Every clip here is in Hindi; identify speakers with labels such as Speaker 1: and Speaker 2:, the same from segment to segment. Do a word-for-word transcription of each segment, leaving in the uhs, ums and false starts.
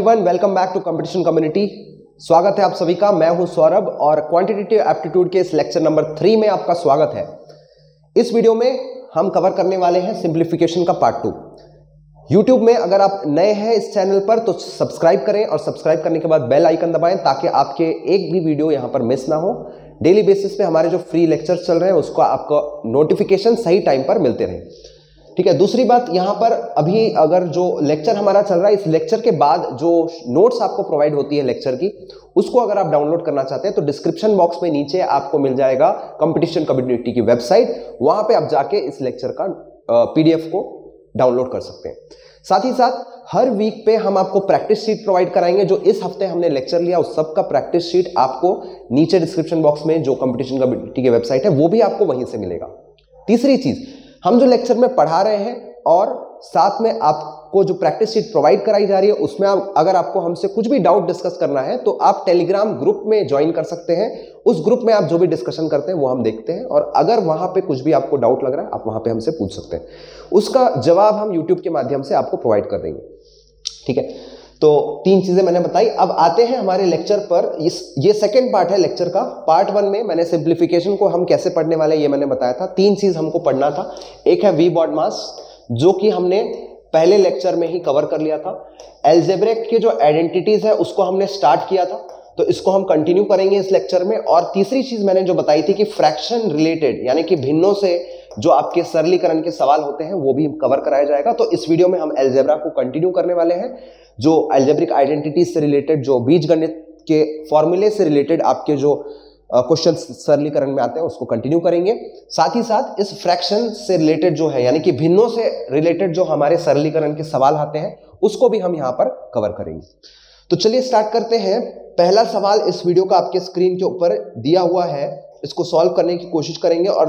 Speaker 1: Everyone, welcome back to competition community. स्वागत है आप सभी का। मैं हूं सौरभ और क्वांटिटेटिव एप्टीट्यूड के इस लेक्चर नंबर थ्री में आपका स्वागत है। इस वीडियो में हम कवर करने वाले हैं सिंप्लीफिकेशन का पार्ट टू। यूट्यूब में अगर आप नए हैं इस चैनल पर तो सब्सक्राइब करें और सब्सक्राइब करने के बाद बेल आइकन दबाएं ताकि आपके एक भी वीडियो यहां पर मिस ना हो। डेली बेसिस पे हमारे जो फ्री लेक्चर्स चल रहे हैं उसका आपको नोटिफिकेशन सही टाइम पर मिलते रहे, ठीक है। दूसरी बात, यहां पर अभी अगर जो लेक्चर हमारा चल रहा है, इस लेक्चर के बाद जो नोट्स आपको प्रोवाइड होती है लेक्चर की, उसको अगर आप डाउनलोड करना चाहते हैं तो डिस्क्रिप्शन बॉक्स में नीचे आपको मिल जाएगा कंपटीशन कम्युनिटी की वेबसाइट। वहां पे आप जाके इस लेक्चर का पीडीएफ को डाउनलोड कर सकते हैं। साथ ही साथ हर वीक पे हम आपको प्रैक्टिस शीट प्रोवाइड कराएंगे। जो इस हफ्ते हमने लेक्चर लिया उस सब का प्रैक्टिस शीट आपको नीचे डिस्क्रिप्शन बॉक्स में जो कंपटीशन कम्युनिटी की वेबसाइट है वो भी आपको वहीं से मिलेगा। तीसरी चीज, हम जो लेक्चर में पढ़ा रहे हैं और साथ में आपको जो प्रैक्टिस शीट प्रोवाइड कराई जा रही है उसमें आप, अगर आपको हमसे कुछ भी डाउट डिस्कस करना है तो आप टेलीग्राम ग्रुप में ज्वाइन कर सकते हैं। उस ग्रुप में आप जो भी डिस्कशन करते हैं वो हम देखते हैं और अगर वहां पे कुछ भी आपको डाउट लग रहा है आप वहां पे हमसे पूछ सकते हैं, उसका जवाब हम यूट्यूब के माध्यम से आपको प्रोवाइड कर देंगे, ठीक है। तो तीन चीजें मैंने बताई। अब आते हैं हमारे लेक्चर पर। इस ये सेकंड पार्ट है लेक्चर का। पार्ट वन में मैंने सिंप्लीफिकेशन को हम कैसे पढ़ने वाले ये मैंने बताया था। तीन चीज हमको पढ़ना था। एक है वी बॉडमास जो कि हमने पहले लेक्चर में ही कवर कर लिया था। एल्जेब्रिक के जो आइडेंटिटीज है उसको हमने स्टार्ट किया था, तो इसको हम कंटिन्यू करेंगे इस लेक्चर में। और तीसरी चीज मैंने जो बताई थी कि फ्रैक्शन रिलेटेड यानी कि भिन्नों से जो आपके सरलीकरण के सवाल होते हैं वो भी कवर कराया जाएगा। तो इस वीडियो में हम एल्जेब्रा को कंटिन्यू करने वाले हैं। जो एल्जेब्रिक आइडेंटिटीज से रिलेटेड, जो बीजगणित के फॉर्मूले से रिलेटेड आपके जो क्वेश्चन सरलीकरण में आते हैं उसको कंटिन्यू करेंगे। साथ ही साथ इस फ्रैक्शन से रिलेटेड जो है यानी कि भिन्नों से रिलेटेड जो हमारे सरलीकरण के सवाल आते हैं उसको भी हम यहां पर कवर करेंगे। तो चलिए स्टार्ट करते हैं। पहला सवाल इस वीडियो का आपके स्क्रीन के ऊपर दिया हुआ है, इसको सॉल्व करने की कोशिश करेंगे और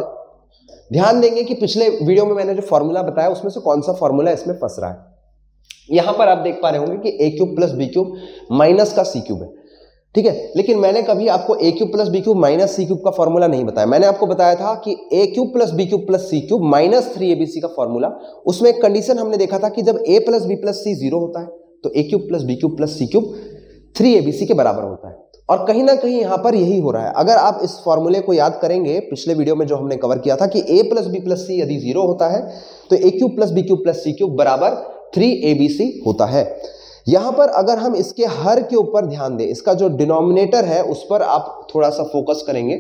Speaker 1: ध्यान देंगे कि पिछले वीडियो में मैंने जो फॉर्मूला बताया उसमें से कौन सा फॉर्मूला इसमें फंस रहा है। यहां पर आप देख पा रहे होंगे कि a cube plus B cube minus का सी क्यूब है, ठीक है। लेकिन मैंने कभी आपको a cube plus B cube minus c cube का फॉर्मूला नहीं बताया। मैंने आपको बताया था कि a cube plus B cube plus c cube minus three a b c का फॉर्मूला। उसमें एक कंडीशन हमने देखा था कि जब a plus b plus c zero होता है तो ए cube plus B cube plus c cube three a b c के बराबर होता है। और कहीं ना कहीं यहां पर यही हो रहा है। अगर आप इस फॉर्मूले को याद करेंगे, पिछले वीडियो में जो हमने कवर किया था कि a plus b plus c यदि जीरो होता है तो ए cube plus B cube plus c cube बराबर थ्री ए बी सी होता है। यहां पर अगर हम इसके हर के ऊपर ध्यान दें, इसका जो डिनोमिनेटर है उस पर आप थोड़ा सा फोकस करेंगे।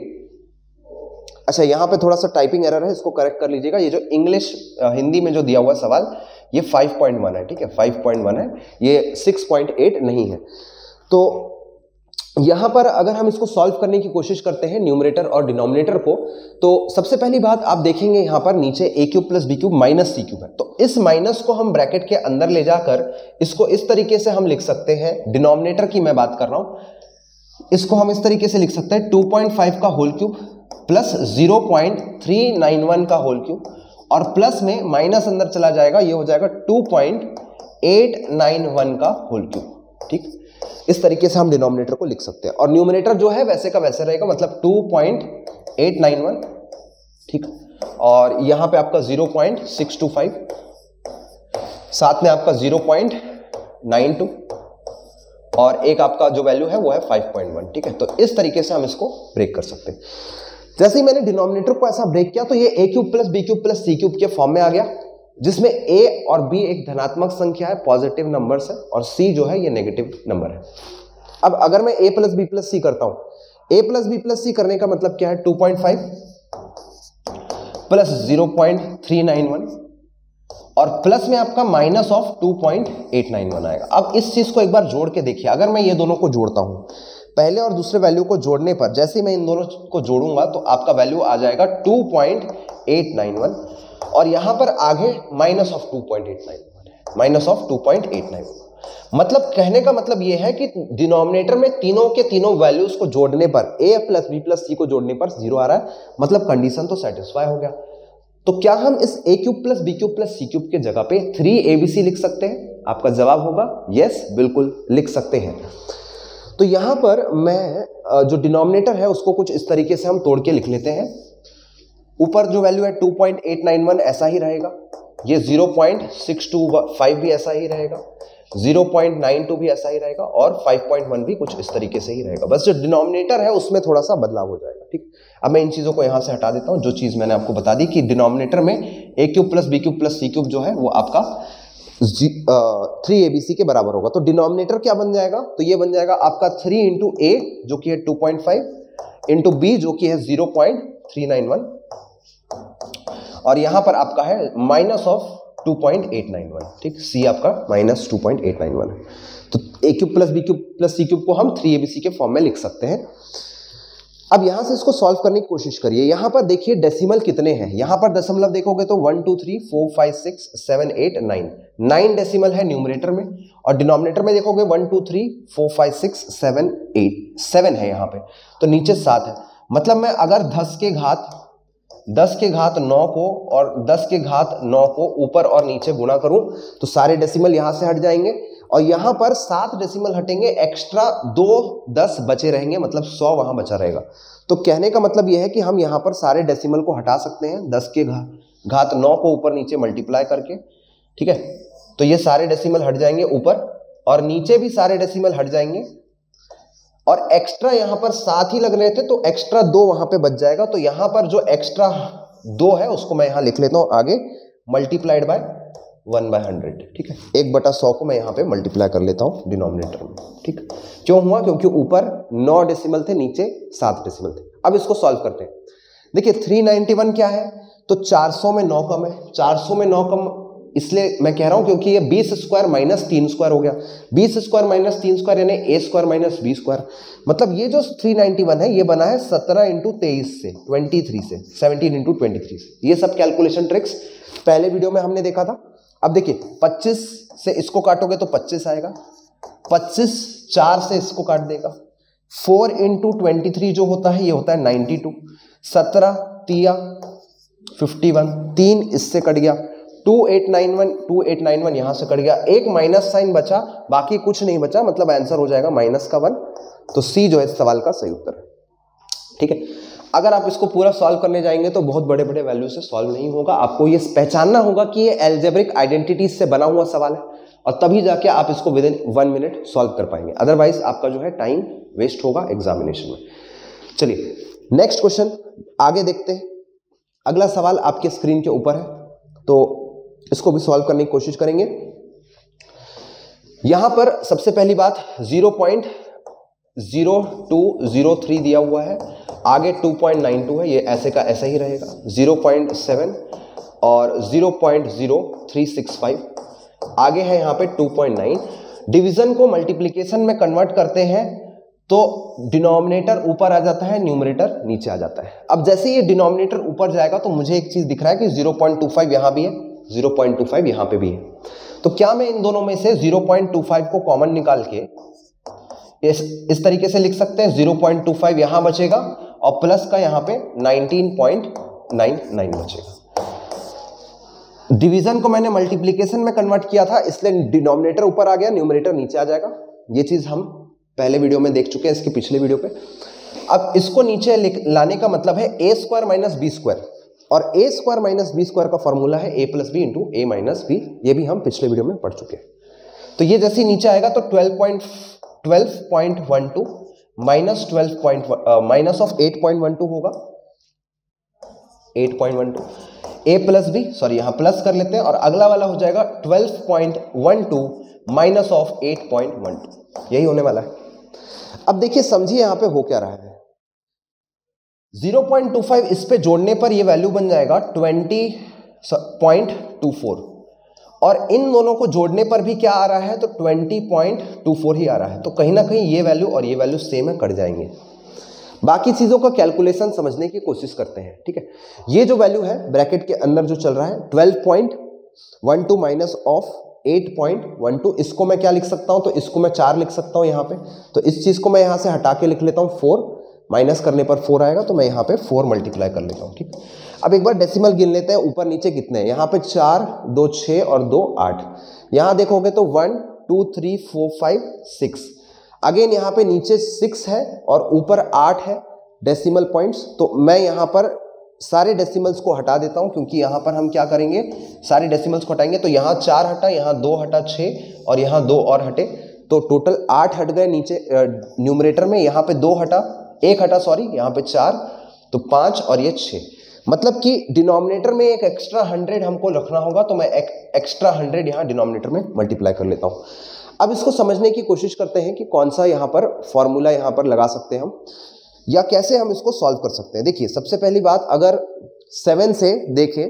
Speaker 1: अच्छा, यहां पे थोड़ा सा टाइपिंग एरर है, इसको करेक्ट कर लीजिएगा। ये जो इंग्लिश हिंदी में जो दिया हुआ सवाल ये फाइव पॉइंट वन है, ठीक है, फाइव पॉइंट वन है, ये सिक्स पॉइंट एट नहीं है। तो यहां पर अगर हम इसको सॉल्व करने की कोशिश करते हैं न्यूमरेटर और डिनोमिनेटर को, तो सबसे पहली बात आप देखेंगे यहां पर नीचे a cube plus B cube minus c cube है। तो इस माइनस को हम ब्रैकेट के अंदर ले जाकर इसको इस तरीके से हम लिख सकते हैं। डिनोमिनेटर की मैं बात कर रहा हूं, इसको हम इस तरीके से लिख सकते हैं टू पॉइंट फाइव का whole cube plus zero point three nine one का होल क्यूब और प्लस में माइनस अंदर चला जाएगा, ये हो जाएगा two point eight nine one का होल क्यूब, ठीक। इस तरीके से हम डिनोमिनेटर को लिख सकते हैं और न्यूमरेटर जो है वैसे का वैसे रहेगा, मतलब two point eight nine one, ठीक। और यहां पे आपका zero point six two five, साथ में आपका जीरो पॉइंट नाइन टू और एक आपका जो वैल्यू है वो है फाइव पॉइंट वन, ठीक है। तो इस तरीके से हम इसको ब्रेक कर सकते हैं। जैसे ही मैंने डिनोमिनेटर को ऐसा ब्रेक किया तो ये a cube plus B cube plus c cube के फॉर्म में आ गया, जिसमें a और b एक धनात्मक संख्या है, पॉजिटिव नंबर्स है, और c जो है ये नेगेटिव नंबर है। अब अगर मैं a plus b plus c करता हूं, a plus b plus c करने का मतलब क्या है, two point five plus zero point three nine one और प्लस में आपका minus of two point eight nine one आएगा। अब इस चीज को एक बार जोड़ के देखिए। अगर मैं ये दोनों को जोड़ता हूं, पहले और दूसरे वैल्यू को जोड़ने पर जैसे ही मैं इन दोनों को जोड़ूंगा तो आपका वैल्यू आ जाएगा two point eight nine one और यहां पर आगे minus of two point eight nine one है, minus of two point eight nine one. मतलब कहने का मतलब यह है कि डिनोमिनेटर में तीनों के तीनों वैल्यूज को जोड़ने पर a plus b plus c को जोड़ने पर जीरो आ रहा है, मतलब कंडीशन तो सेटिस्फाई हो गया। तो क्या हम इस a cube plus B cube plus c cube के जगह पे थ्री ए बी सी लिख सकते हैं? आपका जवाब होगा यस, बिल्कुल लिख सकते हैं। तो यहां पर मैं जो डिनोमिनेटर है उसको कुछ इस तरीके से हम तोड़ के लिख लेते हैं। ऊपर जो वैल्यू है two point eight nine one ऐसा ही रहेगा, ये zero point six two five भी ऐसा ही रहेगा, ज़ीरो पॉइंट नाइन टू भी ऐसा ही रहेगा और फाइव पॉइंट वन भी कुछ इस तरीके से ही रहेगा, बस जो डिनोमिनेटर है उसमें थोड़ा सा बदलाव हो जाएगा। ठीक, अब मैं इन चीजों को यहां से हटा देता हूं। जो चीज मैंने आपको बता दी कि डिनोमिनेटर में a cube plus B cube plus c cube जो है वो आपका थ्री ए बी सी के बराबर होगा। तो डिनोमिनेटर क्या बन जाएगा, तो ये बन जाएगा आपका थ्री इंटू ए जो कि है two point five into b जो कि है zero point three nine one और यहां पर आपका है minus of two point eight nine one. ठीक, सी आपका minus two point eight nine one है। तो ए cube plus B cube plus c cube को हम थ्री ए बी सी के फॉर्म में लिख सकते हैं। अब यहां से इसको सॉल्व करने की कोशिश करिए। यहां पर देखिए डेसिमल कितने हैं, यहां पर दशमलव देखोगे तो one two three four five six seven eight nine, nine decimal है न्यूमरेटर में, और डिनोमिनेटर में देखोगे one two three four five six seven eight, seven है यहां पे, तो नीचे सात है। मतलब मैं अगर दस के घात दस के घात नौ को और दस के घात नौ को ऊपर और नीचे गुणा करूं तो सारे डेसिमल यहां से हट जाएंगे और यहां पर सात डेसिमल हटेंगे, एक्स्ट्रा दो दस बचे रहेंगे, मतलब सौ वहां बचा रहेगा। तो कहने का मतलब यह है कि हम यहां पर सारे डेसिमल को हटा सकते हैं दस के घात नौ को ऊपर नीचे मल्टीप्लाई करके। ठीक है, तो ये सारे डेसिमल हट जाएंगे ऊपर और नीचे भी सारे डेसिमल हट जाएंगे और एक्स्ट्रा यहां पर सात ही लग रहे थे तो एक्स्ट्रा दो वहां पे बच जाएगा। तो यहां पर जो एक्स्ट्रा दो है उसको मैं यहां लिख लेता हूं आगे multiplied by one by hundred. ठीक है, एक बटा सौ को मैं यहाँ पे मल्टीप्लाई कर लेता हूँ डिनोमिनेटर में। ठीक, क्यों हुआ, क्योंकि ऊपर नौ डेसिमल थे नीचे सात डेसिमल थे। अब इसको सॉल्व करते हैं। देखिए थ्री नाइन्टी वन क्या है, तो चार सौ में नौ कम है, चार सौ में नौ कम इसलिए मैं कह रहा हूं क्योंकि ये बीस स्क्वायर माइनस तीन स्क्वायर हो गया, बीस स्क्वायर माइनस तीन स्क्वायर यानी a square minus B square. मतलब ये जो थ्री नाइन्टी वन है ये बना है सत्रह इंटू तेईस से, ट्वेंटी थ्री से, सेवनटीन इंटू ट्वेंटी थ्री से। ये सब कैलकुलेशन ट्रिक्स पहले वीडियो में हमने देखा था। अब देखिए पच्चीस से इसको काटोगे तो पच्चीस आएगा, पच्चीस चार से इसको काट देगा, फोर इंटू ट्वेंटी थ्री जो होता है ये होता है नाइन्टी टू, सत्रह तिया फिफ्टी वन, तीन इससे कट गया, two eight nine one, two eight nine one यहां से कट गया, एक माइनस साइन बचा, बाकी कुछ नहीं बचा, मतलब आंसर हो जाएगा माइनस का वन। तो सी जो है इस सवाल का सही उत्तर है। ठीक है, अगर आप इसको पूरा सॉल्व करने जाएंगे तो बहुत बड़े बड़े वैल्यू से सॉल्व नहीं होगा, आपको ये पहचानना होगा कि ये एल्जेब्रिक आइडेंटिटीज से बना हुआ सवाल है और तभी जाके आप इसको within one minute solve कर पाएंगे, अदरवाइज आपका जो है टाइम वेस्ट होगा एग्जामिनेशन में। चलिए नेक्स्ट क्वेश्चन आगे देखते हैं। अगला सवाल आपके स्क्रीन के ऊपर है तो इसको भी सॉल्व करने की कोशिश करेंगे। यहां पर सबसे पहली बात zero point zero two zero three दिया हुआ है, आगे टू पॉइंट नाइन टू है, ये ऐसे का ऐसा ही रहेगा, ज़ीरो पॉइंट सेवन और zero point zero three six five, आगे है यहाँ पे टू पॉइंट नाइन। डिवीजन को मल्टीप्लिकेशन में कन्वर्ट करते हैं तो डिनोमिनेटर ऊपर आ जाता है, न्यूमरेटर नीचे आ जाता है। अब जैसे ये डिनोमिनेटर ऊपर जाएगा तो मुझे एक चीज दिख रहा है कि ज़ीरो पॉइंट टू फाइव यहां भी है, ज़ीरो पॉइंट टू फाइव यहां पे भी है। तो क्या मैं इन दोनों में से ज़ीरो पॉइंट टू फाइव को कॉमन निकाल के इस इस तरीके से लिख सकते हैं, ज़ीरो पॉइंट टू फाइव यहां बचेगा और प्लस का यहां पे नाइनटीन पॉइंट नाइन नाइन बचेगा। डिवीजन को मैंने मल्टीप्लिकेशन में कन्वर्ट किया था इसलिए डिनोमिनेटर ऊपर आ गया, न्यूमरेटर नीचे आ जाएगा। ये चीज हम पहले वीडियो में देख चुके हैं, इसके पिछले वीडियो पे। अब इसको नीचे लाने का मतलब है a square minus B square, और a square minus B square का फॉर्मूला है ए प्लस बी इंटू ए माइनस बी, ये भी हम पिछले वीडियो में पढ़ चुके हैं। तो ये जैसे नीचे आएगा तो twelve point twelve point one two minus twelve point minus of eight point one two होगा, eight point one two, a plus b, sorry यहां प्लस कर लेते हैं, और अगला वाला हो जाएगा twelve point one two minus of eight point one two, यही होने वाला है। अब देखिए समझिए यहां पे हो क्या रहा है, ज़ीरो पॉइंट टू फाइव इस पे जोड़ने पर ये वैल्यू बन जाएगा ट्वेंटी पॉइंट टू फोर, और इन दोनों को जोड़ने पर भी क्या आ रहा है तो ट्वेंटी पॉइंट टू फोर ही आ रहा है। तो कहीं ना कहीं ये वैल्यू और ये वैल्यू सेम है, कट जाएंगे। बाकी चीजों का कैलकुलेशन समझने की कोशिश करते हैं। ठीक है, ये जो वैल्यू है ब्रैकेट के अंदर जो चल रहा है twelve point one two minus of eight point one two, इसको मैं क्या लिख सकता हूं, तो इसको मैं चार लिख सकता हूं यहाँ पे। तो इस चीज को मैं यहाँ से हटा के लिख लेता हूँ फोर, माइनस करने पर फोर आएगा, तो मैं यहाँ पे फोर मल्टीप्लाई कर लेता हूँ। ठीक, अब एक बार डेसिमल गिन लेते हैं, ऊपर नीचे कितने हैं। यहाँ पे चार, दो छः और दो आठ। यहाँ देखोगे तो one two three four five six, again यहाँ पे नीचे सिक्स है और ऊपर आठ है डेसिमल पॉइंट्स। तो मैं यहाँ पर सारे डेसिमल्स को हटा देता हूं, क्योंकि यहां पर हम क्या करेंगे, सारे डेसिमल्स को हटाएंगे। तो यहां चार हटा, यहां दो हटा, छः, और यहां दो और हटे, तो टोटल आठ हट गए नीचे न्यूमरेटर में। यहाँ पे दो हटा, एक हटा सॉरी, यहाँ पे चार, तो पाँच और ये छः। मतलब कि डिनोमिनेटर में एक एक्स्ट्रा हंड्रेड हमको रखना होगा, तो मैं एक एक्स्ट्रा हंड्रेड यहाँ डिनोमिनेटर में मल्टीप्लाई कर लेता हूँ। अब इसको समझने की कोशिश करते हैं कि कौन सा यहाँ पर फॉर्मूला यहाँ पर लगा सकते हैं हम, या कैसे हम इसको सॉल्व कर सकते हैं। देखिए सबसे पहली बात, अगर सेवन से देखें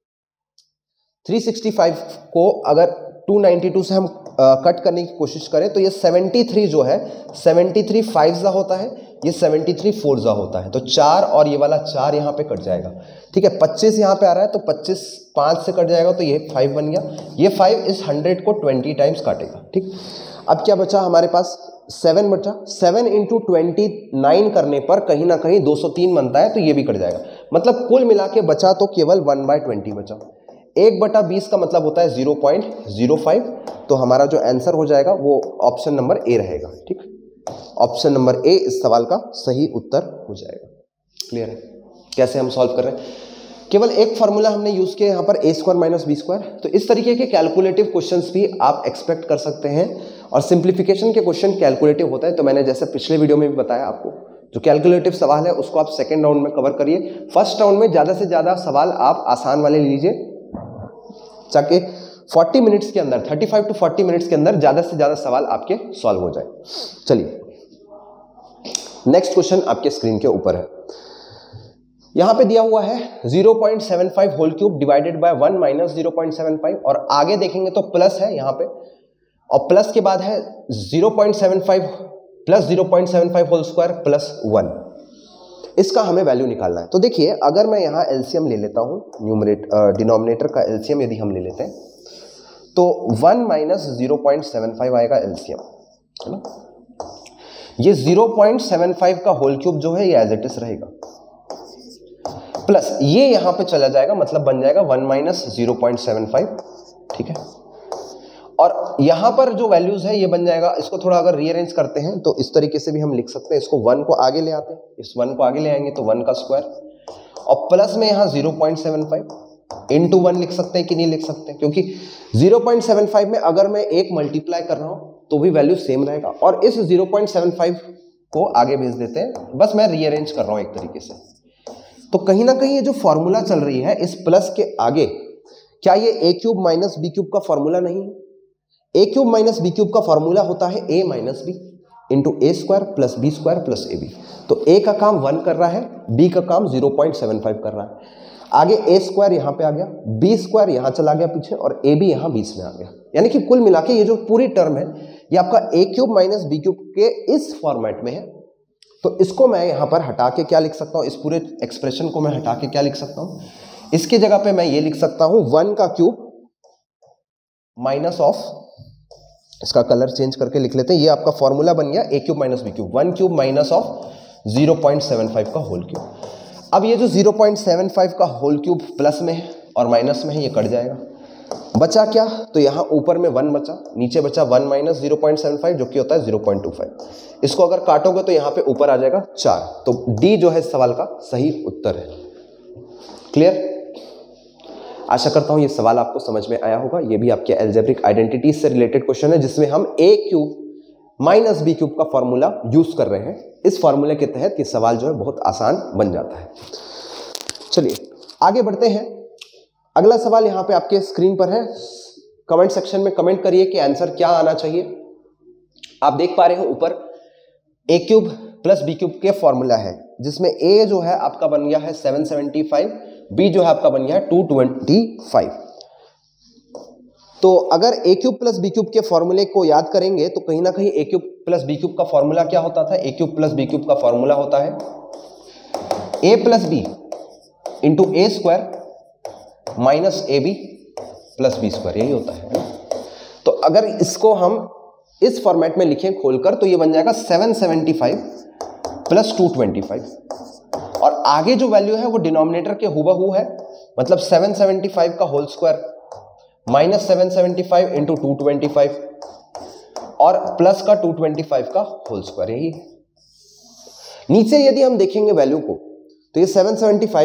Speaker 1: थ्री सिक्सटी फाइव को अगर टू नाइंटी टू से हम आ, कट करने की कोशिश करें, तो ये सेवेंटी थ्री जो है, सेवेंटी थ्री फाइव जा होता है, ये सेवेंटी थ्री फोर जा होता है। तो चार और ये वाला चार यहाँ पे कट जाएगा, ठीक है। पच्चीस यहाँ पे आ रहा है, तो पच्चीस पाँच से कट जाएगा, तो ये फाइव बन गया। ये फाइव इस हंड्रेड को ट्वेंटी टाइम्स काटेगा, ठीक। अब क्या बचा हमारे पास, सेवन बचा। सेवन इंटू ट्वेंटी नाइन करने पर कहीं ना कहीं दो सौ तीन बनता है, तो ये भी कट जाएगा। मतलब कुल मिला के बचा तो केवल वन बाय ट्वेंटी बचा। एक बटा बीस का मतलब होता है जीरो पॉइंट जीरो फाइव, तो हमारा जो आंसर हो जाएगा वो ऑप्शन नंबर ए रहेगा, ठीक। ऑप्शन नंबर ए इस सवाल का सही उत्तर हो जाएगा। क्लियर है कैसे हम सॉल्व कर रहे हैं। केवल एक फार्मूला हमने यूज किया यहाँ पर, a square minus B square. तो इस तरीके के कैलकुलेटिव क्वेश्चंस भी आप एक्सपेक्ट कर सकते हैं, और सिंप्लीफिकेशन के क्वेश्चन कैलकुलेटिव होता है। तो मैंने जैसे पिछले वीडियो में भी बताया आपको, जो कैलकुलेटिव सवाल है उसको आप सेकेंड राउंड में कवर करिए। फर्स्ट राउंड में ज़्यादा से ज़्यादा सवाल आप आसान वाले लीजिए, ताकि चालीस मिनट्स के अंदर, पैंतीस टू चालीस मिनट्स के अंदर ज़्यादा से ज़्यादा सवाल आपके सॉल्व हो जाए। चलिए नेक्स्ट क्वेश्चन आपके स्क्रीन के ऊपर है। यहां पे दिया हुआ है zero point seven five whole cube divided by one minus zero point seven five, और आगे देखेंगे तो प्लस है यहाँ पे, और प्लस के बाद है zero point seven five plus zero point seven five whole square plus one. इसका हमें वैल्यू निकालना है। तो देखिए अगर मैं यहाँ एलसीएम ले लेता हूँ, न्यूमरेट डिनोमिनेटर का एलसीएम यदि हम ले लेते हैं, तो one minus zero point seven five आएगा एलसीएम, है ना। ये ज़ीरो पॉइंट सेवन फाइव का होल क्यूब जो है ये एज इट इज रहेगा, प्लस ये यहां पे चला जाएगा, मतलब बन जाएगा one minus zero point seven five, ठीक है। और यहां पर जो वैल्यूज है ये बन जाएगा, इसको थोड़ा अगर रीअरेंज करते हैं तो इस तरीके से भी हम लिख सकते हैं। इसको वन को आगे ले आते हैं, इस वन को आगे ले आएंगे तो वन का स्क्वायर, और प्लस में यहाँ zero point seven five into one लिख सकते हैं कि नहीं लिख सकते हैं, क्योंकि ज़ीरो पॉइंट सेवन फाइव में अगर मैं एक मल्टीप्लाई कर रहा हूं तो भी वैल्यू सेम रहेगा, और इस ज़ीरो पॉइंट सेवन फाइव को आगे भेज देते हैं। बस मैं रीअरेंज कर रहा हूं एक तरीके से। तो कहीं ना कहीं ये जो फॉर्मूला चल रही है इस प्लस के आगे, क्या ये a cube minus b cube का फॉर्मूला नहीं है? A cube minus b cube का फॉर्मूला होता है a minus b into A square plus B square plus a b. तो ए का काम वन कर रहा है, बी का काम ज़ीरो पॉइंट सेवन फाइव कर रहा है। आगे ए स्क्वायर यहाँ पे आ गया, बी स्क्वायर यहाँ चला गया पीछे, और ए भी यहाँ बीच में आ गया। यानी कि कुल मिला के ये जो पूरी टर्म है ये आपका a cube minus b cube के इस फॉर्मेट में है। तो इसको मैं यहाँ पर हटा के क्या लिख सकता हूँ, इस पूरे एक्सप्रेशन को मैं हटा के क्या लिख सकता हूँ, इसकी जगह पे मैं ये लिख सकता हूँ वन का क्यूब माइनस ऑफ, इसका कलर चेंज करके लिख लेते हैं, ये आपका फॉर्मूला बन गया a cube minus b cube, one cube minus of zero point seven five का होल क्यूब। अब ये जो ज़ीरो पॉइंट सेवन फाइव का होल क्यूब प्लस में है और माइनस में है, ये कट जाएगा। बचा क्या, तो यहाँ ऊपर में वन बचा, नीचे बचा one minus zero point seven five जो कि होता है ज़ीरो पॉइंट टू फाइव। इसको अगर काटोगे तो यहाँ पे ऊपर आ जाएगा चार। तो डी जो है इस सवाल का सही उत्तर है। क्लियर? आशा करता हूँ ये सवाल आपको समझ में आया होगा। ये भी आपके एल्जेब्रिक आइडेंटिटीज से रिलेटेड क्वेश्चन है, जिसमें हम a cube minus b cube का फॉर्मूला यूज कर रहे हैं। इस फॉर्मूले के तहत ये सवाल जो है बहुत आसान बन जाता है। चलिए आगे बढ़ते हैं। अगला सवाल यहाँ पे आपके स्क्रीन पर है। कमेंट सेक्शन में कमेंट करिए कि आंसर क्या आना चाहिए। आप देख पा रहे हो ऊपर a cube plus B cube के फॉर्मूला है, जिसमें ए जो है आपका बन गया है सेवन सेवेंटी फाइव, बी जो है आपका बन गया है टू ट्वेंटी फाइव। तो अगर a cube plus B cube के फॉर्मूले को याद करेंगे तो कहीं ना कहीं a cube plus B cube का फॉर्मूला क्या होता था, a cube plus B cube का फॉर्मूला होता है ए प्लस बी इंटू ए स्क्वायर माइनस ए बी प्लस बी स्क्वायर, यही होता है। तो अगर इसको हम इस फॉर्मेट में लिखें खोलकर तो ये बन जाएगा seven seventy five plus two twenty five, और आगे जो वैल्यू है वो डिनोमिनेटर के हुबहू है, मतलब सेवन सेवेंटी फाइव का whole square minus seven seventy five into two twenty five और प्लस का टू ट्वेंटी फाइव का होल स्क्वायर, यही है। नीचे यदि हम देखेंगे वैल्यू को तो ये सेवन सेवेंटी फाइव है,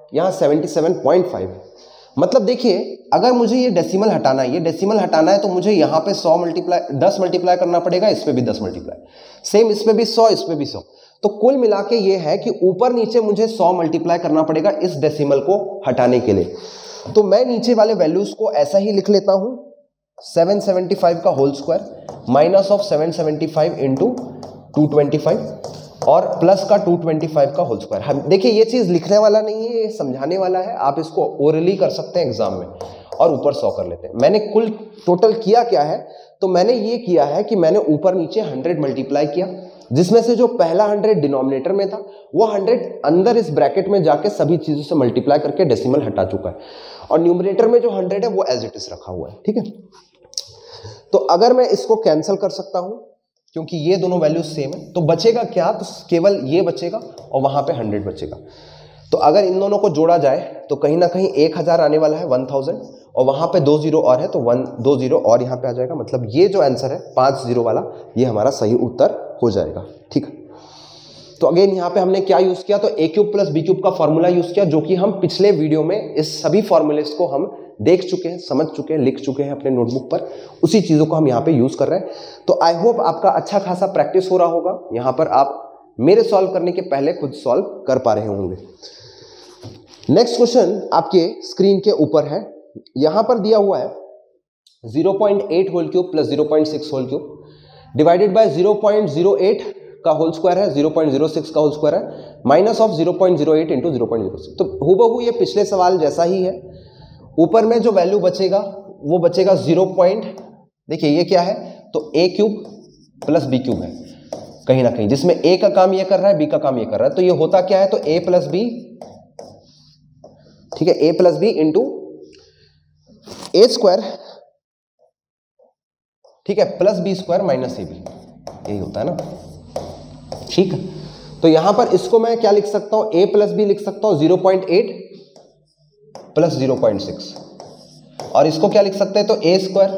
Speaker 1: यहाँ सेवेंटी सेवन पॉइंट फाइव। मतलब देखिए अगर मुझे ये डेसिमल हटाना है, ये डेसिमल हटाना है तो मुझे यहाँ पे सौ मल्टीप्लाई दस मल्टीप्लाई करना पड़ेगा, इस पे भी दस मल्टीप्लाई, सेम इस पे भी सौ, इस पे भी सौ। तो कुल मिला के ये है कि ऊपर नीचे मुझे सौ मल्टीप्लाई करना पड़ेगा इस डेसिमल को हटाने के लिए। तो मैं नीचे वाले वैल्यूज को ऐसा ही लिख लेता हूं, सेवन सेवेंटी फाइव का whole square minus of seven seventy five into two twenty five और प्लस का टू ट्वेंटी फाइव का होल स्क्वायर। हम देखिए ये चीज लिखने वाला नहीं है, ये समझाने वाला है, आप इसको ओरली कर सकते हैं एग्जाम में और ऊपर सौ कर लेते हैं। मैंने कुल टोटल किया क्या है, तो मैंने ये किया है कि मैंने ऊपर नीचे हंड्रेड मल्टीप्लाई किया, जिसमें से जो पहला हंड्रेड डिनोमिनेटर में था वो हंड्रेड अंदर इस ब्रैकेट में जाके सभी चीजों से मल्टीप्लाई करके डेसिमल हटा चुका है, और न्यूमरेटर में जो हंड्रेड है वो एज इट इज रखा हुआ है। ठीक है, तो अगर मैं इसको कैंसिल कर सकता हूं क्योंकि ये दोनों वैल्यूज सेम है, तो बचेगा क्या, तो केवल ये बचेगा और वहां पे हंड्रेड बचेगा। तो अगर इन दोनों को जोड़ा जाए तो कहीं ना कहीं एक हजार आने वाला है, वन थाउजेंड, और वहां पे दो जीरो और है तो वन दो जीरो और यहाँ पे आ जाएगा। मतलब ये जो आंसर है पांच जीरो वाला, ये हमारा सही उत्तर हो जाएगा। ठीक है, तो अगेन यहाँ पे हमने क्या यूज किया, तो ए क्यूब प्लस बी क्यूब का फॉर्मूला यूज किया, जो कि हम पिछले वीडियो में इस सभी फॉर्मूलेस को हम देख चुके हैं, समझ चुके हैं, लिख चुके हैं अपने नोटबुक पर, उसी चीजों को हम यहाँ पे यूज कर रहे हैं। तो आई होप आपका अच्छा खासा प्रैक्टिस हो रहा होगा, यहाँ पर आप मेरे सॉल्व करने के पहले खुद सॉल्व कर पा रहे होंगे। नेक्स्ट क्वेश्चन आपके स्क्रीन के ऊपर है, यहां पर दिया हुआ है zero point eight whole cube plus zero point six whole cube divided by zero point zero eight का होल स्क्वायर है, ज़ीरो पॉइंट ज़ीरो सिक्स का होल स्क्वायर है, minus of zero point zero eight into zero point zero six. तो हूबहू ये पिछले सवाल जैसा ही है। ऊपर में जो वैल्यू बचेगा वो बचेगा जीरो पॉइंट, देखिए ये क्या है, तो ए क्यूब प्लस बी क्यूब है कहीं ना कहीं, जिसमें ए का काम ये कर रहा है, बी का काम ये कर रहा है। तो ये होता क्या है, तो ए प्लस बी, ठीक है, ए प्लस बी इंटू ए स्क्वायर, ठीक है, प्लस बी स्क्वायर माइनस ए बी, यही होता है ना। ठीक है, तो यहां पर इसको मैं क्या लिख सकता हूं, ए प्लस बी लिख सकता हूं zero point eight plus zero point six, और इसको क्या लिख सकते हैं, तो A square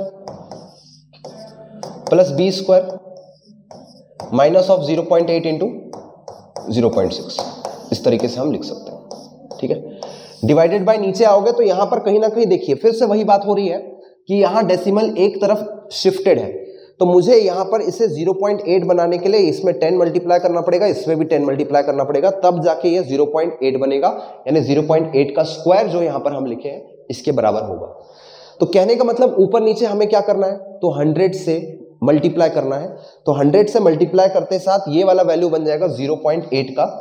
Speaker 1: plus B square minus of zero point eight into zero point six, इस तरीके से हम लिख सकते हैं। ठीक है, डिवाइडेड बाय नीचे आओगे तो यहां पर कहीं ना कहीं देखिए फिर से वही बात हो रही है कि यहां डेसिमल एक तरफ शिफ्टेड है, तो मुझे यहां पर इसे ज़ीरो पॉइंट एट बनाने के लिए इसमें टेन मल्टीप्लाई करना पड़ेगा, इसमें भी टेन मल्टीप्लाई करना पड़ेगा, तब जाके ये ज़ीरो पॉइंट एट बनेगा, यानी ज़ीरो पॉइंट एट का स्क्वायर जो यहां पर हम लिखे हैं इसके बराबर होगा। तो कहने का मतलब ऊपर नीचे हमें क्या करना है, तो हंड्रेड से मल्टीप्लाई करना है, तो हंड्रेड से मल्टीप्लाई करते साथ ये वाला वैल्यू बन जाएगा ज़ीरो पॉइंट एट का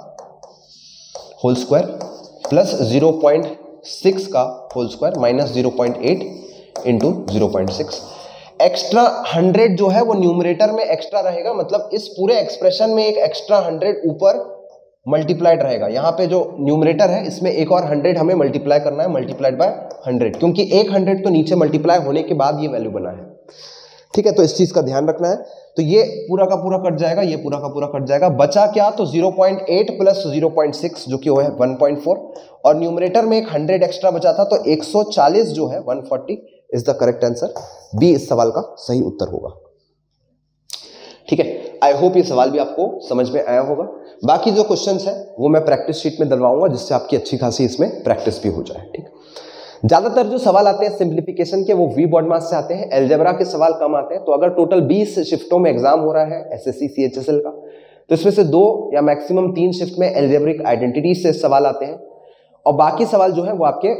Speaker 1: whole square plus zero point six का whole square minus zero point eight into zero point six. Extra hundred जो है वो न्यूमरेटर में एक्स्ट्रा रहेगा, मतलब इस पूरे एक्सप्रेशन में एक एक्स्ट्रा हंड्रेड ऊपर मल्टीप्लाइड रहेगा। यहाँ पे जो न्यूमरेटर है इसमें एक और हंड्रेड हमें मल्टीप्लाई करना है, मल्टीप्लाइड बाय हंड्रेड, क्योंकि एक हंड्रेड तो नीचे मल्टीप्लाई होने के बाद ये वैल्यू बना है। ठीक है, तो इस चीज का ध्यान रखना है। तो ये पूरा का पूरा कट जाएगा, ये पूरा का पूरा कट जाएगा, बचा क्या, तो zero point eight plus zero point six जो कि वो है वन पॉइंट फोर, और न्यूमरेटर में एक हंड्रेड एक्स्ट्रा बचा था, तो एक सौ चालीस जो है one forty is the correct answer. B इस सवाल का सही उत्तर होगा। ठीक है, आई होप ये सवाल भी आपको समझ में आया होगा। बाकी जो क्वेश्चंस है वो मैं प्रैक्टिस शीट में डलवाऊंगा, जिससे आपकी अच्छी खासी इसमें प्रैक्टिस भी हो जाए। ठीक, ज्यादातर जो सवाल आते हैं सिंप्लीफिकेशन के वो वी बॉड मास से आते हैं, अलजेब्रा के सवाल कम आते हैं। तो अगर टोटल बीस शिफ्टों में एग्जाम हो रहा है एसएससी सीएचएसएल का, तो इसमें से दो या मैक्सिमम तीन शिफ्ट में अलजेब्रिक आइडेंटिटी से सवाल आते हैं, और बाकी सवाल जो है वो आपके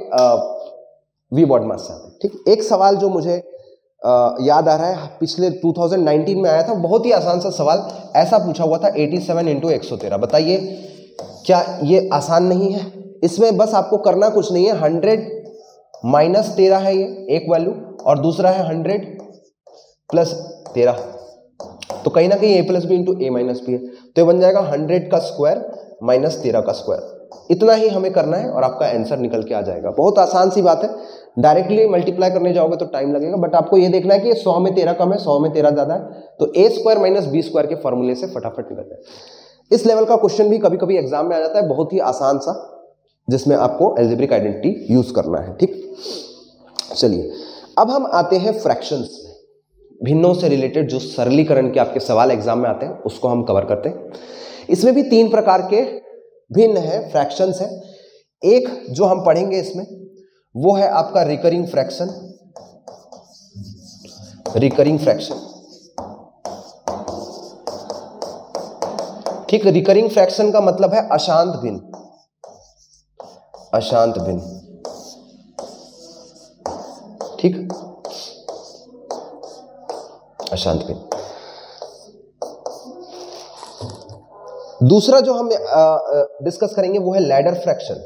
Speaker 1: वी बॉड मास से आते हैं। ठीक, एक सवाल जो मुझे आ, याद आ रहा है पिछले दो हज़ार उन्नीस में आया था, बहुत ही आसान सा सवाल ऐसा पूछा हुआ था, सत्तासी इंटू एक सौ तेरह। बताइए क्या ये आसान नहीं है? इसमें बस आपको करना कुछ नहीं है, हंड्रेड माइनस तेरह है ये एक वैल्यू, और दूसरा है हंड्रेड प्लस तेरह, तो कहीं ना कहीं A plus B into A minus B है, तो ये बन जाएगा हंड्रेड का स्क्वायर माइनस तेरह का स्क्वायर। इतना ही हमें करना है और आपका आंसर निकल के आ जाएगा। बहुत आसान सी बात है, डायरेक्टली मल्टीप्लाई करने जाओगे तो टाइम लगेगा, बट आपको ये देखना है कि सौ में तेरह कम है, सौ में तेरह ज्यादा है, तो A square minus B square के फॉर्मूले से फटाफट निकल जाए। इस लेवल का क्वेश्चन भी कभी कभी एग्जाम में आ जाता है, बहुत ही आसान सा, जिसमें आपको अलजेब्रिक आइडेंटिटी यूज करना है। ठीक, चलिए अब हम आते हैं फ्रैक्शंस में, भिन्नों से रिलेटेड जो सरलीकरण के आपके सवाल एग्जाम में आते हैं उसको हम कवर करते हैं। इसमें भी तीन प्रकार के भिन्न है फ्रैक्शंस है। एक जो हम पढ़ेंगे इसमें वो है आपका रिकरिंग फ्रैक्शन। रिकरिंग फ्रैक्शन, ठीक। रिकरिंग फ्रैक्शन का मतलब है अशांत भिन्न। अशांत भिन्न, ठीक, अशांत भिन्न। दूसरा जो हम डिस्कस करेंगे वो है लैडर फ्रैक्शन।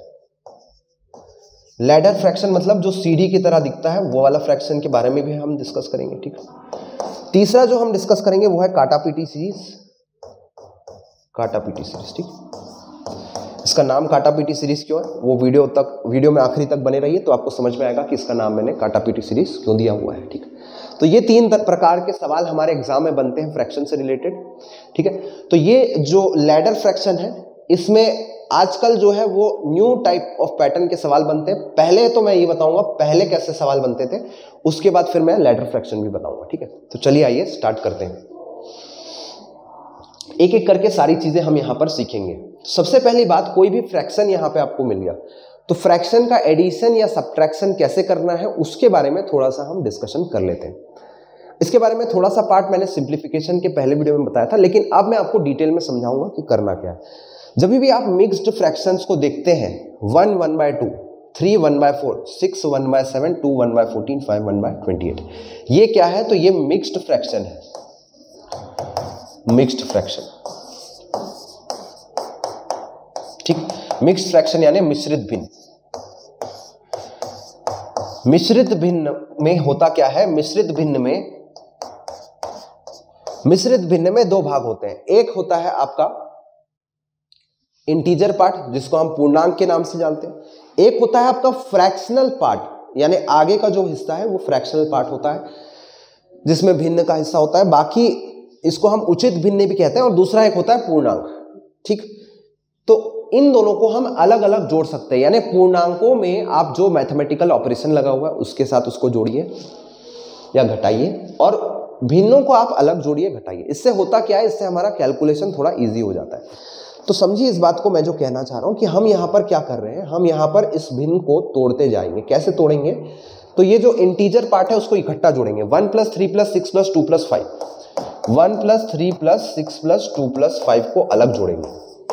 Speaker 1: लैडर फ्रैक्शन मतलब जो सीढ़ी की तरह दिखता है वो वाला फ्रैक्शन के बारे में भी हम डिस्कस करेंगे, ठीक। तीसरा जो हम डिस्कस करेंगे वो है काटापीटी सीरीज। काटापीटी सीरीज, ठीक। इसका नाम काटापीटी सीरीज क्यों है वो वीडियो तक वीडियो में आखिरी तक बने रहिए तो आपको समझ में आएगा कि इसका नाम मैंने काटापीटी सीरीज क्यों दिया हुआ है, ठीक। तो ये तीन प्रकार के सवाल हमारे एग्जाम में बनते हैं फ्रैक्शन से रिलेटेड, ठीक है। तो ये जो लैडर फ्रैक्शन है इसमें आजकल जो है वो न्यू टाइप ऑफ पैटर्न के सवाल बनते हैं। पहले तो मैं ये बताऊंगा पहले कैसे सवाल बनते थे, उसके बाद फिर मैं लैडर फ्रैक्शन भी बताऊंगा, ठीक है। तो चलिए आइए स्टार्ट करते हैं, एक एक करके सारी चीजें हम यहां पर सीखेंगे। सबसे पहली बात, कोई भी फ्रैक्शन यहां पे आपको मिल गया तो फ्रैक्शन का एडिशन या सब्ट्रैक्शन कैसे करना है उसके बारे में थोड़ा सा हम डिस्कशन कर लेते हैं। इसके बारे में थोड़ा सा पार्ट मैंने सिंप्लीफिकेशन के पहले वीडियो में बताया था, लेकिन अब मैं आपको डिटेल में समझाऊंगा कि करना क्या है। जब भी आप मिक्स्ड फ्रैक्शंस को देखते हैं, one one by two, three one by four, six one by seven, two one by fourteen, five one by twenty eight, ये क्या है? तो ये मिक्स्ड फ्रैक्शन है। मिक्स्ड फ्रैक्शन, ठीक। मिक्स्ड फ्रैक्शन यानी मिश्रित भिन्न। मिश्रित भिन्न में होता क्या है? मिश्रित भिन्न में मिश्रित भिन्न में दो भाग होते हैं। एक होता है आपका इंटीजर पार्ट जिसको हम पूर्णांक के नाम से जानते हैं। एक होता है आपका फ्रैक्शनल पार्ट, यानी आगे का जो हिस्सा है वो फ्रैक्शनल पार्ट होता है जिसमें भिन्न का हिस्सा होता है। बाकी इसको हम उचित भिन्न भी कहते हैं। और दूसरा एक होता है पूर्णांक, ठीक। तो इन दोनों को हम अलग अलग जोड़ सकते हैं, यानी पूर्णांकों में आप जो मैथमेटिकल ऑपरेशन लगा हुआ है उसके साथ उसको जोड़िए या घटाइए, और भिन्नों को आप अलग जोड़िए घटाइए। इससे होता क्या है? इससे हमारा कैलकुलेशन थोड़ा इजी हो जाता है। तो समझिए इस बात को, मैं जो कहना चाह रहा हूं कि हम यहां पर क्या कर रहे हैं, हम यहां पर इस भिन्न को तोड़ते जाएंगे। कैसे तोड़ेंगे? तो ये जो इंटीजर पार्ट है उसको इकट्ठा जोड़ेंगे। One plus three plus six plus two plus five, one plus three plus six plus two plus five को अलग जोड़ेंगे,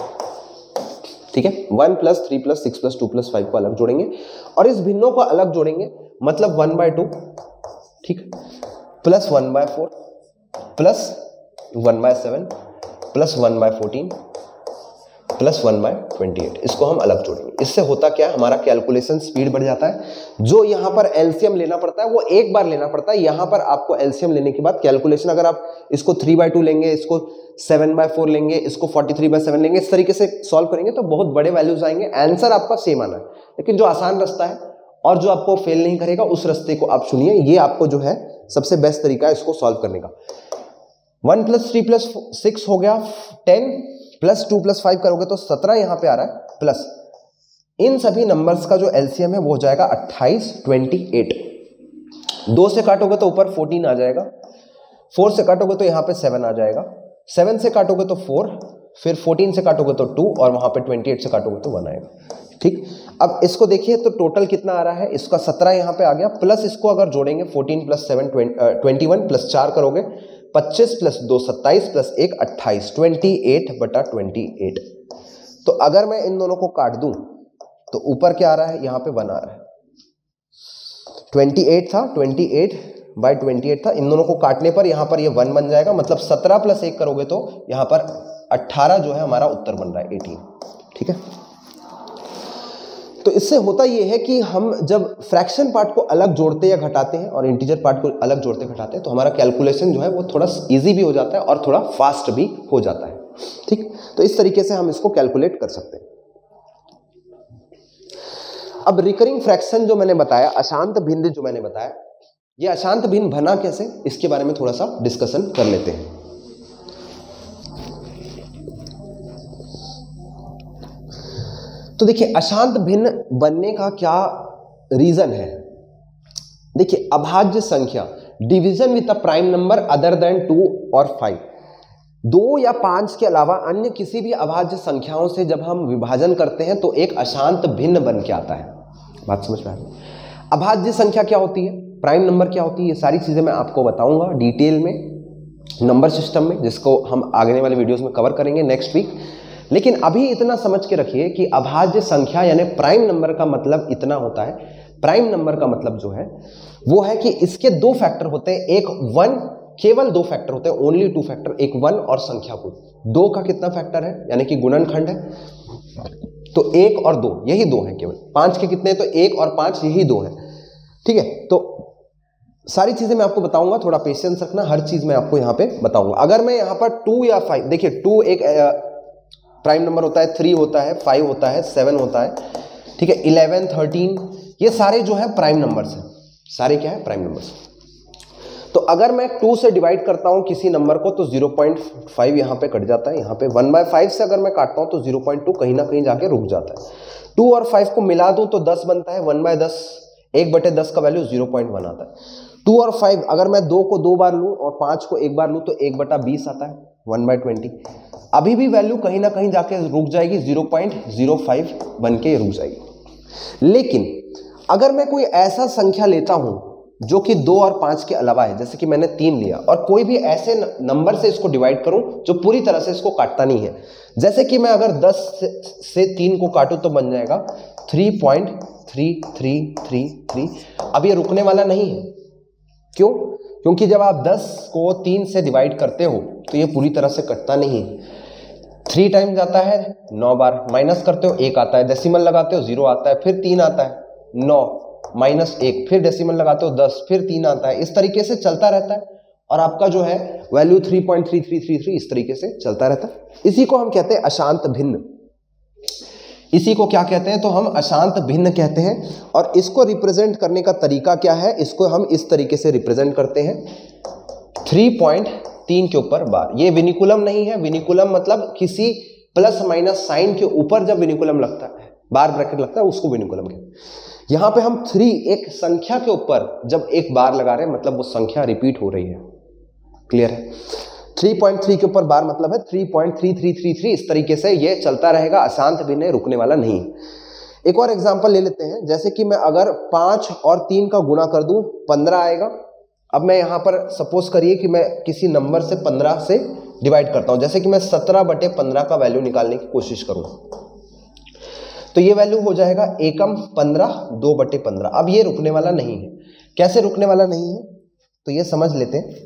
Speaker 1: ठीक है। One plus three plus six plus two plus five को अलग जोड़ेंगे और इस भिन्नों को अलग जोड़ेंगे, मतलब वन बाय टू, ठीक, plus one by four, plus one by seven, plus one by fourteen, plus one by twenty eight. इसको हम अलग जोड़ेंगे। इससे होता क्या है? हमारा कैलकुलेशन स्पीड बढ़ जाता है। जो यहां पर एलसीएम लेना पड़ता है वो एक बार लेना पड़ता है। यहां पर आपको एलसीएम लेने के बाद कैलकुलेशन, अगर आप इसको थ्री बाय टू लेंगे, इसको सेवन बाय फोर लेंगे, इसको फोर्टी थ्री बाय सेवन लेंगे, इस तरीके से सॉल्व करेंगे तो बहुत बड़े वैल्यूज आएंगे। आंसर आपका सेम आना है, लेकिन जो आसान रास्ता है और जो आपको फेल नहीं करेगा उस रास्ते को आप चुनिए। ये आपको जो है सबसे बेस्ट तरीका है इसको सॉल्व करने का। One plus three plus six हो गया ten, plus two plus five करोगे तो सत्रह यहां पे आ रहा है, प्लस इन सभी नंबर्स का जो एलसीएम है वो हो जाएगा अट्ठाईस, ट्वेंटी एट। दो से काटोगे तो ऊपर फोर्टीन आ जाएगा, फोर से काटोगे तो यहाँ पे सेवन आ जाएगा, सेवन से काटोगे तो फोर, फिर फोर्टीन से काटोगे तो टू, और वहां पे ट्वेंटी एट से काटोगे तो वन आएगा, ठीक। अब इसको देखिए तो टोटल कितना आ रहा है? इसका सत्रह यहाँ पे आ गया, प्लस इसको अगर जोड़ेंगे fourteen plus seven twenty one, plus चार करोगे पच्चीस, प्लस दो सत्ताईस, प्लस एक अट्ठाईस, ट्वेंटी एट बटा ट्वेंटी एट। तो अगर मैं इन दोनों को काट दूं तो ऊपर क्या आ रहा है? यहाँ पे वन आ रहा है। ट्वेंटी एट था, twenty eight by twenty eight था, इन दोनों को काटने पर यहाँ पर ये वन बन जाएगा, मतलब सत्रह प्लस एक करोगे तो यहाँ पर अट्ठारह जो है हमारा उत्तर बन रहा है, अठारह, ठीक है। तो इससे होता ये है कि हम जब फ्रैक्शन पार्ट को अलग जोड़ते या घटाते हैं और इंटीजर पार्ट को अलग जोड़ते घटाते हैं तो हमारा कैलकुलेशन जो है वो थोड़ा इजी भी हो जाता है और थोड़ा फास्ट भी हो जाता है, ठीक। तो इस तरीके से हम इसको कैलकुलेट कर सकते हैं। अब रिकरिंग फ्रैक्शन जो मैंने बताया, अशांत भिन्न जो मैंने बताया, ये अशांत भिन्न बना कैसे, इसके बारे में थोड़ा सा डिस्कशन कर लेते हैं। तो देखिए अशांत भिन्न बनने का क्या रीजन है? देखिए अभाज्य संख्या, division with a prime number other than two और फाइव, दो या पांच के अलावा अन्य किसी भी अभाज्य संख्याओं से जब हम विभाजन करते हैं तो एक अशांत भिन्न बन के आता है। बात समझ में आ रही है? अभाज्य संख्या क्या होती है, प्राइम नंबर क्या होती है, ये सारी चीजें मैं आपको बताऊंगा डिटेल में नंबर सिस्टम में, जिसको हम आगे वाले वीडियोस में कवर करेंगे नेक्स्ट वीक। लेकिन अभी इतना समझ के रखिए कि अभाज्य संख्या यानी प्राइम नंबर का मतलब इतना होता है, प्राइम नंबर का मतलब जो है वो है कि इसके दो फैक्टर होते हैं, एक वन, केवल दो फैक्टर होते हैं, ओनली टू फैक्टर, एक वन और संख्या कुल। दो का कितना फैक्टर है, यानी कि गुणनखंड है, तो एक और दो, यही दो है केवल। पांच के कितने, तो एक और पांच, यही दो है। ठीक है, तो सारी चीजें मैं आपको बताऊंगा, थोड़ा पेशेंस रखना, हर चीज मैं आपको यहां पे बताऊंगा। अगर मैं यहां पर टू या फाइव, देखिए टू एक प्राइम नंबर होता है, थ्री होता है, फाइव होता है, सेवन होता है, ठीक है, इलेवन, थर्टीन, ये सारे जो है प्राइम नंबर्स हैं, सारे क्या है, प्राइम नंबर्स। तो अगर मैं टू से डिवाइड करता हूं किसी नंबर को तो ज़ीरो पॉइंट फाइव यहां पे कट जाता है, यहां पे वन बाय फाइव से अगर मैं काटता हूं तो ज़ीरो पॉइंट टू कहीं ना कहीं जाके रुक जाता है। टू और फाइव को मिला दूं तो दस बनता है, वन बाय दस, एक बटे दस का वैल्यू ज़ीरो पॉइंट वन आता है। टू और फाइव, अगर मैं दो को दो बार लूं और पांच को एक बार लूं तो एक बटा बीस आता है, वन बाय ट्वेंटी। अभी भी वैल्यू कहीं ना कहीं जाके रुक जाएगी, ज़ीरो पॉइंट ज़ीरो फाइव बन के रुक जाएगी। लेकिन अगर मैं कोई ऐसा संख्या लेता हूं जो कि दो और पांच के अलावा है, जैसे कि मैंने तीन लिया, और कोई भी ऐसे नंबर से इसको डिवाइड करूं जो पूरी तरह से इसको काटता नहीं है, जैसे कि मैं अगर दस से, से तीन को काटूं तो बन जाएगा three point three three three three. अब ये रुकने वाला नहीं है, क्यों? क्योंकि जब आप दस को तीन से डिवाइड करते हो तो ये पूरी तरह से कटता नहीं है। थ्री टाइम्स आता है नौ बार, माइनस करते हो एक आता है, डेसिमल लगाते हो जीरो आता है, फिर तीन आता है नौ, माइनस एक, फिर डेसिमल लगाते हो दस, फिर तीन आता है, इस तरीके से चलता रहता है और आपका जो है value three point three three three three इस तरीके से चलता रहता है। इसी को हम कहते हैं अशांत भिन्न। इसी को क्या कहते हैं, तो हम अशांत भिन्न कहते हैं। और इसको रिप्रेजेंट करने का तरीका क्या है, इसको हम इस तरीके से रिप्रेजेंट करते हैं, थ्री पॉइंट तीन के ऊपर बार। ये विनिकुलम नहीं है, विनिकुलम मतलब किसी प्लस माइनस साइन के ऊपर जब विनिकुलम लगता है, बार ब्रैकेट लगता है, उसको विनिकुलम कहते हैं। यहां पे हम थ्री, एक संख्या के ऊपर जब एक बार लगा रहे हैं मतलब वो संख्या रिपीट हो रही है। क्लियर है? थ्री पॉइंट थ्री के ऊपर बार मतलब है three point three three three three, इस तरीके से ये चलता रहेगा, अशांत भिन्न, रुकने वाला नहीं। एक और एग्जांपल ले लेते हैं, जैसे कि मैं अगर पांच और तीन का गुणा कर दूं पंद्रह आएगा। अब मैं यहां पर सपोज करिए कि मैं किसी नंबर से पंद्रह से डिवाइड करता हूं, जैसे कि मैं सत्रह बटे पंद्रह का वैल्यू निकालने की कोशिश करूं तो ये वैल्यू हो जाएगा एकम पंद्रह, दो बटे पंद्रह। अब ये रुकने वाला नहीं है। कैसे रुकने वाला नहीं है, तो ये समझ लेते हैं।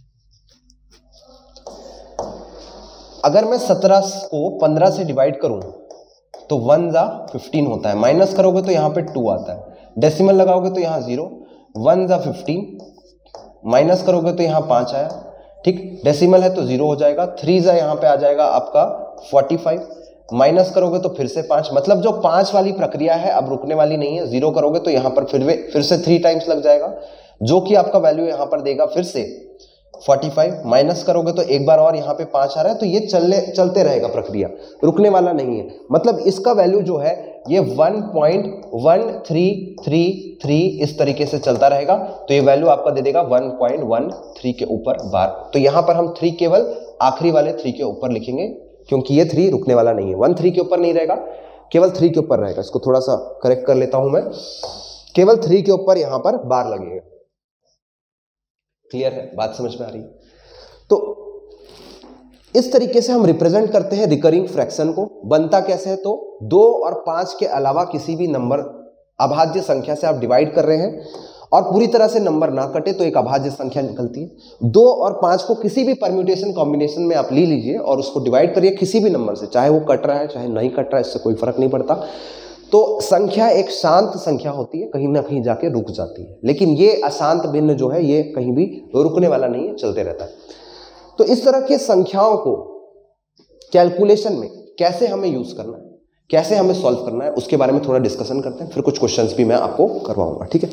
Speaker 1: अगर मैं सत्रह को पंद्रह से डिवाइड करूं तो वन जा फिफ्टीन होता है, माइनस करोगे तो यहां पे टू आता है, डेसिमल लगाओगे तो यहां जीरो, वन जा फिफ्टीन, माइनस करोगे तो यहां पांच आया, ठीक, डेसिमल है तो जीरो हो जाएगा, थ्री जा यहां पे आ जाएगा आपका फोर्टी फाइव, माइनस करोगे तो फिर से पांच, मतलब जो पांच वाली प्रक्रिया है अब रुकने वाली नहीं है। जीरो करोगे तो यहां पर फिर फिर से थ्री टाइम्स लग जाएगा, जो कि आपका वैल्यू यहां पर देगा फिर से फोर्टी फाइव, माइनस करोगे तो एक बार और यहां पे पांच आ रहा है, तो ये चलने चलते रहेगा प्रक्रिया, रुकने वाला नहीं है। मतलब इसका वैल्यू जो है ये one point one three three three इस तरीके से चलता रहेगा, तो ये वैल्यू आपका दे देगा वन पॉइंट वन थ्री के ऊपर बार। तो यहां पर हम थ्री केवल आखिरी वाले थ्री के ऊपर लिखेंगे, क्योंकि ये थ्री रुकने वाला नहीं है, वन थ्री के ऊपर नहीं रहेगा, केवल थ्री के ऊपर रहेगा। इसको थोड़ा सा करेक्ट कर लेता हूं मैं, केवल थ्री के ऊपर यहां पर बार लगेगा। क्लियर है? बात समझ में आ रही है? तो इस तरीके से हम रिप्रेजेंट करते हैं रिकरिंग फ्रैक्शन को। बनता कैसे है, तो दो और पांच के अलावा किसी भी नंबर अभाज्य संख्या से आप डिवाइड कर रहे हैं और पूरी तरह से नंबर ना कटे तो एक अभाज्य संख्या निकलती है। दो और पांच को किसी भी परम्यूटेशन कॉम्बिनेशन में आप ले लीजिए और उसको डिवाइड करिए किसी भी नंबर से, चाहे वो कट रहा है चाहे नहीं कट रहा है, इससे कोई फर्क नहीं पड़ता। तो संख्या एक शांत संख्या होती है, कहीं ना कहीं जाके रुक जाती है। लेकिन ये अशांत भिन्न जो है ये कहीं भी रुकने वाला नहीं है, चलते रहता है। तो इस तरह के संख्याओं को कैलकुलेशन में कैसे हमें यूज करना है, कैसे हमें सॉल्व करना है, उसके बारे में थोड़ा डिस्कशन करते हैं, फिर कुछ क्वेश्चंस भी मैं आपको करवाऊंगा। ठीक है,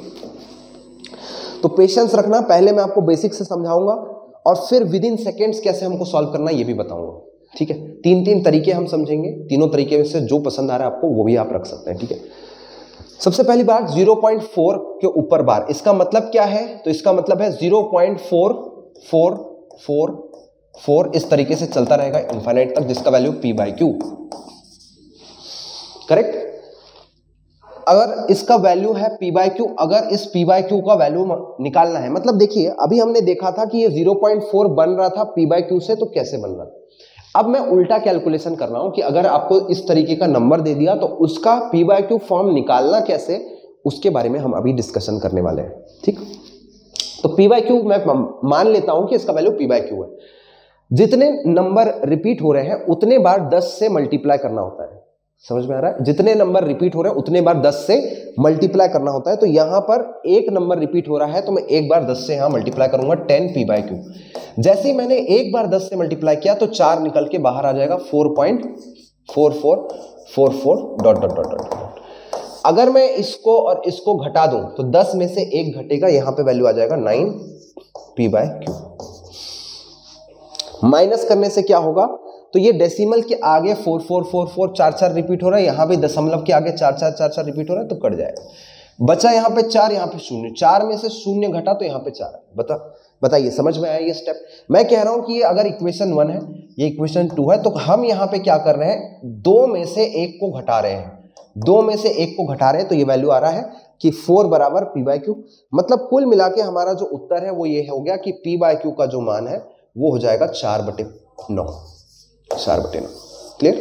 Speaker 1: तो पेशेंस रखना, पहले मैं आपको बेसिक से समझाऊंगा और फिर विद इन सेकेंड्स कैसे हमको सॉल्व करना है ये भी बताऊंगा। ठीक है, तीन तीन तरीके हम समझेंगे, तीनों तरीके में से जो पसंद आ रहा है आपको वो भी आप रख सकते हैं। ठीक है, सबसे पहली बात ज़ीरो पॉइंट फोर के ऊपर बार, इसका मतलब क्या है, तो इसका मतलब है zero point four four four four, इस तरीके से चलता रहेगा इनफाइनाइट तक, जिसका value P by Q. Correct. अगर इसका वैल्यू है पी बाई क्यू, अगर इस पी बाई क्यू का वैल्यू निकालना है, मतलब देखिए अभी हमने देखा था कि ये ज़ीरो पॉइंट फोर बन रहा था पी बाई क्यू से, तो कैसे बन रहा था। अब मैं उल्टा कैलकुलेशन कर रहा हूं कि अगर आपको इस तरीके का नंबर दे दिया तो उसका पी बाई क्यू फॉर्म निकालना कैसे, उसके बारे में हम अभी डिस्कशन करने वाले हैं। ठीक, तो पी बाई क्यू मैं मान लेता हूं कि इसका वैल्यू पी बाई क्यू है। जितने नंबर रिपीट हो रहे हैं उतने बार दस से मल्टीप्लाई करना होता है। समझ में आ रहा है? जितने नंबर रिपीट हो रहे हैं उतने बार दस से मल्टीप्लाई करना होता है। तो यहां पर एक नंबर रिपीट हो रहा है तो मैं एक बार दस से यहां मल्टीप्लाई करूंगा, टेन पी बाई क्यू। जैसे ही मैंने एक बार दस से मल्टीप्लाई किया तो चार निकल के बाहर आ जाएगा, four point four four four four dot dot dot dot. अगर मैं इसको और इसको घटा दूं तो दस में से एक घटेगा, यहां पे वैल्यू आ जाएगा nine P by Q. Minus करने से क्या होगा, तो ये डेसिमल के आगे फोर फोर फोर फोर चार चार रिपीट हो रहा है, यहां पे दशमलव के आगे चार चार चार चार रिपीट हो रहा है, तो कट जाएगा। बचा यहां पे चार, यहां पे शून्य, चार में से शून्य घटा तो यहां पे चार है। बता बताइए समझ में आया ये स्टेप? मैं कह रहा हूं कि ये अगर इक्वेशन वन है, ये इक्वेशन टू है, तो हम यहां पे क्या कर रहे हैं, दो में से एक को घटा रहे हैं, दो में से एक को घटा रहे हैं, तो ये वैल्यू आ रहा है कि फोर बराबर पी बाई क्यू। मतलब कुल मिला के हमारा जो उत्तर है वो ये हो गया कि पी बाई क्यू का जो मान है वो हो जाएगा चार बटे नौ, चार बटे नौ। क्लियर?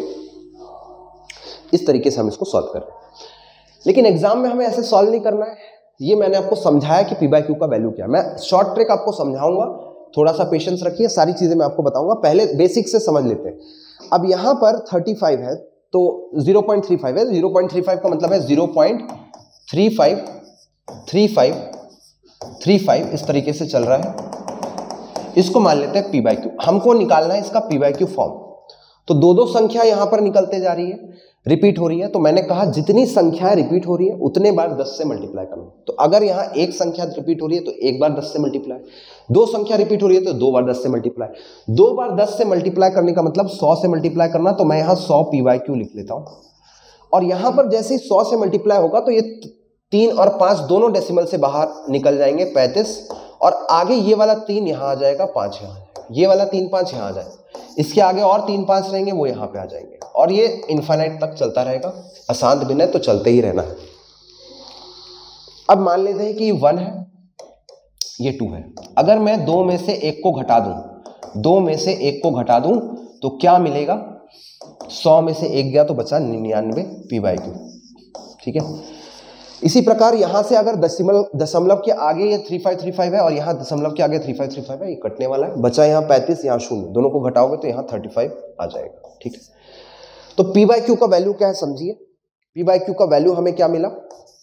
Speaker 1: इस तरीके से हम इसको सॉल्व कर रहे हैं, लेकिन एग्जाम में हमें ऐसे सॉल्व नहीं करना है। ये मैंने आपको समझाया कि पी बाई क्यू का वैल्यू क्या है। मैं शॉर्ट ट्रिक आपको समझाऊंगा, थोड़ा सा पेशेंस रखिए, सारी चीजें मैं आपको बताऊंगा। पहले बेसिक से समझ लेते हैं। अब यहां पर थर्टी फाइव है तो ज़ीरो पॉइंट थ्री फाइव है, ज़ीरो पॉइंट थ्री फाइव का मतलब है zero point three five three five three five, इस तरीके से चल रहा है। इसको मान लेते हैं पी बाई क्यू। हमको निकालना है इसका पी बाई क्यू फॉर्म। तो दो दो संख्या यहां पर निकलते जा रही है, रिपीट हो रही है, तो मैंने कहा जितनी संख्या रिपीट हो रही है उतने बार दस से मल्टीप्लाई करना। तो अगर यहां एक संख्या रिपीट हो रही है तो एक बार दस से मल्टीप्लाई, दो संख्या रिपीट हो रही है तो दो बार दस से मल्टीप्लाई, दो बार दस से मल्टीप्लाई करने का मतलब सौ से मल्टीप्लाई करना। तो मैं यहां सौ पी बाई क्यू लिख लेता हूं, और यहां पर जैसे ही सौ से मल्टीप्लाई होगा तो ये तीन और पांच दोनों डेसिमल से बाहर निकल जाएंगे, पैंतीस, और आगे ये वाला तीन यहां आ जाएगा, पांच यहां आ जाएगा, ये वाला तीन पांच यहां आ जाएगा, इसके आगे और तीन पांच रहेंगे वो यहां पे आ जाएंगे, और ये इनफाइनाइट तक चलता रहेगा। अशांत भिन्न है तो चलते ही रहना है। अब मान लेते हैं कि ये वन है, ये टू है। अगर मैं दो में से एक को घटा दूं, दो में से एक को घटा दूं तो क्या मिलेगा, सौ में से एक गया तो बचा निन्यानवे पी बाई क्यू। ठीक है। इसी प्रकार यहां से अगर दशमलव दशमलव के आगे ये थ्री फाइव थ्री फाइव है और यहाँ दशमलव के आगे थ्री फाइव थ्री फाइव है, ये कटने वाला है, बचा यहाँ पैंतीस, यहाँ शून्य, दोनों को घटाओगे तो यहाँ थर्टी फाइव आ जाएगा। ठीक है। तो पी बाई क्यू का वैल्यू क्या है समझिए। पी बाई क्यू का वैल्यू हमें क्या मिला,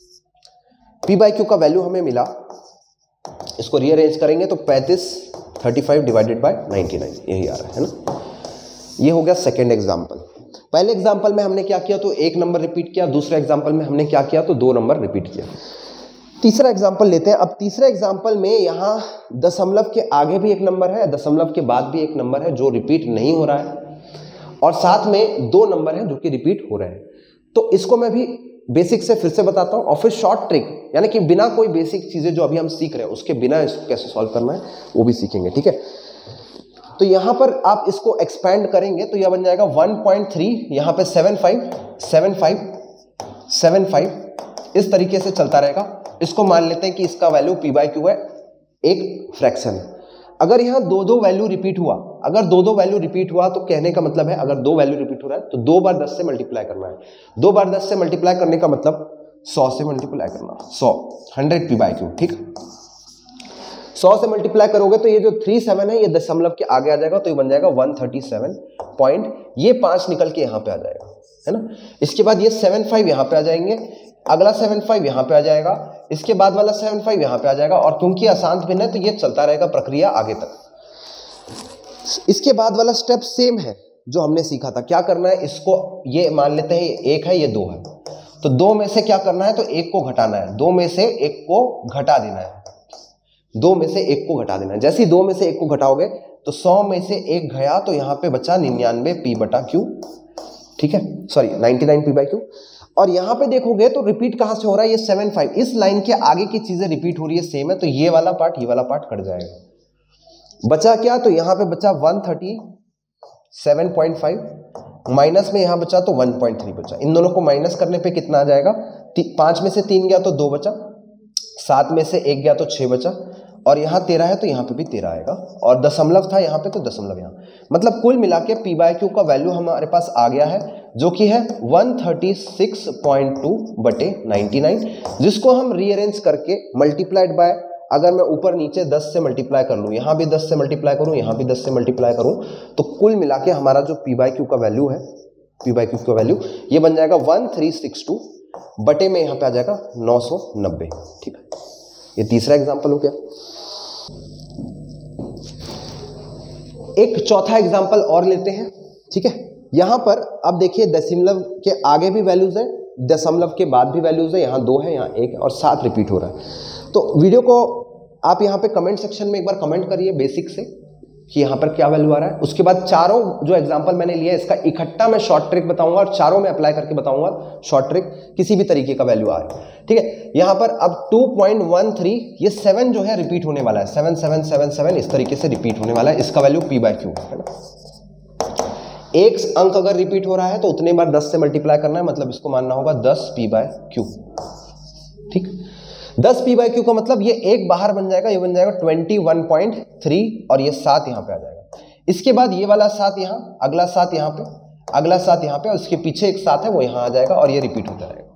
Speaker 1: पी बाई क्यू का वैल्यू हमें मिला, इसको रीअरेंज करेंगे तो पैंतीस thirty five divided by ninety nine, यही आ रहा है ना। ये हो गया सेकेंड एग्जाम्पल। पहले एग्जाम्पल में हमने क्या किया, तो एक नंबर रिपीट किया, दूसरे एग्जाम्पल में हमने क्या किया, तो दो नंबर रिपीट किया। तीसरा एग्जाम्पल लेते हैं। अब तीसरे एग्जाम्पल में यहाँ दशमलव के आगे भी एक नंबर है, दशमलव के बाद भी एक नंबर है जो रिपीट नहीं हो रहा है, और साथ में दो नंबर है जो कि रिपीट हो रहे हैं। तो इसको मैं भी बेसिक से फिर से बताता हूँ, और फिर शॉर्ट ट्रिक, यानी कि बिना कोई बेसिक चीजें जो अभी हम सीख रहे हैं उसके बिना इसको कैसे सॉल्व करना है वो भी सीखेंगे। ठीक है। तो यहां पर आप इसको एक्सपैंड करेंगे तो यह बन जाएगा वन पॉइंट थ्री, यहां पे seven five seven five seven five, इस तरीके से चलता रहेगा। इसको मान लेते हैं कि इसका वैल्यू पी बाई क्यू है, एक फ्रैक्शन है। अगर यहां दो दो वैल्यू रिपीट हुआ, अगर दो दो वैल्यू रिपीट हुआ तो कहने का मतलब है अगर दो वैल्यू रिपीट हो रहा है तो दो बार दस से मल्टीप्लाई करना है। दो बार दस से मल्टीप्लाई करने का मतलब सौ से मल्टीप्लाई करना, सौ, हंड्रेड पी बाई क्यू। ठीक, सौ से मल्टीप्लाई करोगे तो ये जो थ्री सेवन है ये दशमलव के आगे आ जाएगा, तो ये बन जाएगा वन थर्टी सेवन पॉइंट, ये पांच निकल के यहाँ पे आ जाएगा, है ना। इसके बाद ये सेवन फाइव यहाँ पे आ जाएंगे, अगला सेवन फाइव यहाँ पे आ जाएगा, इसके बाद वाला सेवन फाइव यहाँ पे आ जाएगा, और क्योंकि अशांत भिन्न है तो ये चलता रहेगा प्रक्रिया आगे तक। इसके बाद वाला स्टेप सेम है जो हमने सीखा था। क्या करना है, इसको ये मान लेते हैं एक है, ये दो है, तो दो में से क्या करना है, तो एक को घटाना है, दो में से एक को घटा देना है, दो में से एक को घटा देना है। जैसे ही दो में से एक को घटाओगे तो सौ में से एक गया तो यहाँ पे बचा निन्यानवे पी बटा क्यू। ठीक है, sorry ninety nine P by Q. और यहाँ पे देखोगे तो रिपीट कहाँ से हो रहा है, ये सेवन फाइव, इस लाइन के आगे की चीजें रिपीट हो रही है, सेम है, तो ये वाला पार्ट ये वाला पार्ट कट जाएगा, बचा क्या, तो यहां पे बचा one thirty seven point five, minus में यहां बचा तो वन पॉइंट थ्री बचा। इन दोनों को माइनस करने पे कितना आ जाएगा, पांच में से तीन गया तो दो बचा, सात में से एक गया तो छह बचा, और यहाँ तेरह है तो यहाँ पे भी तेरह आएगा, और दशमलव था यहाँ पे तो दशमलव यहाँ। मतलब कुल मिला के पी बाय क्यू का वैल्यू हमारे पास आ गया है जो कि है one thirty six point two बटे नाइन्टी नाइन, जिसको हम रीअरेंज करके मल्टीप्लाइड बाय, अगर मैं ऊपर नीचे दस से मल्टीप्लाई कर लूँ, यहाँ भी दस से मल्टीप्लाई करूँ, यहाँ भी दस से मल्टीप्लाई करूँ, तो कुल मिला के हमारा जो पी बाय क्यू का वैल्यू है, पी बाय क्यू का वैल्यू ये बन जाएगा वन थ्री सिक्स टू बटे में यहाँ पे आ जाएगा नौ सौ नब्बे। ठीक है, ये तीसरा एग्जाम्पल हो गया। एक चौथा एग्जाम्पल और लेते हैं। ठीक है, यहां पर अब देखिए दशमलव के आगे भी वैल्यूज है, दशमलव के बाद भी वैल्यूज है, यहाँ दो है, यहाँ एक है, और सात रिपीट हो रहा है। तो वीडियो को आप यहाँ पे कमेंट सेक्शन में एक बार कमेंट करिए बेसिक से कि यहाँ पर क्या वैल्यू आ रहा है। उसके बाद चारों जो एग्जाम्पल मैंने लिया है इसका इकट्ठा मैं शॉर्ट ट्रिक बताऊंगा और चारों में अप्लाई करके बताऊंगा शॉर्ट ट्रिक, किसी भी तरीके का वैल्यू आ रहा है। ठीक है, यहाँ पर अब टू पॉइंट वन थ्री, ये सेवन जो है रिपीट होने वाला है, सेवन सेवन सेवन सेवन इस तरीके से रिपीट होने वाला है, इसका वैल्यू पी बाय क्यू है ना। एक अंक अगर रिपीट हो रहा है तो उतने बार दस से मल्टीप्लाई करना है, मतलब इसको मानना होगा दस पी बाय क्यू। ठीक, दस पी बाय क्यू का मतलब ये एक बाहर बन जाएगा, ये बन जाएगा ट्वेंटी वन पॉइंट थ्री, और ये सात यहाँ पे आ जाएगा। इसके बाद ये वाला सात यहाँ, अगला सात यहाँ पे, अगला सात यहाँ पे, और इसके पीछे एक सात है वो यहाँ आ जाएगा, और ये रिपीट होता रहेगा।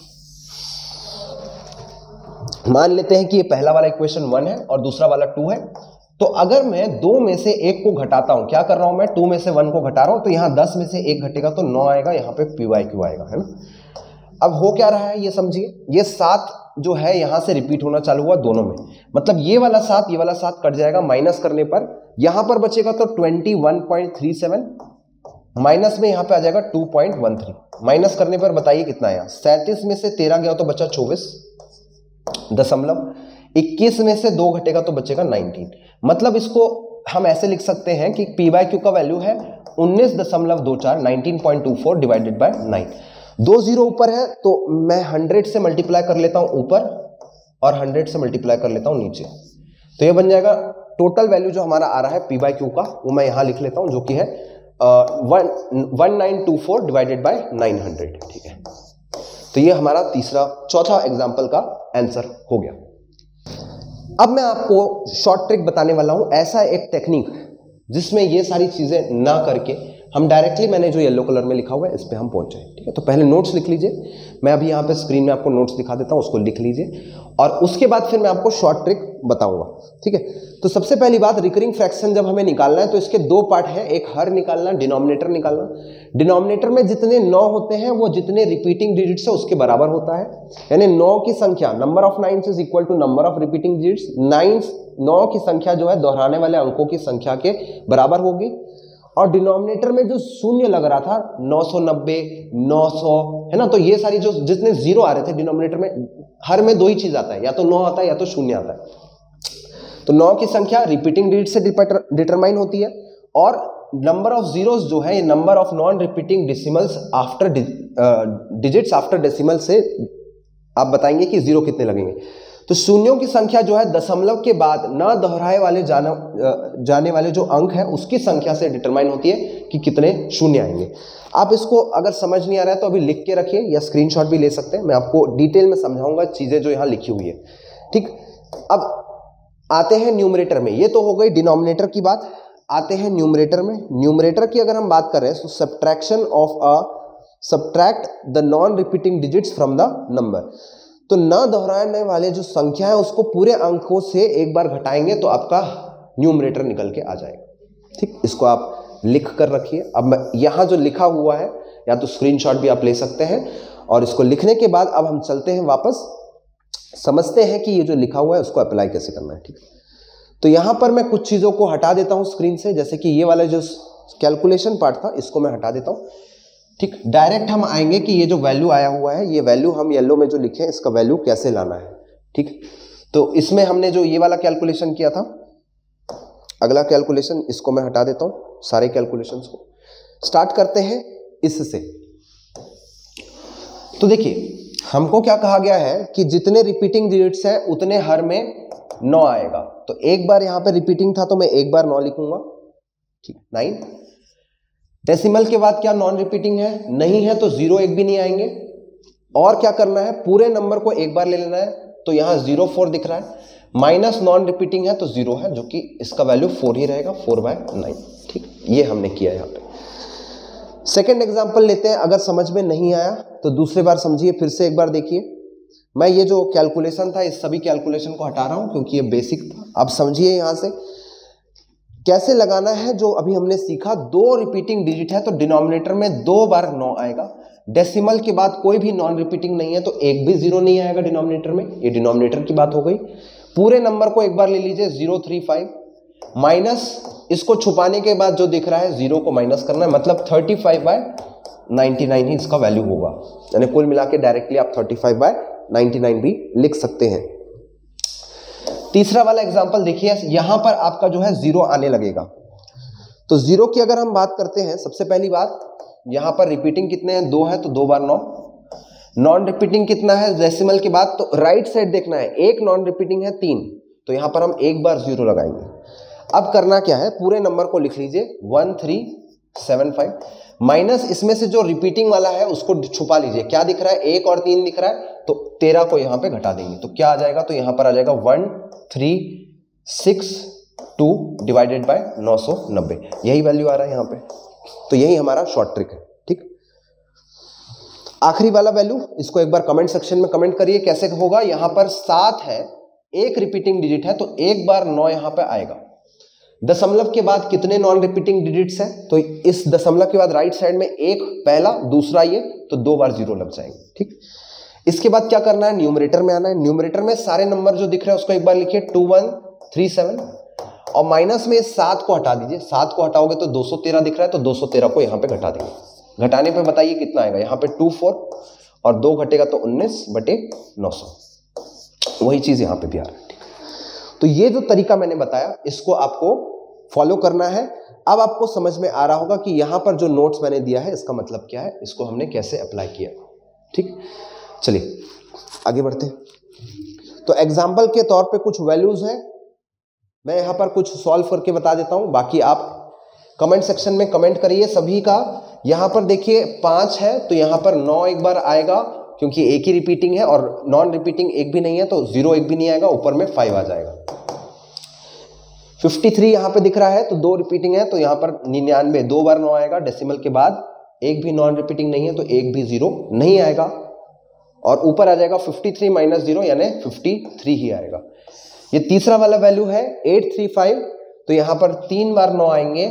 Speaker 1: मान लेते हैं कि ये पहला वाला इक्वेशन वन है और दूसरा वाला टू है। तो अगर मैं दो में से एक को घटाता हूं, क्या कर रहा हूं मैं, टू में से वन को घटा रहा हूं, तो यहां दस में से एक घटेगा तो नौ आएगा, यहां पे पी वाई क्यू आएगा, है ना। अब हो क्या रहा है ये समझिए, ये सात जो है यहां से रिपीट होना चालू हुआ दोनों में, मतलब ये वाला सात ये वाला सात कट जाएगा, माइनस करने पर यहां पर बचेगा तो twenty one point three seven, minus में यहां पे आ जाएगा two point one three, minus करने पर बताइए कितना आया, सैंतीस में से तेरह गया तो बचा चौबीस दशमलव, इक्कीस में से दो घटेगा तो बचेगा नाइनटीन। मतलब इसको हम ऐसे लिख सकते हैं कि पी बाय क्यू का वैल्यू है उन्नीस दशमलव दो चार, nineteen point two four divided by nine. दो जीरो ऊपर है तो मैं हंड्रेड से मल्टीप्लाई कर लेता हूं ऊपर और हंड्रेड से मल्टीप्लाई कर लेता हूं नीचे, तो ये बन जाएगा टोटल वैल्यू जो हमारा आ रहा है पी बाय क्यू का, वो मैं यहां लिख लेता हूं जो कि है one one nine two four divided by nine hundred. ठीक है, तो ये हमारा तीसरा चौथा एग्जाम्पल का आंसर हो गया। अब मैं आपको शॉर्ट ट्रिक बताने वाला हूं, ऐसा एक टेक्निक जिसमें ये सारी चीजें ना करके हम डायरेक्टली, मैंने जो येलो कलर में लिखा हुआ है इस पे हम पहुंचे। ठीक है, तो पहले नोट्स लिख लीजिए, मैं अभी यहाँ पे स्क्रीन में आपको नोट्स दिखा देता हूँ, उसको लिख लीजिए और उसके बाद फिर मैं आपको शॉर्ट ट्रिक बताऊंगा। ठीक है, तो सबसे पहली बात, रिकरिंग फ्रैक्शन जब हमें निकालना है तो इसके दो पार्ट हैं, एक हर निकालना, डिनोमिनेटर निकालना। डिनोमिनेटर में जितने नौ होते हैं वो जितने रिपीटिंग डिजिट्स है उसके बराबर होता है, यानी नौ की संख्या, number of nines is equal to number of repeating digits, nines नौ की संख्या जो है दोहराने वाले अंकों की संख्या के बराबर होगी। और डिनोमिनेटर में जो शून्य लग रहा था नौ सौ नब्बे, नौ सौ, है ना, तो ये सारी जो जितने जीरो आ रहे थे डिनोमिनेटर में, हर में दो ही चीज आता है, या तो नौ आता है या तो शून्य आता है। तो नौ की संख्या रिपीटिंग डिजिट से डिटरमाइन होती है, और नंबर ऑफ जीरोस जो है ये number of non repeating decimals after digits after decimal से आप बताएंगे कि जीरो कितने लगेंगे। तो शून्यों की संख्या जो है दशमलव के बाद ना दोहराए वाले जाना जाने वाले जो अंक है उसकी संख्या से डिटरमाइन होती है कि कितने शून्य आएंगे। आप इसको अगर समझ नहीं आ रहा है तो अभी लिख के रखिए या स्क्रीनशॉट भी ले सकते हैं, मैं आपको डिटेल में समझाऊंगा चीजें जो यहाँ लिखी हुई है। ठीक, अब आते हैं न्यूमरेटर में, ये तो हो गई डिनोमिनेटर की बात। आते हैं न्यूमरेटर में। न्यूमरेटर की अगर हम बात करें तो subtraction of a subtract the non repeating digits from the number, तो न दोहराने वाले जो संख्या है उसको पूरे अंकों से एक बार घटाएंगे तो आपका न्यूमरेटर निकल के आ जाएगा। ठीक, इसको आप लिख कर रखिए। अब यहाँ जो लिखा हुआ है या तो स्क्रीनशॉट भी आप ले सकते हैं, और इसको लिखने के बाद अब हम चलते हैं वापस, समझते हैं कि ये जो लिखा हुआ है उसको अप्लाई कैसे करना है। ठीक, तो यहाँ पर मैं कुछ चीज़ों को हटा देता हूँ स्क्रीन से, जैसे कि ये वाला जो कैलकुलेशन पार्ट था इसको मैं हटा देता हूँ। ठीक, डायरेक्ट हम आएंगे कि ये जो वैल्यू आया हुआ है, ये वैल्यू हम येलो में जो लिखे हैं इसका वैल्यू कैसे लाना है। ठीक, तो इसमें हमने जो ये वाला कैलकुलेशन किया था, अगला कैलकुलेशन इसको मैं हटा देता हूँ, सारे कैलकुलेशंस को स्टार्ट करते हैं इससे। तो देखिए हमको क्या कहा गया है कि जितने रिपीटिंग डिजिट्स हैं उतने हर में नौ आएगा। तो एक बार यहां पे रिपीटिंग था तो मैं एक बार नौ लिखूंगा, ठीक, नाइन। डेसिमल के बाद क्या नॉन रिपीटिंग है? नहीं है, तो जीरो एक भी नहीं आएंगे। और क्या करना है, पूरे नंबर को एक बार ले लेना है। तो यहां जीरो फोर दिख रहा है, माइनस नॉन रिपीटिंग है तो जीरो है, जो कि इसका वैल्यू फोर ही रहेगा, फोर बाय नाइन। ठीक, ये हमने किया यहाँ पे। सेकेंड एग्जाम्पल लेते हैं। अगर समझ में नहीं आया तो दूसरे बार समझिए, फिर से एक बार देखिए। मैं ये जो कैलकुलेशन था इस सभी कैलकुलेशन को हटा रहा हूं क्योंकि ये बेसिक था। आप समझिए यहां से कैसे लगाना है जो अभी हमने सीखा। दो रिपीटिंग डिजिट है तो डिनोमिनेटर में दो बार नौ आएगा। डेसिमल के बाद कोई भी नॉन रिपीटिंग नहीं है तो एक भी जीरो नहीं आएगा डिनोमिनेटर में। ये डिनोमिनेटर की बात हो गई। पूरे नंबर को एक बार ले लीजिए, जीरो थ्री फाइव माइनस इसको छुपाने के बाद जो दिख रहा है जीरो को माइनस करना है, मतलब thirty five by ninety nine ही इसका वैल्यू होगा। यानी कुल मिला के डायरेक्टली आप thirty five by ninety nine भी लिख सकते हैं। तीसरा वाला एग्जांपल देखिए, यहां पर आपका जो है जीरो आने लगेगा। तो जीरो की अगर हम बात करते हैं, सबसे पहली बात यहां पर रिपीटिंग कितने हैं, दो है तो दो बार नौ। नॉन रिपीटिंग कितना है डेसिमल के बाद, तो राइट साइड देखना है, एक नॉन रिपीटिंग है तीन, तो यहां पर हम एक बार जीरो लगाएंगे। अब करना क्या है, पूरे नंबर को लिख लीजिए one three seven five minus इसमें से जो रिपीटिंग वाला है उसको छुपा लीजिए। क्या दिख रहा है, एक और तीन दिख रहा है, तो तेरह को यहां पे घटा देंगे तो क्या आ जाएगा, तो यहां पर आ जाएगा one three six two divided by नौ सौ नब्बे। यही वैल्यू आ रहा है यहां पे। तो यही हमारा शॉर्ट ट्रिक है। ठीक, आखिरी वाला वैल्यू, इसको एक बार कमेंट सेक्शन में कमेंट करिए कैसे होगा। यहां पर सात है, एक रिपीटिंग डिजिट है तो एक बार नौ यहां पे आएगा। दशमलव के बाद कितने नॉन रिपीटिंग डिजिट्स हैं, तो इस दशमलव के बाद राइट साइड में एक पहला, दूसरा ये, तो दो बार जीरो लग जाएंगे। ठीक, इसके बाद क्या करना है, न्यूमरेटर में आना है। न्यूमरेटर में सारे नंबर जो दिख रहे हैं उसको एक बार लिखिए, टू वन थ्री सेवन, और माइनस में सात को हटा दीजिए। सात को हटाओगे तो दो सौ तेरह दिख रहा है, तो दो सौ तेरह को यहाँ पे घटा देंगे। घटाने पे बताइए कितना आएगा, यहाँ पे टू फोर और दो घटेगा तो उन्नीस बटे नौ सौ। वही चीज यहाँ पे भी आ रहा है। तो ये जो तरीका मैंने बताया इसको आपको फॉलो करना है। अब आपको समझ में आ रहा होगा कि यहां पर जो नोट्स मैंने दिया है इसका मतलब क्या है, इसको हमने कैसे अप्लाई किया। ठीक, चलिए आगे बढ़ते हैं। तो एग्जाम्पल के तौर पे कुछ वैल्यूज हैं, मैं यहां पर कुछ सॉल्व करके बता देता हूं, बाकी आप कमेंट सेक्शन में कमेंट करिए सभी का। यहां पर देखिए पांच है तो यहां पर नौ एक बार आएगा क्योंकि एक ही रिपीटिंग है, और नॉन रिपीटिंग एक भी नहीं है तो जीरो एक भी नहीं आएगा, ऊपर में फाइव आ जाएगा। फिफ्टी थ्री यहाँ पे दिख रहा है तो दो रिपीटिंग है तो यहाँ पर निन्यानवे, दो बार नौ आएगा। डेसिमल के बाद एक भी नॉन रिपीटिंग नहीं है तो एक भी जीरो नहीं आएगा, और ऊपर आ जाएगा फिफ्टी थ्री माइनस जीरो यानी फिफ्टी थ्री ही आएगा। ये तीसरा वाला वैल्यू है एट थ्री फाइव, तो यहाँ पर तीन बार नौ आएंगे।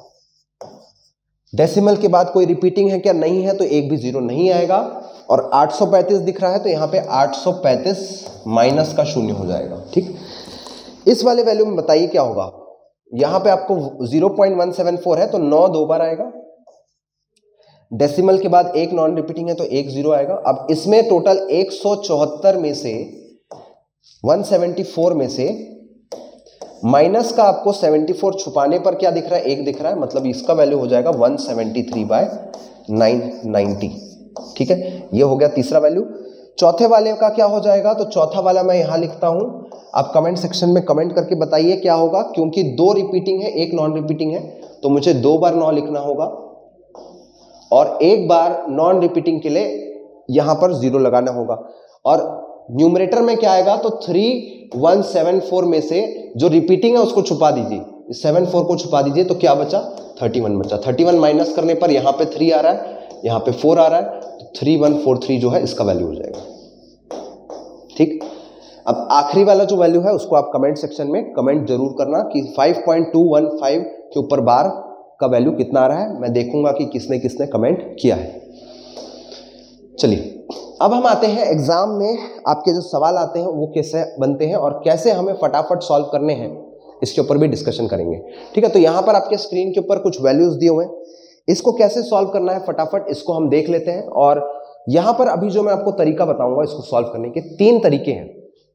Speaker 1: डेसिमल के बाद कोई रिपीटिंग है क्या, नहीं है, तो एक भी जीरो नहीं आएगा। और आठ सौ पैंतीस दिख रहा है तो यहाँ पे आठ सौ पैंतीस माइनस का शून्य हो जाएगा। ठीक, इस वाले वैल्यू में बताइए क्या होगा। यहां पे आपको zero point one seven four है तो नौ दो बार आएगा। डेसिमल के बाद एक नॉन रिपीटिंग है तो एक जीरो आएगा। अब इसमें टोटल एक सौ चौहत्तर में से एक सौ चौहत्तर में से माइनस का आपको चौहत्तर छुपाने पर क्या दिख रहा है, एक दिख रहा है, मतलब इसका वैल्यू हो जाएगा one seventy three by nine ninety. ठीक है, ये हो गया तीसरा वैल्यू। चौथे वाले का क्या हो जाएगा, तो चौथा वाला मैं यहां लिखता हूं, आप कमेंट सेक्शन में कमेंट करके बताइए क्या होगा। क्योंकि दो रिपीटिंग है एक नॉन रिपीटिंग है तो मुझे दो बार नौ लिखना होगा, और एक बार नॉन रिपीटिंग के लिए यहां पर जीरो लगाना होगा। और न्यूमरेटर में क्या आएगा, तो थ्री वन सेवन फोर में से जो रिपीटिंग है उसको छुपा दीजिए, सेवन फोर को छुपा दीजिए तो क्या बचा, थर्टी वन बचा। थर्टी वन माइनस करने पर यहाँ पे थ्री आ रहा है, यहाँ पे फोर आ रहा है, तो थ्री वन फोर थ्री जो है इसका वैल्यू हो जाएगा। ठीक, अब आखिरी वाला जो वैल्यू है उसको आप कमेंट सेक्शन में कमेंट जरूर करना कि five point two one five के ऊपर बार का वैल्यू कितना आ रहा है। मैं देखूंगा कि किसने किसने कमेंट किया है। चलिए अब हम आते हैं एग्जाम में आपके जो सवाल आते हैं वो कैसे बनते हैं और कैसे हमें फटाफट सॉल्व करने हैं, इसके ऊपर भी डिस्कशन करेंगे। ठीक है, तो यहाँ पर आपके स्क्रीन के ऊपर कुछ वैल्यूज दिए हुए हैं, इसको कैसे सॉल्व करना है फटाफट इसको हम देख लेते हैं। और यहाँ पर अभी जो मैं आपको तरीका बताऊंगा इसको सॉल्व करने के तीन तरीके हैं।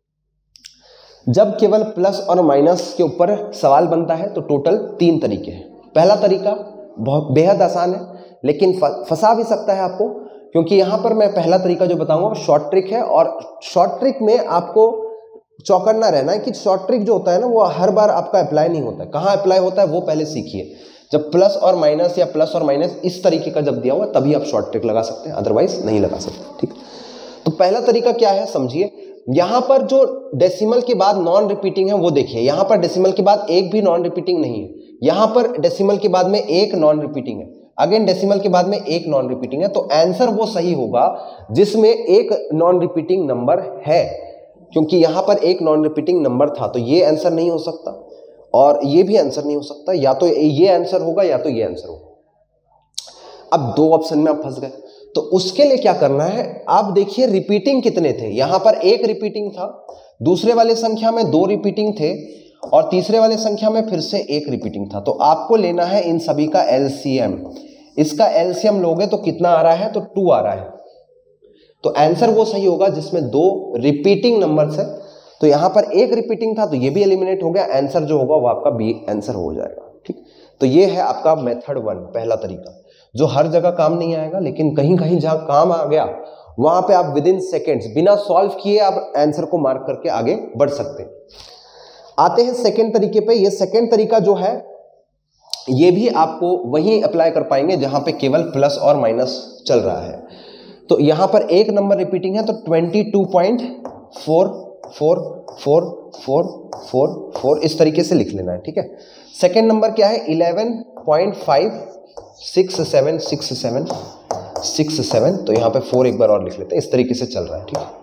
Speaker 1: जब केवल प्लस और माइनस के ऊपर सवाल बनता है तो टोटल तीन तरीके हैं। पहला तरीका बहुत बेहद आसान है लेकिन फंसा भी सकता है आपको, क्योंकि यहां पर मैं पहला तरीका जो बताऊंगा शॉर्ट ट्रिक है, और शॉर्ट ट्रिक में आपको चौकन्ना रहना है कि शॉर्ट ट्रिक जो होता है ना वो हर बार आपका अप्लाई नहीं होता है। कहाँ अप्लाई होता है वो पहले सीखिए। जब प्लस और माइनस या प्लस और माइनस इस तरीके का जब दिया हुआ तभी आप शॉर्ट ट्रिक लगा सकते हैं, अदरवाइज नहीं लगा सकते। ठीक, तो पहला तरीका क्या है समझिए। यहां पर जो डेसिमल के बाद नॉन रिपीटिंग है वो देखिए, यहां पर डेसिमल के बाद एक भी नॉन रिपीटिंग नहीं है, यहां पर डेसिमल के बाद में एक नॉन रिपीटिंग है, अगेन डेसिमल के बाद में एक नॉन रिपीटिंग है। तो आंसर वो सही होगा जिसमें एक नॉन रिपीटिंग नंबर है, क्योंकि यहां पर एक नॉन रिपीटिंग नंबर था, तो ये आंसर नहीं हो सकता और ये भी आंसर नहीं हो सकता। या तो ये आंसर होगा या तो ये आंसर होगा। अब दो ऑप्शन में आप फंस गए, तो उसके लिए क्या करना है, आप देखिए रिपीटिंग कितने थे। यहां पर एक रिपीटिंग था, दूसरे वाले संख्या में दो रिपीटिंग थे और तीसरे वाले संख्या में फिर से एक रिपीटिंग था। तो आपको लेना है इन सभी का एलसीएम। इसका एलसीएम लोगे तो कितना आ रहा है, तो टू आ रहा है। तो आंसर वो सही होगा जिसमें दो रिपीटिंग नंबर्स है। तो यहां पर एक रिपीटिंग था तो ये भी एलिमिनेट हो गया, आंसर जो होगा वो आपका बी आंसर हो जाएगा। ठीक, तो ये है आपका मेथड वन, पहला तरीका, जो हर जगह काम नहीं आएगा लेकिन कहीं कहीं जहां काम आ गया वहां पे आप विद इन सेकेंड्स बिना सॉल्व किए आप आंसर को मार्क करके आगे बढ़ सकते हैं। आते हैं सेकेंड तरीके पे। ये सेकेंड तरीका जो है ये भी आपको वहीं अप्लाई कर पाएंगे जहां पे केवल प्लस और माइनस चल रहा है। तो यहां पर एक नंबर रिपीटिंग है तो twenty two point four four four four four four इस तरीके से लिख लेना है। ठीक है, सेकेंड नंबर क्या है, eleven point five six seven six seven six seven, तो यहां पे फोर एक बार और लिख लेते हैं, इस तरीके से चल रहा है। ठीक है,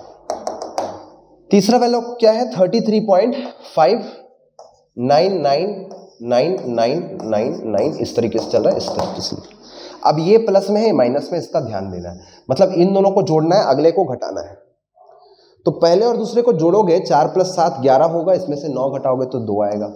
Speaker 1: तीसरा वैल्यू क्या है, thirty three point five nine nine nine nine nine nine, इस तरीके से चल रहा है, इस तरीके से। अब ये प्लस में है माइनस में, इसका ध्यान देना है, मतलब इन दोनों को जोड़ना है, अगले को घटाना है। तो पहले और दूसरे को जोड़ोगे, चार प्लस सात ग्यारह होगा, इसमें से नौ घटाओगे तो दो आएगा।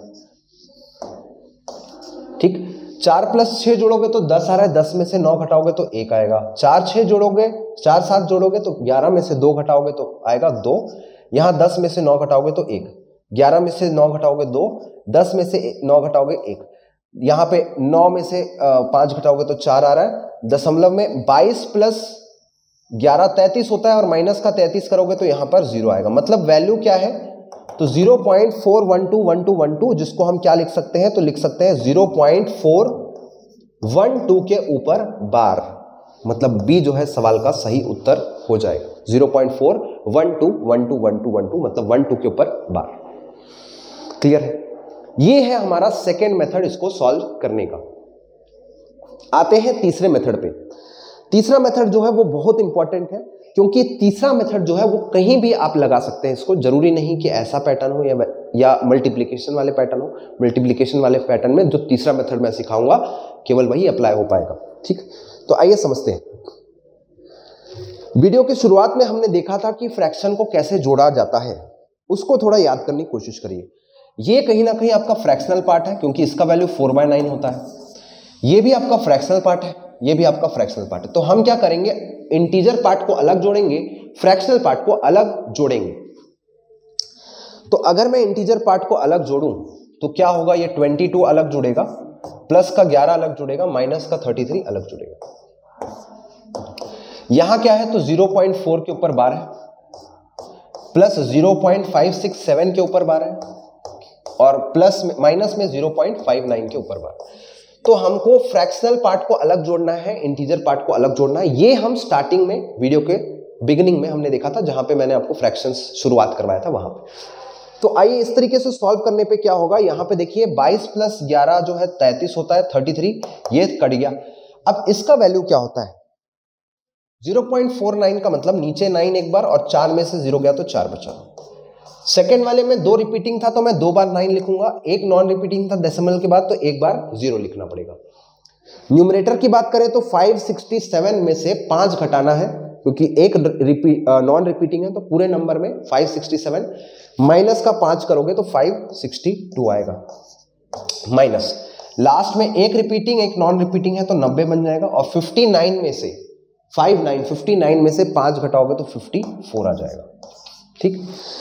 Speaker 1: ठीक, चार प्लस छह जोड़ोगे तो दस आ रहा है, दस में से नौ घटाओगे तो एक आएगा। चार छह जोड़ोगे, चार सात जोड़ोगे तो ग्यारह में से दो घटाओगे तो आएगा दो। यहां दस में से नौ घटाओगे तो एक, ग्यारह में से नौ घटाओगे दो, दस में से नौ घटाओगे एक, यहां पे नौ में से पांच घटाओगे तो चार आ रहा है। दशमलव में बाईस प्लस ग्यारह तैंतीस होता है और माइनस का तैंतीस करोगे तो यहां पर जीरो आएगा। मतलब वैल्यू क्या है, तो zero point four one two one two one two, जिसको हम क्या लिख सकते हैं, तो लिख सकते हैं zero point four one two के ऊपर बार, मतलब बी जो है सवाल का सही उत्तर हो जाएगा। Zero point four one two one two one two one two, मतलब वन टू के ऊपर बार। क्लियर है, ये है हमारा सेकेंड मेथड इसको सॉल्व करने का। आते हैं तीसरे मेथड पे। तीसरा मेथड जो है वो बहुत इंपॉर्टेंट है, क्योंकि तीसरा मेथड जो है वो कहीं भी आप लगा सकते हैं इसको, जरूरी नहीं कि ऐसा पैटर्न हो या या मल्टीप्लिकेशन वाले पैटर्न हो। मल्टीप्लिकेशन वाले पैटर्न में जो तीसरा मेथड मैं सिखाऊंगा केवल वही अप्लाई हो पाएगा। ठीक, तो आइए समझते हैं। वीडियो की शुरुआत में हमने देखा था कि फ्रैक्शन को कैसे जोड़ा जाता है, उसको थोड़ा याद करने की कोशिश करिए। ये कहीं ना कहीं आपका फ्रैक्शनल पार्ट है, क्योंकि इसका वैल्यू फोर बाय नाइन होता है। ये भी आपका फ्रैक्शनल पार्ट है, ये भी आपका फ्रैक्शनल पार्ट है। तो हम क्या करेंगे, इंटीजर पार्ट को अलग जोड़ेंगे, फ्रैक्शनल पार्ट को अलग जोड़ेंगे। तो अगर मैं इंटीजर पार्ट को अलग जोड़ूं तो क्या होगा, ये ट्वेंटी टू अलग जुड़ेगा, प्लस का ग्यारह अलग जुड़ेगा, माइनस का थर्टी थ्री अलग जुड़ेगा। यहां क्या है, तो जीरो पॉइंट फोर के ऊपर बार है, plus zero point five six seven के ऊपर बार है, और प्लस माइनस में जीरो पॉइंट फाइव नाइन के ऊपर बार। तो हमको फ्रैक्शनल पार्ट को अलग जोड़ना है, इंटीजर पार्ट को अलग जोड़ना है। ये हम स्टार्टिंग में वीडियो के बिगिनिंग में हमने देखा था, जहां पे मैंने आपको फ्रैक्शंस शुरुआत करवाया था वहां पे। तो आइए इस तरीके से सॉल्व करने पे क्या होगा, यहां पे देखिए बाईस प्लस ग्यारह जो है तैंतीस होता है, थर्टी थ्री, ये कट गया। अब इसका वैल्यू क्या होता है, जीरो पॉइंट फोर नाइन का मतलब नीचे नाइन एक बार और चार में से जीरो गया तो चार बचा। सेकेंड वाले में दो रिपीटिंग था तो मैं दो बार नाइन लिखूंगा, एक नॉन रिपीटिंग था डेसिमल के बाद तो एक बार जीरो लिखना पड़ेगा। न्यूमरेटर की बात करें तो फाइव सिक्सटी सेवन में से पांच घटाना है, क्योंकि एक रिपीट नॉन रिपीटिंग है तो पूरे नंबर में फाइव सिक्सटी सेवन माइनस का पांच करोगे तो फाइव सिक्सटी टू आएगा। माइनस लास्ट में एक रिपीटिंग एक नॉन रिपीटिंग है तो नब्बे बन जाएगा, और फिफ्टी नाइन में से फाइव नाइन फिफ्टी नाइन में से पांच घटाओगे तो फिफ्टी फोर आ जाएगा। ठीक,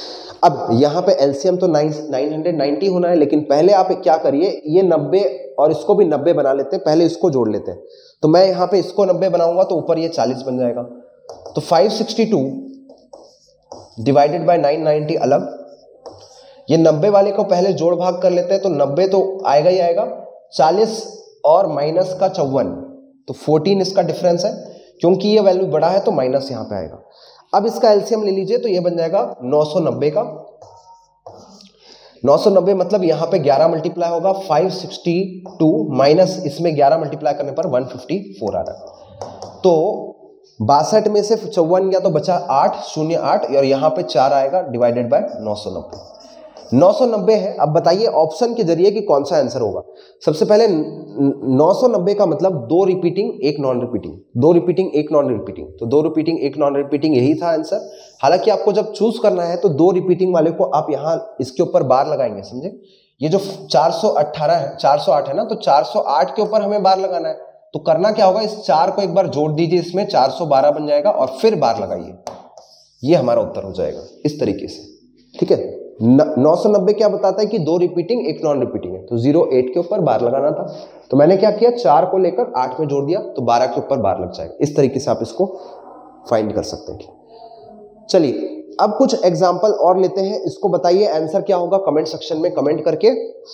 Speaker 1: अब यहाँ पे एलसीएम तो नाइन हंड्रेड नाइंटी होना है, लेकिन पहले आप क्या करिए, ये नब्बे और इसको भी नब्बे बना लेते हैं, पहले इसको जोड़ लेते हैं। तो मैं यहाँ पे इसको नब्बे बनाऊंगा तो ऊपर ये चालीस बन जाएगा। तो five sixty two divided by nine ninety अलग, ये नब्बे वाले को पहले जोड़ भाग कर लेते हैं, तो नब्बे तो आएगा ही आएगा, चालीस और माइनस का चौवन, तो चौदह इसका डिफरेंस है, क्योंकि ये वैल्यू बड़ा है तो माइनस यहाँ पे आएगा। अब इसका एलसीएम ले लीजिए, तो ये बन जाएगा नौ सौ नब्बे का, नौ सौ नब्बे मतलब यहाँ पे ग्यारह मल्टीप्लाई होगा, फाइव सिक्सटी टू माइनस इसमें ग्यारह मल्टीप्लाई करने पर वन फिफ्टी फोर आ रहा है। तो बासठ में से चौवन गया तो बचा आठ, शून्य आठ, और यहाँ पे चार आएगा डिवाइडेड बाय नौ सौ नब्बे। नौ सौ नब्बे है। अब बताइए ऑप्शन के जरिए कि कौन सा आंसर होगा। सबसे पहले नौ सौ नब्बे का मतलब दो रिपीटिंग एक नॉन रिपीटिंग, दो रिपीटिंग एक नॉन रिपीटिंग, तो दो रिपीटिंग एक नॉन रिपीटिंग यही था आंसर। हालांकि आपको जब चूज करना है तो दो रिपीटिंग वाले को आप यहाँ इसके ऊपर बार लगाएंगे, समझे। ये जो चार सौ अठारह है, चार सौ आठ है ना, तो चार सौ आठ के ऊपर हमें बार लगाना है। तो करना क्या होगा, इस चार को एक बार जोड़ दीजिए, इसमें चार सौ बारह बन जाएगा और फिर बार लगाइए, ये हमारा उत्तर हो जाएगा इस तरीके से, ठीक है। नौ सौ नब्बे क्या बताता है कि दो रिपीटिंग एक नॉन रिपीटिंग है, तो जीरो एट के ऊपर बार लगाना था। तो मैंने क्या किया, चार को लेकर आठ में जोड़ दिया, तो बारह के ऊपर बार लग जाएगा। इस तरीके से आप इसको फाइंड कर सकते हैं। चलिए अब कुछ एग्जाम्पल और लेते हैं, इसको बताइए आंसर क्या होगा कमेंट सेक्शन में कमेंट करके।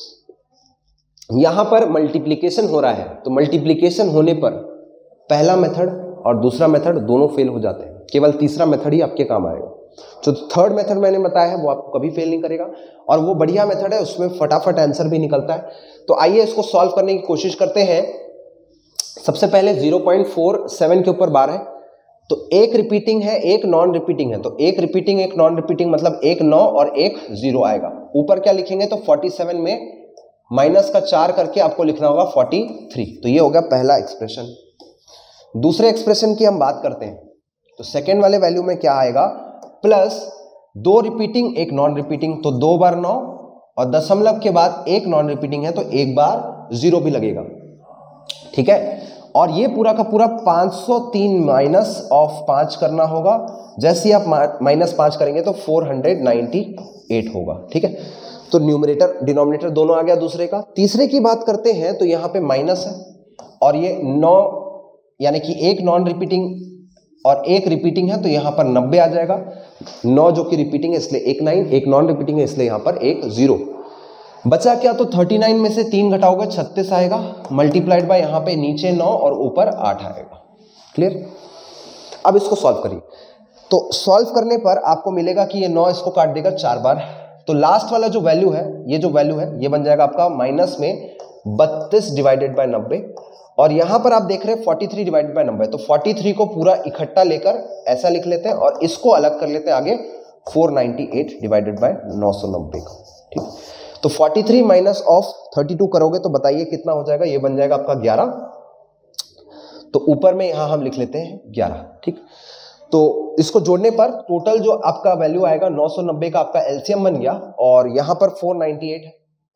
Speaker 1: यहां पर मल्टीप्लीकेशन हो रहा है, तो मल्टीप्लीकेशन होने पर पहला मेथड और दूसरा मेथड दोनों फेल हो जाते हैं, केवल तीसरा मेथड ही आपके काम आएगा। जो थर्ड मेथड मैंने बताया है वो आपको कभी फेल नहीं करेगा, और वो बढ़िया मेथड है, उसमें फटाफट आंसर भी निकलता है। तो आइए इसको सॉल्व करने की कोशिश करते हैं। सबसे पहले ज़ीरो पॉइंट फोर सेवन के ऊपर बार है, तो एक रिपीटिंग है एक नॉन रिपीटिंग है, तो एक रिपीटिंग एक नॉन रिपीटिंग मतलब एक नौ और एक जीरो आएगा। ऊपर क्या लिखेंगे, तो सैंतालीस में माइनस का चार करके आपको लिखना होगा तैंतालीस। तो ये हो गया पहला एक्सप्रेशन। दूसरे एक्सप्रेशन की हम बात करते हैं, तो सेकेंड वाले वैल्यू में क्या आएगा, प्लस दो रिपीटिंग एक नॉन रिपीटिंग, तो दो बार नौ और दशमलव के बाद एक नॉन रिपीटिंग है तो एक बार जीरो भी लगेगा, ठीक है। और ये पूरा का पूरा पाँच सौ तीन माइनस ऑफ पाँच करना होगा। जैसे ही आप माइनस पाँच करेंगे तो चार सौ अट्ठानवे होगा, ठीक है। तो न्यूमरेटर डिनोमिनेटर दोनों आ गया दूसरे का। तीसरे की बात करते हैं तो यहाँ पे माइनस है और ये नौ यानी कि एक नॉन रिपीटिंग और एक रिपीटिंग है, तो यहाँ पर नब्बे आ जाएगा। नौ जो कि रिपीटिंग है इसलिए एक नाइन, एक नॉन रिपीटिंग है इसलिए यहाँ पर एक जीरो। बचा क्या, तो उनतालीस में से तीन घटाओगे छत्तीस आएगा, मल्टीप्लाइड बाय यहाँ पे नीचे नौ और ऊपर आठ आएगा। क्लियर। अब इसको सॉल्व करिए, तो सॉल्व करने पर आपको मिलेगा कि ये नौ इसको काट देगा चार बार, तो लास्ट वाला जो वैल्यू है, ये जो वैल्यू है ये बन जाएगा आपका माइनस में बत्तीस डिवाइडेड बाय नब्बे, और यहां पर आप देख रहे हैं तैंतालीस डिवाइडेड बाय नब्बे, तो तैंतालीस को पूरा इकट्ठा लेकर ऐसा लिख लेते हैं और इसको अलग कर लेते हैं आगे चार सौ अट्ठानवे डिवाइडेड बाय नौ सौ नब्बे का, ठीक। तो तैंतालीस माइनस ऑफ बत्तीस करोगे तो बताइए कितना हो जाएगा, ये बन जाएगा आपका ग्यारह। तो ऊपर में यहां हम लिख लेते हैं ग्यारह, ठीक। तो इसको जोड़ने पर टोटल जो आपका वैल्यू आएगा नौ सौ नब्बे का आपका एलसीएम बन गया, और यहां पर चार सौ अट्ठानवे है,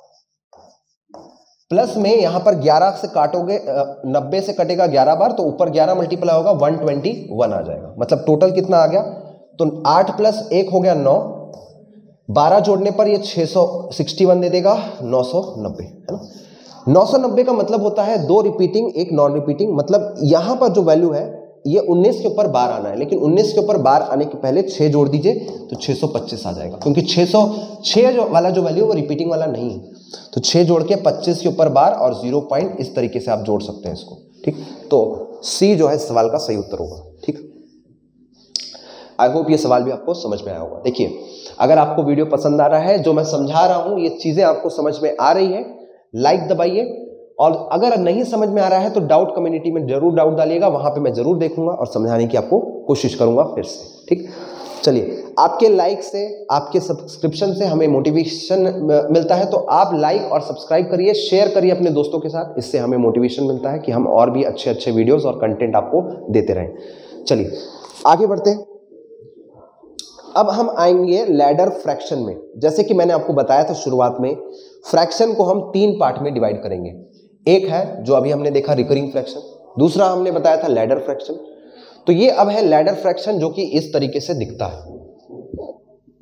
Speaker 1: प्लस में यहां पर ग्यारह से काटोगे, नब्बे से कटेगा ग्यारह बार, तो ऊपर ग्यारह मल्टीप्लाई होगा एक सौ इक्कीस आ जाएगा। मतलब टोटल कितना आ गया, तो आठ प्लस एक हो गया नौ, बारह जोड़ने पर ये छह सौ इकसठ दे देगा, नौ सौ नब्बे, है ना। नौ सौ नब्बे का मतलब होता है दो रिपीटिंग एक नॉन रिपीटिंग, मतलब यहां पर जो वैल्यू है ये उन्नीस के ऊपर बार आना है, लेकिन उन्नीस के ऊपर बार आने के पहले छह जोड़ दीजिए तो छह सौ पच्चीस आ जाएगा, क्योंकि छह सौ छह जो वाला जो वैल्यू वो रिपीटिंग वाला नहीं है। तो छह जोड़ के पच्चीस के ऊपर बार और जीरो पॉइंट इस तरीके से आप जोड़ सकते हैं इसको, ठीक। तो सी जो है सवाल का सही उत्तर होगा, ठीक। आई होप ये सवाल भी आपको समझ में आया होगा। देखिए अगर आपको वीडियो पसंद आ रहा है, जो मैं समझा रहा हूं ये चीजें आपको समझ में आ रही है, लाइक दबाइए, और अगर नहीं समझ में आ रहा है तो डाउट कम्युनिटी में जरूर डाउट डालिएगा, वहां पे मैं जरूर देखूंगा और समझाने की आपको कोशिश करूंगा फिर से, ठीक। चलिए, आपके लाइक से आपके सब्सक्रिप्शन से हमें मोटिवेशन मिलता है, तो आप लाइक और सब्सक्राइब करिए, शेयर करिए अपने दोस्तों के साथ, इससे हमें मोटिवेशन मिलता है कि हम और भी अच्छे अच्छे वीडियोस और कंटेंट आपको देते रहें। चलिए आगे बढ़ते हैं। अब हम आएंगे लैडर फ्रैक्शन में। जैसे कि मैंने आपको बताया था शुरुआत में, फ्रैक्शन को हम तीन पार्ट में डिवाइड करेंगे। एक है जो अभी हमने देखा रिकरिंग फ्रैक्शन, दूसरा हमने बताया था लैडर फ्रैक्शन। तो ये अब है लैडर फ्रैक्शन, जो कि इस तरीके से दिखता है।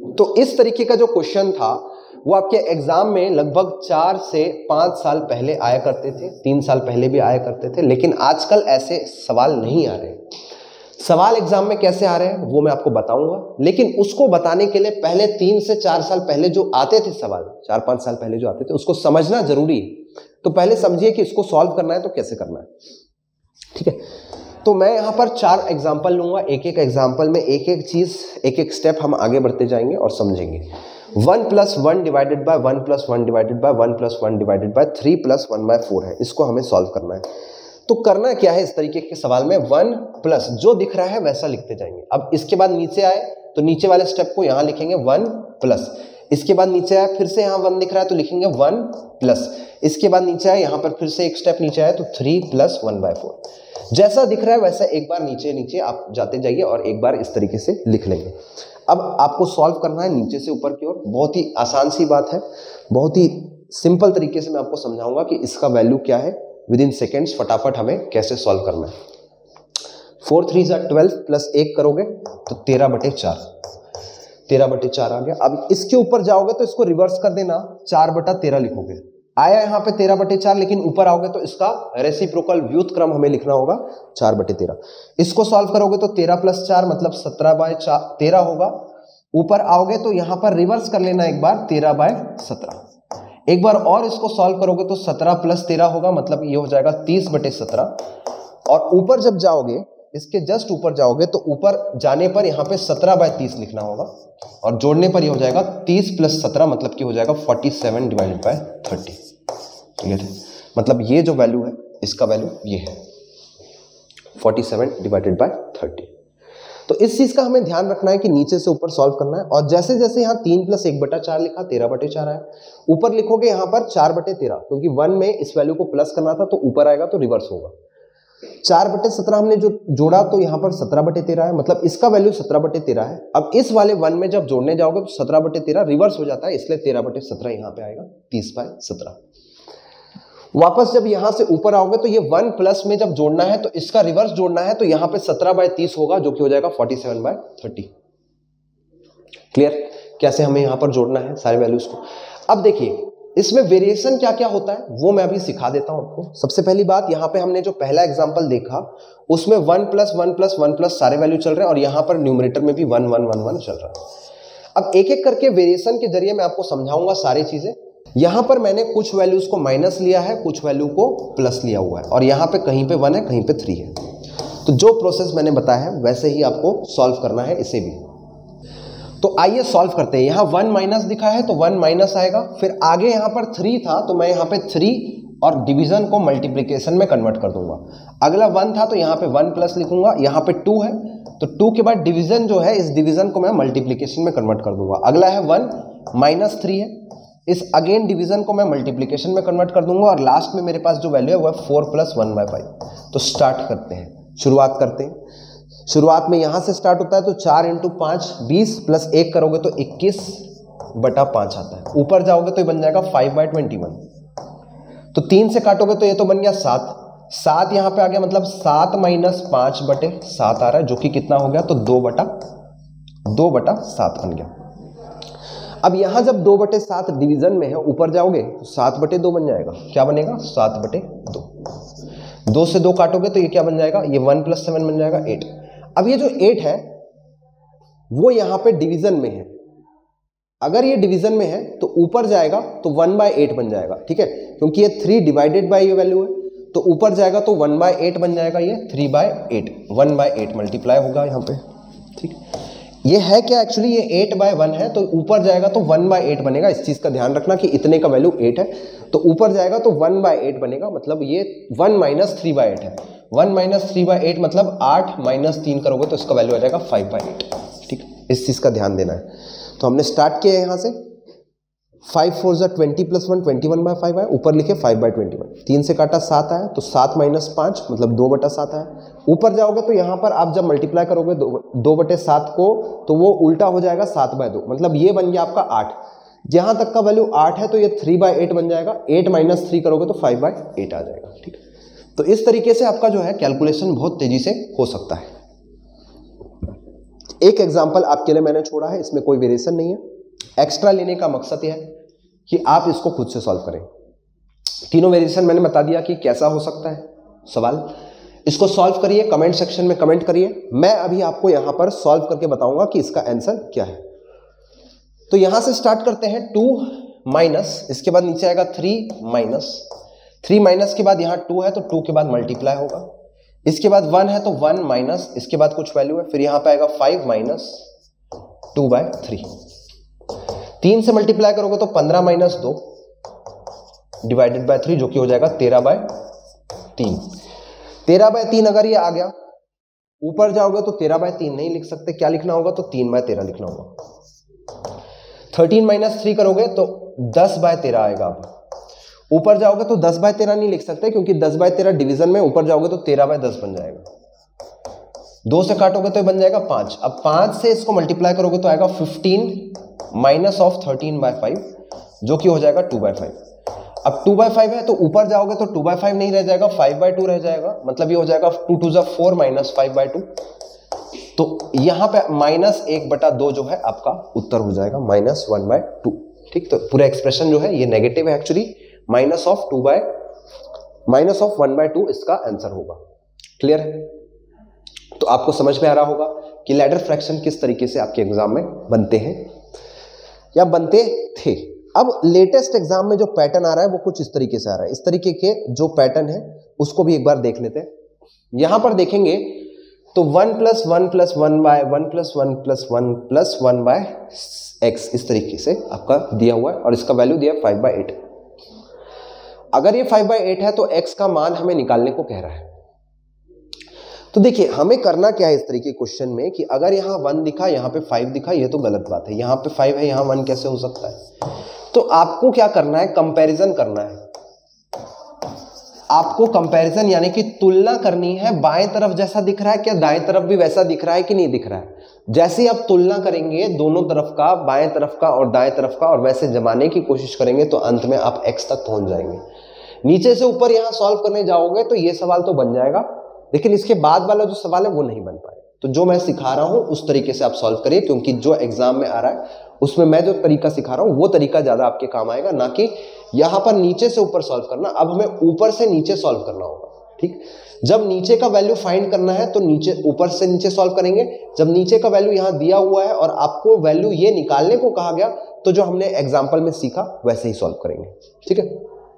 Speaker 1: तो इस तरीके का जो क्वेश्चन था वो आपके एग्जाम में लगभग चार से पांच साल पहले आया करते थे, तीन साल पहले भी आया करते थे, लेकिन आजकल ऐसे सवाल नहीं आ रहे। सवाल एग्जाम में कैसे आ रहे हैं वो मैं आपको बताऊंगा, लेकिन उसको बताने के लिए पहले तीन से चार साल पहले जो आते थे सवाल, चार पांच साल पहले जो आते थे, उसको समझना जरूरी है। तो पहले समझिए कि इसको सॉल्व करना है तो कैसे करना है, ठीक है। तो मैं यहाँ पर चार एग्जाम्पल लूंगा, एक एक एग्जाम्पल में एक एक चीज, एक एक स्टेप हम आगे बढ़ते जाएंगे और समझेंगे। One plus one divided by one plus one divided by one plus one divided by three plus one by four है, इसको हमें सॉल्व करना है। तो करना क्या है इस तरीके के सवाल में, वन प्लस जो दिख रहा है वैसा लिखते जाएंगे। अब इसके बाद नीचे आए तो नीचे वाले स्टेप को यहाँ लिखेंगे वन प्लस, इसके बाद नीचे आए फिर से यहाँ वन दिख रहा है तो लिखेंगे वन प्लस, इसके बाद नीचे आए यहाँ पर फिर से एक स्टेप नीचे आए तो three plus one by four. जैसा दिख रहा है वैसा एक बार नीचे नीचे आप जाते जाइए और एक बार इस तरीके से लिख लेंगे। अब आपको सॉल्व करना है नीचे से ऊपर की ओर, बहुत ही आसान सी बात है, बहुत ही सिंपल तरीके से मैं आपको समझाऊंगा कि इसका वैल्यू क्या है, विद इन सेकेंड्स फटाफट हमें कैसे सॉल्व करना है। फोर थ्री सा ट्वेल्व प्लस एक करोगे तो तेरह बटे चार, तेरह बटे चार आ गया। अब इसके ऊपर जाओगे तो इसको रिवर्स कर देना, चार बटा तेरह लिखोगे, आया यहाँ पे तेरह बटे चार, लेकिन ऊपर आओगे तो इसका रेसिप्रोकल व्युत क्रम हमें लिखना होगा चार बटे तेरह। इसको सॉल्व करोगे तो तेरह प्लस चार मतलब सत्रह बाय चार तेरह होगा। ऊपर आओगे तो यहाँ पर रिवर्स कर लेना एक बार, तेरह बाय सत्रह। एक बार और इसको सॉल्व करोगे तो सत्रह प्लस तेरह होगा, मतलब ये हो जाएगा तीस बटे सत्रह। और ऊपर जब जाओगे, इसके जस्ट ऊपर जाओगे तो ऊपर जाने पर यहाँ पे सत्रह बाय तीस लिखना होगा और जोड़ने पर ये हो जाएगा तीस प्लस सत्रह, मतलब कि हो जाएगा सैंतालीस डिवाइडेड बाय तीस। क्लियर है, मतलब ये जो वैल्यू है इसका वैल्यू ये है सैंतालीस डिवाइडेड बाय तीस। तो इस चीज का हमें ध्यान रखना है कि नीचे से ऊपर सॉल्व करना है। और जैसे जैसे यहाँ तीन प्लस एक बटा चार लिखा, तेरह बटे चार आया, ऊपर लिखोगे यहाँ पर चार बटे तेरह, क्योंकि वन में इस वैल्यू को प्लस करना था तो ऊपर आएगा तो रिवर्स होगा। चार बटे सत्रह हमने जो जोड़ा तो यहाँ पर सत्रह बटे तेरह है, मतलब इसका वैल्यू सत्रह बटे तेरह है। अब इस वाले वन में जब जोड़ने जाओगे तो सत्रह बटे तेरह रिवर्स हो जाता है, इसलिए तेरह बटे सत्रह यहाँ पे आएगा, तीस बाय सत्रह। वापस जब यहां से ऊपर आओगे तो ये वन प्लस में जब जोड़ना है तो इसका रिवर्स जोड़ना है, तो यहां पे सत्रह बाय तीस होगा जो कि हो जाएगा सैंतालीस बाय तीस। क्लियर, कैसे हमें यहां पर जोड़ना है सारे वैल्यूज को। अब देखिए इसमें वेरिएशन क्या क्या होता है वो मैं अभी सिखा देता हूं आपको। सबसे पहली बात, यहाँ पे हमने जो पहला एग्जाम्पल देखा उसमें one plus one plus one plus सारे वैल्यू चल रहे हैं और यहाँ पर न्यूमरेटर में भी वन वन वन वन चल रहा है। अब एक एक करके वेरिएशन के जरिए मैं आपको समझाऊंगा सारी चीजें। यहां पर मैंने कुछ वैल्यूज को माइनस लिया है, कुछ वैल्यू को प्लस लिया हुआ है, और यहां पे कहीं पे वन है कहीं पे थ्री है। तो जो प्रोसेस मैंने बताया है वैसे ही आपको सॉल्व करना है इसे भी। तो आइए सॉल्व करते हैं। यहाँ वन माइनस दिखा है तो वन माइनस आएगा, फिर आगे यहाँ पर थ्री था तो मैं यहाँ पे थ्री और डिवीजन को मल्टीप्लीकेशन में कन्वर्ट कर दूंगा। अगला वन था तो यहाँ पे वन प्लस लिखूंगा, यहाँ पे टू है तो टू के बाद डिवीजन जो है इस डिवीजन को मैं मल्टीप्लीकेशन में कन्वर्ट कर दूंगा। अगला है वन माइनस थ्री है, इस अगेन डिवीजन को मैं मल्टीप्लीकेशन में कन्वर्ट कर दूंगा, और लास्ट में मेरे पास जो वैल्यू है वो है four plus one by five. तो स्टार्ट करते हैं, शुरुआत करते हैं। शुरुआत में यहां से स्टार्ट होता है तो चार इंटू पांच बीस प्लस एक करोगे तो इक्कीस बटा पांच आता है। ऊपर जाओगे तो ये बन जाएगा फाइव बाय ट्वेंटी वन। तो तीन से काटोगे तो ये तो बन गया सात, सात यहां पे आ गया, मतलब सात माइनस पांच बटे सात आ रहा है, जो कि कितना हो गया तो दो बटा दो बटा सात बन गया। अब यहां जब दो बटे सात डिवीजन में है, ऊपर जाओगे तो सात बटे दो बन जाएगा। क्या बनेगा, सात बटे दो। दो से दो काटोगे तो ये क्या बन जाएगा, ये वन प्लस सेवन बन जाएगा एट। अब ये जो एट है वो यहां पे डिवीजन में है, अगर ये डिवीजन में है तो ऊपर जाएगा तो वन बाय एट बन जाएगा, ठीक है, क्योंकि ये थ्री डिवाइडेड बाय ये वैल्यू है तो ऊपर जाएगा तो वन बाय एट बन जाएगा, ये three by eight, one by eight multiply होगा यहाँ पे, ठीक। ये है क्या, एक्चुअली ये एट बाय वन है तो ऊपर जाएगा तो वन बाय एट बनेगा। इस चीज का ध्यान रखना कि इतने का वैल्यू एट है तो ऊपर जाएगा तो वन बाय एट बनेगा, मतलब ये one minus three by eight है। One minus three by eight मतलब आठ माइनस तीन करोगे तो इसका वैल्यू आ जाएगा फाइव बाय एट, ठीक। इस चीज का ध्यान देना है। तो हमने स्टार्ट किया है यहाँ से, फाइव फोर जा twenty plus one twenty one by five आया, ऊपर लिखे फाइव बाय ट्वेंटी वन। तीन से काटा सात आया तो सात माइनस पाँच मतलब दो बटा सात आया। ऊपर जाओगे तो यहाँ पर आप जब मल्टीप्लाई करोगे दो, दो बटे सात को तो वो उल्टा हो जाएगा सात बाय दो, मतलब ये बन गया आपका आठ। जहाँ तक का वैल्यू आठ है तो ये थ्री बाय एट बन जाएगा, एट माइनस थ्री करोगे तो फाइव बाय एट आ जाएगा, ठीक। तो इस तरीके से आपका जो है कैलकुलेशन बहुत तेजी से हो सकता है। एक एग्जाम्पल आपके लिए मैंने छोड़ा है, इसमें कोई वेरिएशन नहीं है। एक्स्ट्रा लेने का मकसद यह है कि आप इसको खुद से सॉल्व करें। तीनों वेरिएशन मैंने बता दिया कि कैसा हो सकता है सवाल। इसको सॉल्व करिए, कमेंट सेक्शन में कमेंट करिए। मैं अभी आपको यहां पर सॉल्व करके बताऊंगा कि इसका आंसर क्या है। तो यहां से स्टार्ट करते हैं। टू माइनस, इसके बाद नीचे आएगा थ्री माइनस, थ्री माइनस के बाद यहां टू है तो टू के बाद मल्टीप्लाई होगा, इसके बाद वन है तो वन माइनस, इसके बाद कुछ वैल्यू है, फिर यहां पे आएगा five minus two by three. तीन से मल्टीप्लाई करोगे तो पंद्रह माइनस दो डिवाइडेड बाय थ्री, जो कि हो जाएगा तेरह बाय तीन। तेरह बाय तीन अगर ये आ गया, ऊपर जाओगे तो तेरह बाय तीन नहीं लिख सकते, क्या लिखना होगा, तो तीन बाय तेरह लिखना होगा। थर्टीन माइनस थ्री करोगे तो दस बाय तेरह आएगा। अब ऊपर जाओगे तो दस बाय तेरह नहीं लिख सकते, क्योंकि दस बाय तेरह डिवीजन में, ऊपर जाओगे तो तेरह बाय दस बन जाएगा। दो से काटोगे तो बन जाएगा पांच। अब पांच से इसको मल्टीप्लाई करोगे तो आएगा fifteen minus of thirteen by five, जो कि हो जाएगा टू बाय फाइव। अब टू बाय फाइव है तो ऊपर जाओगे तो टू बाय फाइव नहीं रह जाएगा, फाइव बाय टू रह जाएगा। मतलब ये हो जाएगा टू टू जा four minus five by two. तो यहां पे माइनस एक बटा दो जो है आपका उत्तर हो जाएगा, माइनस वन बाय टू। ठीक, तो पूरा एक्सप्रेशन जो है ये नेगेटिव है actually, minus of two by minus of one by two इसका आंसर होगा। क्लियर है? तो आपको समझ में आ रहा होगा कि लैडर फ्रैक्शन किस तरीके से आपके एग्जाम में बनते हैं या बनते थे। अब लेटेस्ट एग्जाम में जो पैटर्न आ रहा है वो कुछ इस तरीके से आ रहा है। इस तरीके के जो पैटर्न है उसको भी एक बार देख लेते हैं। यहां पर देखेंगे तो one plus one plus one by one plus one plus one plus one by x, इस तरीके से आपका दिया हुआ है और इसका वैल्यू दिया है फाइव बाय एट। अगर ये फाइव बाय एट है तो x का मान हमें निकालने को कह रहा है। तो देखिए हमें करना क्या है इस तरीके के क्वेश्चन में कि अगर यहाँ वन दिखा, यहाँ पे फाइव दिखा, ये तो गलत बात है। यहाँ पे फाइव है, यहाँ वन कैसे हो सकता है? तो आपको क्या करना है, कंपैरिजन करना है। आपको कंपैरिजन यानी कि तुलना करनी है। बाएं तरफ जैसा दिख रहा है क्या दाएं तरफ भी वैसा दिख रहा है कि नहीं दिख रहा है? जैसे ही आप तुलना करेंगे दोनों तरफ का, बाएं तरफ का और दाएं तरफ का, और वैसे जमाने की कोशिश करेंगे तो अंत में आप x तक पहुंच जाएंगे। नीचे से ऊपर यहां सॉल्व करने जाओगे तो ये सवाल तो बन जाएगा, लेकिन इसके बाद वाला जो सवाल है वो नहीं बन पाएगा। तो जो मैं सिखा रहा हूं उस तरीके से आप सॉल्व करिए, क्योंकि जो एग्जाम में आ रहा है उसमें मैं जो तरीका सिखा रहा हूं वो तरीका ज्यादा आपके काम आएगा, ना कि यहां पर नीचे से ऊपर सॉल्व करना। अब हमें ऊपर से नीचे सॉल्व करना होगा। ठीक, जब नीचे का वैल्यू फाइंड करना है तो नीचे ऊपर से नीचे सॉल्व करेंगे। जब नीचे का वैल्यू यहां दिया हुआ है और आपको वैल्यू ये निकालने को कहा गया, तो जो हमने एग्जाम्पल में सीखा वैसे ही सॉल्व करेंगे। ठीक है,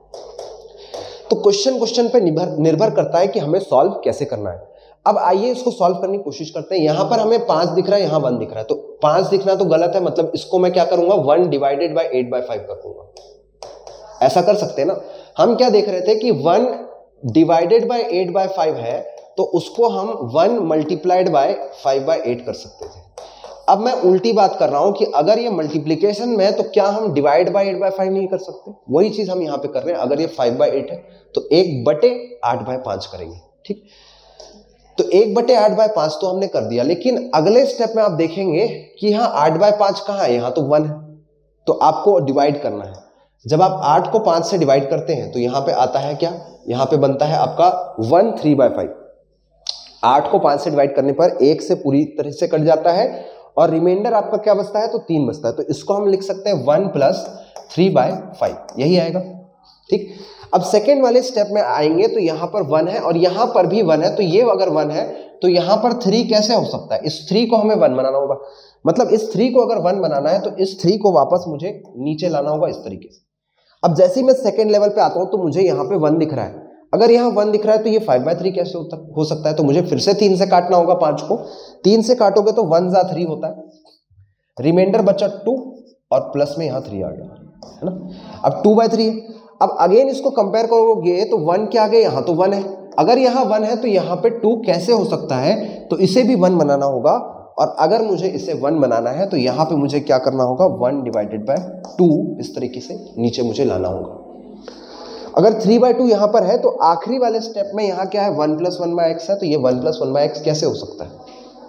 Speaker 1: तो क्वेश्चन क्वेश्चन पे निर्भर निर्भर करता है कि हमें सॉल्व कैसे करना है। अब आइए इसको सॉल्व करने की कोशिश करते हैं। यहां पर हमें पांच दिख रहा है, यहां वन दिख रहा है, तो पांच दिखना तो गलत है, मतलब इसको मैं क्या करूंगा, one divided by eight by five कर दूंगा। ऐसा कर सकते हैं ना। हम क्या देख रहे थे कि one divided by eight by five है, तो उसको हम one multiplied by five by eight कर सकते थे। अब मैं उल्टी बात कर रहा हूं कि अगर ये मल्टीप्लीकेशन में है तो क्या हम divide by eight by five नहीं कर सकते? वही चीज हम यहां पे कर रहे हैं। अगर ये फाइव बाय एट है तो एक बटे आठ बाय पांच करेंगे। ठीक, तो एक बटे आठ बाय पांच तो हमने कर दिया, लेकिन अगले स्टेप में आप देखेंगे कि यहाँ आठ बाय पांच कहाँ है, यहाँ तो वन है, तो आपको डिवाइड करना है। जब आप आठ को पांच से डिवाइड करते हैं तो यहाँ पे आता है क्या, यहाँ पे बनता है आपका वन थ्री बाय फाइव। आठ को पांच से डिवाइड करने पर एक से पूरी तरह से कट जाता है और रिमाइंडर आपका क्या बचता है, तो तीन बचता है। तो इसको हम लिख सकते हैं one plus three by five, यही आएगा। ठीक, अब सेकेंड वाले स्टेप में आएंगे तो यहां पर वन है और यहां पर भी वन है, तो ये अगर वन है तो यहां पर थ्री कैसे हो सकता है? इस थ्री को हमें वन बनाना होगा। मतलब इस थ्री को अगर वन बनाना है तो इस थ्री को वापस मुझे नीचे लाना होगा इस तरीके से। अब जैसे ही मैं सेकेंड लेवल पे आता हूं तो मुझे यहाँ पे वन दिख रहा है। अगर यहाँ वन दिख रहा है तो ये फाइव बाय थ्री कैसे होता हो सकता है? तो मुझे फिर से तीन से काटना होगा पांच को। तीन से काटोगे तो वन जा थ्री होता है, रिमाइंडर बचा टू और प्लस में यहाँ थ्री आ गया, है ना। अब टू बाय थ्री, अब अगेन इसको कंपेयर करोगे तो वन के आगे यहाँ तो वन है। अगर यहाँ वन है तो यहाँ पे टू कैसे हो सकता है? तो इसे भी वन बनाना होगा, और अगर मुझे इसे वन बनाना है तो यहाँ पे मुझे क्या करना होगा, वन डिवाइडेड बाय टू इस तरीके से नीचे मुझे लाना होगा। अगर थ्री बाय टू यहाँ पर है तो आखिरी वाले स्टेप में यहाँ क्या है, one plus one by x है, तो ये one plus one by x कैसे हो सकता है?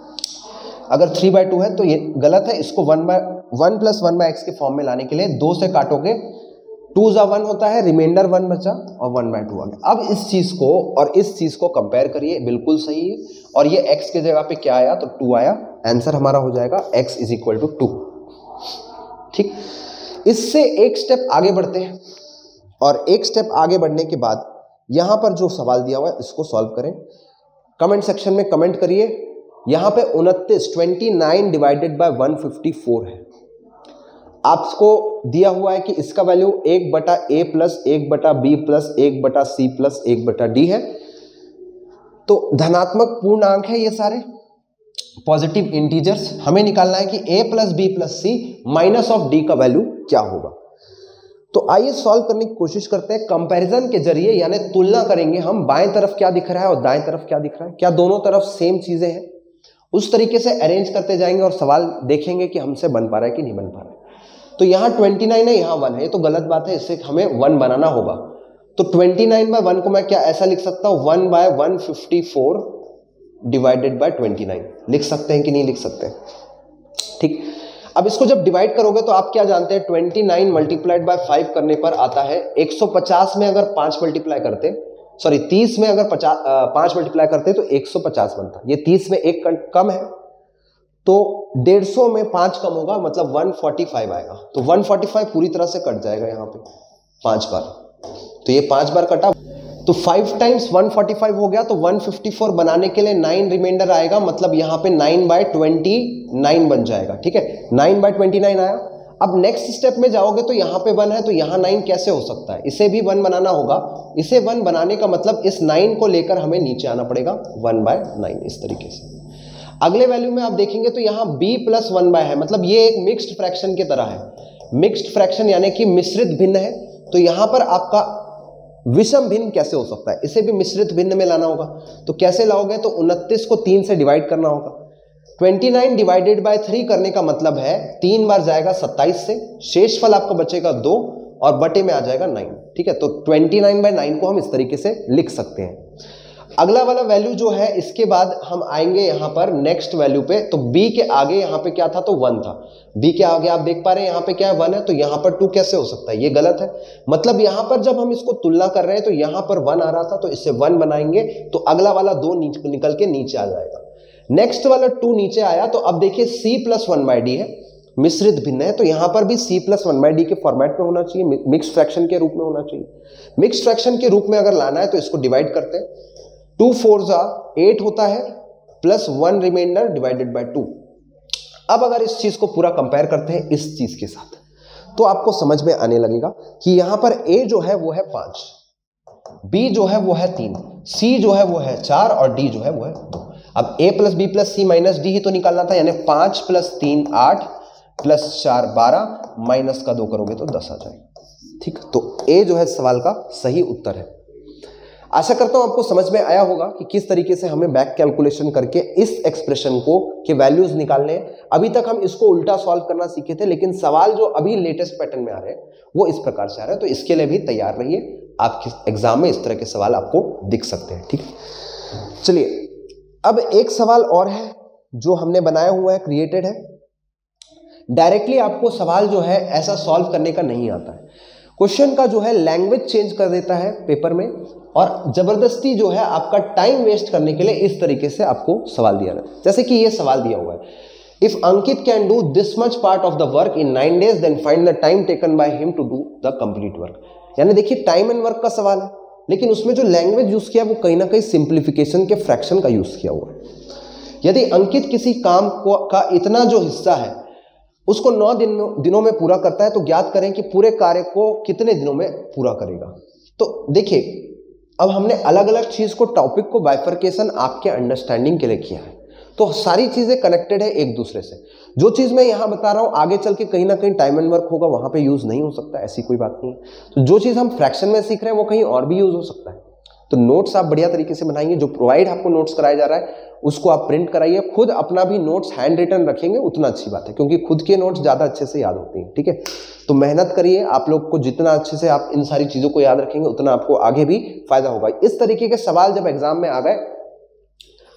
Speaker 1: अगर थ्री बाय टू है तो ये गलत है, इसको one by one plus one by x के फॉर्म में लाने के लिए दो से काटोगे टू जा वन होता है, रिमाइंडर वन बचा और वन बाय टू आ गया। अब इस चीज को और इस चीज को कंपेयर करिए, बिल्कुल सही है। और ये x की जगह पे क्या आया, तो टू आया। आंसर हमारा हो जाएगा x is equal to two. ठीक, इससे एक स्टेप आगे बढ़ते हैं और एक स्टेप आगे बढ़ने के बाद यहां पर जो सवाल दिया हुआ है इसको सॉल्व करें। कमेंट सेक्शन में कमेंट करिए। यहां पे उनतीस twenty nine divided by one fifty four है। आपको दिया हुआ है कि इसका वैल्यू एक बटा ए प्लस एक बटा बी प्लस एक बटा सी प्लस एक बटा डी है। तो धनात्मक पूर्णांक है ये सारे, पॉजिटिव इंटीजर्स। हमें निकालना है कि a plus b plus c minus of d का वैल्यू क्या होगा। तो आइए सॉल्व करने की कोशिश करते हैं कंपैरिजन के जरिए, यानी तुलना करेंगे हम। बाएं तरफ क्या दिख रहा है और दाएं तरफ क्या दिख रहा है, क्या दोनों तरफ सेम चीजें हैं। उस तरीके से अरेंज करते जाएंगे और सवाल देखेंगे कि हमसे बन पा रहा है कि नहीं बन पा रहा है। तो यहाँ ट्वेंटी नाइन है, यहाँ वन है, तो गलत बात है, इससे हमें वन बनाना होगा। तो ट्वेंटी नाइन बाय वन को मैं क्या ऐसा लिख सकता हूँ, one by one fifty four divided by twenty nine लिख सकते हैं कि नहीं लिख सकते हैं। ठीक, अब इसको जब डिवाइड करोगे तो आप क्या जानते हैं, twenty nine multiplied by five करने पर आता है एक सौ पचास में अगर पांच मल्टीप्लाई करते, सॉरी तीस में अगर पचास पांच मल्टीप्लाई करते तो एक सौ पचास बनता। ये तीस में एक कम है तो डेढ़ सौ में पांच कम होगा, मतलब वन फोर्टी फाइव आएगा। तो वन फोर्टी फाइव पूरी तरह से कट जाएगा यहाँ पे पांच बार, तो ये पांच बार कटा तो five times one forty five हो गया। तो वन फिफ्टी फोर बनाने के लिए नाइन रिमाइंडर आएगा, मतलब यहाँ पे नाइन बाय ट्वेंटी नाइन बन जाएगा। ठीक है, नाइन बाय ट्वेंटी नाइन आया। अब नेक्स्ट स्टेप में जाओगे तो यहाँ पे वन है, तो यहाँ नाइन कैसे हो सकता है, इसे भी वन बनाना होगा। इसे वन बनाने का मतलब इस नाइन को लेकर हमें नीचे आना पड़ेगा, वन बाय नाइन इस तरीके से। अगले वैल्यू में आप देखेंगे तो यहाँ b प्लस वन बाय है, मतलब ये एक मिक्स्ड फ्रैक्शन की तरह है। मिक्स्ड फ्रैक्शन यानी कि मिश्रित भिन्न है, तो यहाँ पर आपका विषम भिन्न कैसे हो सकता है, इसे भी मिश्रित भिन्न में लाना होगा। तो कैसे लाओगे, तो उनतीस को तीन से डिवाइड करना होगा। Twenty nine divided by three करने का मतलब है तीन बार जाएगा सत्ताईस से, शेषफल आपका बचेगा दो और बटे में आ जाएगा नाइन। ठीक है, तो ट्वेंटी नाइन बाय नाइन को हम इस तरीके से लिख सकते हैं। अगला वाला वैल्यू जो है, इसके बाद हम आएंगे यहाँ पर नेक्स्ट वैल्यू पे। तो b के आगे यहाँ पे क्या था, तो वन था। b के आगे आप देख पा रहे हैं यहाँ पे क्या है, वन है, तो यहाँ पर टू कैसे हो सकता है, ये गलत है। मतलब यहाँ पर जब हम इसको तुलना कर रहे हैं तो यहाँ पर वन आ रहा था, तो इससे वन बनाएंगे तो अगला वाला दो निकल के नीचे आ जाएगा। नेक्स्ट वाला टू नीचे आया, तो अब देखिए c plus one by d है, मिश्रित भिन्न है, तो यहाँ पर भी c plus one by d के फॉर्मेट में होना चाहिए, मिक्स फ्रैक्शन के रूप में होना चाहिए। मिक्स फ्रैक्शन के रूप में अगर लाना है तो इसको डिवाइड करते हैं। टू फोर जा एट होता है, plus one remainder divided by two. अब अगर इस चीज को पूरा कंपेयर करते हैं इस चीज के साथ, तो आपको समझ में आने लगेगा कि यहां पर a जो है वो है पांच, b जो है वो है तीन, c जो है वो है चार और d जो है वो है दो। अब a plus b plus c minus d ही तो निकालना था, यानी पांच प्लस तीन आठ प्लस चार बारह, माइनस का दो करोगे तो दस आ जाएगा। ठीक, तो a जो है सवाल का सही उत्तर है। आशा करता हूं आपको समझ में आया होगा कि किस तरीके से हमें बैक कैलकुलेशन करके इस एक्सप्रेशन को के वैल्यूज निकालने हैं। अभी तक हम इसको उल्टा सॉल्व करना सीखे थे, लेकिन सवाल जो अभी लेटेस्ट पैटर्न में आ रहे हैं वो इस प्रकार से आ रहे हैं, तो इसके लिए भी तैयार रहिए। आपके एग्जाम में इस तरह के सवाल आपको दिख सकते हैं। ठीक है, चलिए अब एक सवाल और है जो हमने बनाया हुआ है, क्रिएटेड है। डायरेक्टली आपको सवाल जो है ऐसा सॉल्व करने का नहीं आता है। क्वेश्चन का जो है लैंग्वेज चेंज कर देता है पेपर में, और जबरदस्ती जो है आपका टाइम वेस्ट करने के लिए इस तरीके से आपको सवाल दिया जाता है। जैसे कि ये सवाल दिया हुआ है, if Ankit can do this much part of the work in nine days then find the time taken by him to do the complete work. यानी देखिए टाइम एंड वर्क का सवाल है, लेकिन उसमें जो लैंग्वेज यूज किया वो कहीं ना कहीं सिंप्लीफिकेशन के फ्रैक्शन का यूज किया हुआ है। यदि अंकित किसी काम को का इतना जो हिस्सा है उसको नौ दिनों दिनों में पूरा करता है, तो ज्ञात करें कि पूरे कार्य को कितने दिनों में पूरा करेगा। तो देखिए अब हमने अलग अलग चीज को, टॉपिक को बाइफर्केशन आपके अंडरस्टैंडिंग के लिए किया है, तो सारी चीजें कनेक्टेड है एक दूसरे से। जो चीज मैं यहां बता रहा हूं आगे चल के कहीं ना कहीं टाइम एंड वर्क होगा, वहां पे यूज नहीं हो सकता, ऐसी कोई बात नहीं है। तो जो चीज हम फ्रैक्शन में सीख रहे हैं वो कहीं और भी यूज हो सकता है। तो नोट्स आप बढ़िया तरीके से बनाइए, जो प्रोवाइड आपको नोट्स कराया जा रहा है उसको आप प्रिंट कराइए। खुद अपना भी नोट्स हैंड रिटन रखेंगे उतना अच्छी बात है, क्योंकि खुद के नोट्स ज्यादा अच्छे से याद होती हैं। ठीक है, तो मेहनत करिए। आप लोग को जितना अच्छे से आप इन सारी चीजों को याद रखेंगे उतना आपको आगे भी फायदा होगा। इस तरीके के सवाल जब एग्जाम में आ गए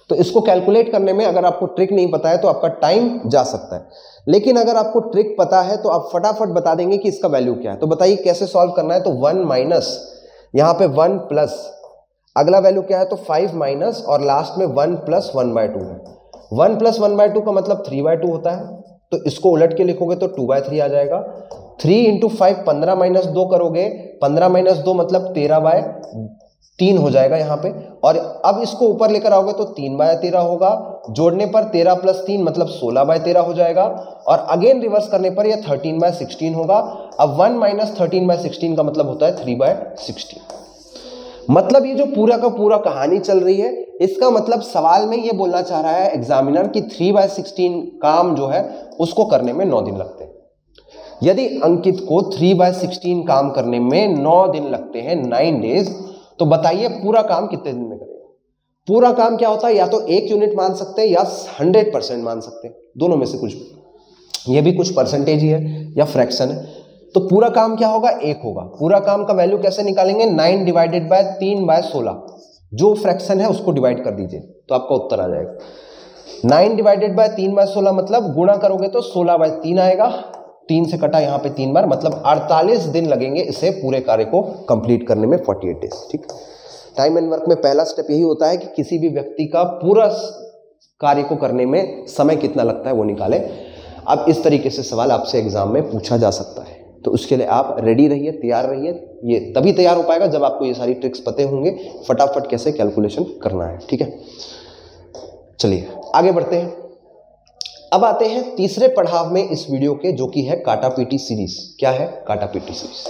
Speaker 1: तो इसको कैलकुलेट करने में अगर आपको ट्रिक नहीं पता है तो आपका टाइम जा सकता है, लेकिन अगर आपको ट्रिक पता है तो आप फटाफट बता देंगे कि इसका वैल्यू क्या है। तो बताइए कैसे सॉल्व करना है। तो वन माइनस यहाँ पे वन प्लस अगला वैल्यू क्या है, तो फाइव माइनस और लास्ट में one plus one by two है। One plus one by two का मतलब थ्री बाय टू होता है, तो इसको उलट के लिखोगे तो टू बाय थ्री आ जाएगा। थ्री इंटू फाइव पंद्रह माइनस दो करोगे, पंद्रह माइनस दो मतलब तेरह बाय तीन हो जाएगा यहाँ पे। और अब इसको ऊपर लेकर आओगे तो तीन बाय तेरह होगा, जोड़ने पर तेरह प्लस तीन मतलब सोलह बाय तेरह हो जाएगा, और अगेन रिवर्स करने पर यह थर्टीन बाय सिक्सटीन होगा। अब one minus thirteen by sixteen का मतलब होता है थ्री बाय सिक्सटीन। मतलब ये जो पूरा का पूरा कहानी चल रही है, इसका मतलब सवाल में ये बोलना चाह रहा है एग्जामिनर कि थ्री बाय सिक्सटीन काम जो है उसको करने में नौ दिन लगते हैं। यदि अंकित को थ्री बाय सिक्सटीन काम करने में नौ दिन लगते हैं, नाइन डेज, तो बताइए पूरा काम कितने दिन में करेगा। पूरा काम क्या होता है, या तो एक यूनिट मान सकते हैं या हंड्रेड परसेंट मान सकते हैं, दोनों में से कुछ भी। ये भी कुछ परसेंटेज ही है या फ्रैक्शन है। तो पूरा काम क्या होगा, एक होगा। पूरा काम का वैल्यू कैसे निकालेंगे, नाइन डिवाइडेड बाय तीन बाय सोलह, जो फ्रैक्शन है उसको डिवाइड कर दीजिए तो आपका उत्तर आ जाएगा। नाइन डिवाइडेड बाय तीन बाय सोलह मतलब गुणा करोगे तो सोलह बाय तीन आएगा, तीन से कटा यहाँ पे तीन बार, मतलब अड़तालीस दिन लगेंगे इसे पूरे कार्य को कंप्लीट करने में, अड़तालीस डेज। ठीक, टाइम एंड वर्क में पहला स्टेप यही होता है कि किसी भी व्यक्ति का पूरा कार्य को करने में समय कितना लगता है वो निकाले। अब इस तरीके से सवाल आपसे एग्जाम में पूछा जा सकता है, तो उसके लिए आप रेडी रहिए, तैयार रहिए। ये तभी तैयार हो पाएगा जब आपको ये सारी ट्रिक्स पते होंगे, फटाफट कैसे कैलकुलेशन करना है। ठीक है, चलिए आगे बढ़ते हैं। अब आते हैं तीसरे पड़ाव में इस वीडियो के, जो कि है काटा पीटी सीरीज। क्या है काटा पीटी सीरीज?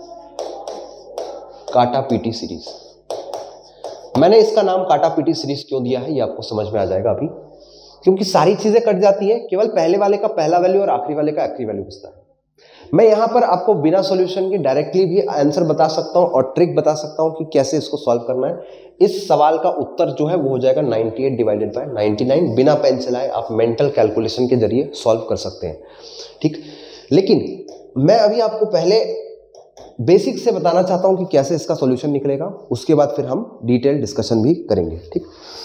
Speaker 1: काटा पीटी सीरीज, मैंने इसका नाम काटा पीटी सीरीज क्यों दिया है ये आपको समझ में आ जाएगा अभी, क्योंकि सारी चीजें कट जाती है, केवल पहले वाले का पहला वैल्यू और आखिरी वाले का आखिरी वैल्यू बचता है। मैं यहां पर आपको बिना सॉल्यूशन के डायरेक्टली भी आंसर बता सकता हूं और ट्रिक बता सकता हूं कि कैसे इसको सॉल्व करना है। इस सवाल का उत्तर जो है वो हो जाएगा अट्ठानवे डिवाइडेड बाय निन्यानवे। बिना पेन चलाए आप मेंटल कैलकुलेशन के जरिए सॉल्व कर सकते हैं। ठीक, लेकिन मैं अभी आपको पहले बेसिक से बताना चाहता हूं कि कैसे इसका सॉल्यूशन निकलेगा, उसके बाद फिर हम डिटेल डिस्कशन भी करेंगे। ठीक,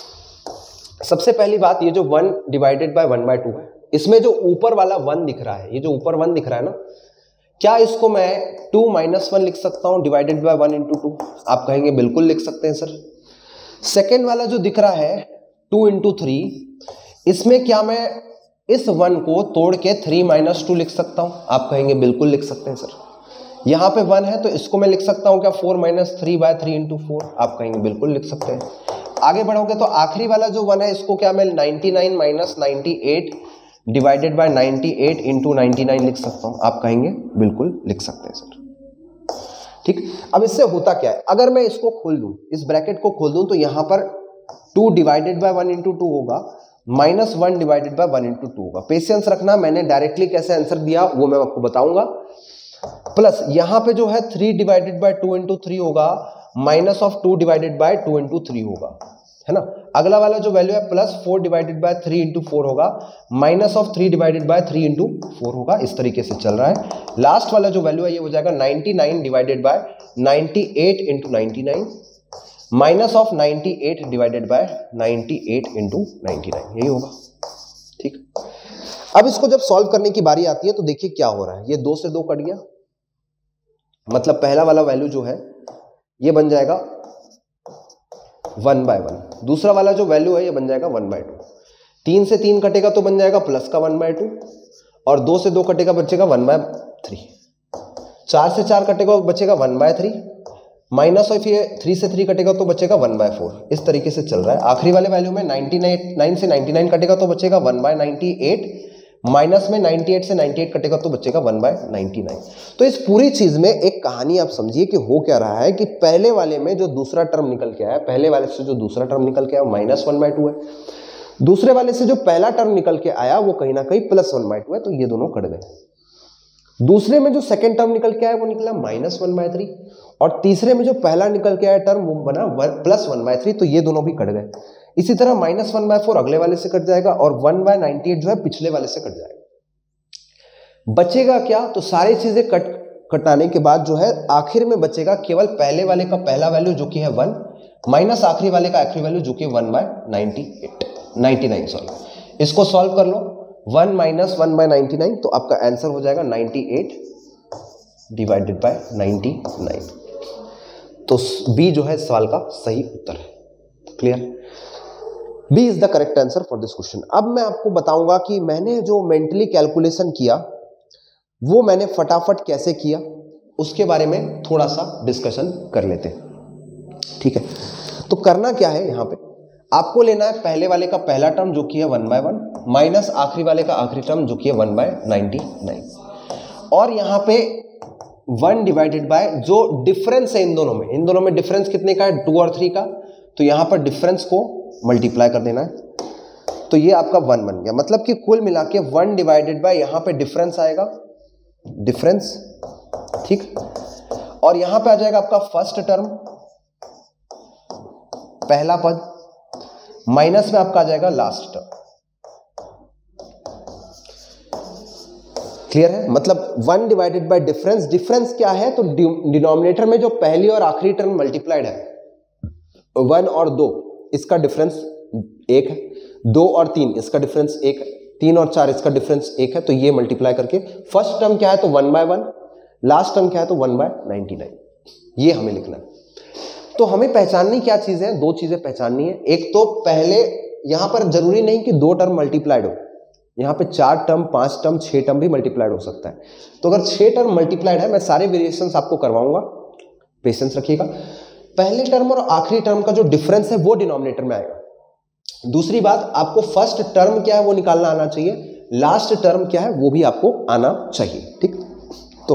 Speaker 1: सबसे पहली बात, ये जो one divided by one by two है, इसमें जो ऊपर वाला वन दिख रहा है, ये जो ऊपर वन दिख रहा है ना, क्या इसको मैं टू माइनस वन लिख सकता हूं divided by one into two? आप कहेंगे बिल्कुल लिख सकते हैं सर। सेकेंड वाला जो दिख रहा है टू इंटू थ्री, इसमें क्या मैं इस वन को तोड़ के थ्री माइनस टू लिख सकता हूं? आप कहेंगे बिल्कुल लिख सकते हैं सर। यहां पे वन है तो इसको मैं लिख सकता हूं क्या four minus three by three into four? आप कहेंगे बिल्कुल लिख सकते हैं। आगे बढ़ोगे तो आखिरी वाला जो वन है, इसको क्या मैं ninety nine minus ninety eight divided by ninety eight into ninety nine लिख सकता हूं? आप कहेंगे बिल्कुल लिख सकते हैं सर। ठीक, अब इससे होता क्या है, अगर मैं इसको खोल दूं, इस ब्रैकेट को खोल दूं, तो यहां पर two divided by one into two होगा, minus one divided by one into two होगा। पेशेंस रखना, मैंने डायरेक्टली कैसे आंसर दिया वो मैं आपको बताऊंगा। प्लस यहां पे जो है three divided by two into three होगा, minus of two divided by two into three होगा, है ना। अगला वाला जो वैल्यू है plus four divided by three into four होगा, minus of three divided by three into four होगा। इस तरीके से चल रहा है। लास्ट वाला जो वैल्यू है ये हो जाएगा ninety nine divided by ninety eight into ninety nine, minus of ninety eight divided by ninety eight into ninety nine, यही होगा। ठीक, अब इसको जब सॉल्व करने की बारी आती है तो देखिए क्या हो रहा है, ये दो से दो कट गया, मतलब पहला वाला वैल्यू जो है ये बन जाएगा वन बाय वन, दूसरा वाला जो वैल्यू है ये बन जाएगा वन बाय टू। तीन से तीन कटेगा तो बन जाएगा प्लस का वन बाय टू, और दो से दो कटेगा बचेगा वन बाय थ्री, चार से चार कटेगा बचेगा one by three, minus of ये थ्री से थ्री कटेगा तो बचेगा वन बाय फोर। इस तरीके से चल रहा है। आखिरी वाले वैल्यू में नाइनटी नाइन से नाइनटी नाइन कटेगा तो बचेगा one by ninety eight, minus में नाइनटी एट से नाइनटी एट कटेगा तो बचेगा वन बाय नाइनटी नाइन। तो इस पूरी चीज में एक कहानी आप समझिए कि हो क्या रहा है कि पहले वाले में जो दूसरा टर्म निकल के आया, पहले वाले से जो दूसरा टर्म निकल के आया माइनस वन बाय टू है, दूसरे वाले से जो पहला टर्म निकल के आया वो कहीं ना कहीं प्लस वन बाय टू है, तो ये दोनों कट गए। दूसरे में जो सेकंड टर्म निकल के आया वो निकला माइनस वन बाय थ्री, और तीसरे में जो पहला निकल के आया टर्म वो बना प्लस वन बाय थ्री, तो ये दोनों भी कट गए। इसी तरह माइनस वन बाय फोर अगले वाले से कट जाएगा, और वन बाय नाइनटी एट जो है पिछले वाले से कट जाएगा। बचेगा क्या, तो सारी चीजें कट कटाने के बाद जो है आखिर में बचेगा केवल पहले वाले का पहला वैल्यू जो कि है वन, माइनस आखिरी वाले का आखिरी वैल्यू जो कि one by ninety eight. Ninety nine solve, इसको सॉल्व कर लो, one minus one by ninety nine, तो आपका आंसर हो जाएगा ninety eight divided by ninety nine. तो बी जो है सवाल का सही उत्तर है। Clear? B is the correct answer for this question. अब मैं आपको बताऊंगा कि मैंने जो मेंटली कैलकुलेशन किया वो मैंने फटाफट कैसे किया, उसके बारे में थोड़ा सा डिस्कशन कर लेते हैं। ठीक है, तो करना क्या है, यहां पे आपको लेना है पहले वाले का पहला टर्म जो कि है वन बाय वन माइनस आखिरी वाले का आखिरी टर्म जो कि है वन बाय नाइन्टी नाइन, और यहां पे वन डिवाइडेड बाय जो डिफरेंस है इन दोनों में, इन दोनों में डिफरेंस कितने का है, टू और थ्री का, तो यहां पर डिफरेंस को मल्टीप्लाई कर देना है, तो ये आपका वन बन गया। मतलब कि कुल मिला के वन डिवाइडेड बाय यहां पे डिफरेंस आएगा, डिफरेंस, ठीक, और यहां पे आ जाएगा आपका फर्स्ट टर्म पहला पद, माइनस में आपका आ जाएगा लास्ट टर्म। क्लियर है? मतलब one divided by difference, difference क्या है, तो डिनोमिनेटर में जो पहली और आखिरी टर्म मल्टीप्लाइड है, वन और दो, इसका डिफरेंस एक है, दो और तीन इसका डिफरेंस एक है, तीन और चार इसका डिफरेंस एक है, तो ये मल्टीप्लाई करके फर्स्ट टर्म क्या है तो one by one, last term क्या है तो वन बाय नाइन्टी नाइन, ये हमें लिखना है। तो हमें पहचाननी क्या चीजें हैं, दो चीजें पहचाननी है। एक तो पहले यहां पर जरूरी नहीं कि दो टर्म मल्टीप्लाइड हो, यहां पे चार टर्म, पांच टर्म, छह टर्म भी मल्टीप्लाइड हो सकता है। तो अगर छह टर्म मल्टीप्लाइड है, मैं सारे वेरिएशंस आपको करवाऊंगा, पेशेंस रखिएगा। पहले टर्म और आखिरी टर्म का जो डिफरेंस है वो डिनोमिनेटर में आएगा। दूसरी बात, आपको फर्स्ट टर्म क्या है वो निकालना आना चाहिए, लास्ट टर्म क्या है वो भी आपको आना चाहिए। ठीक, तो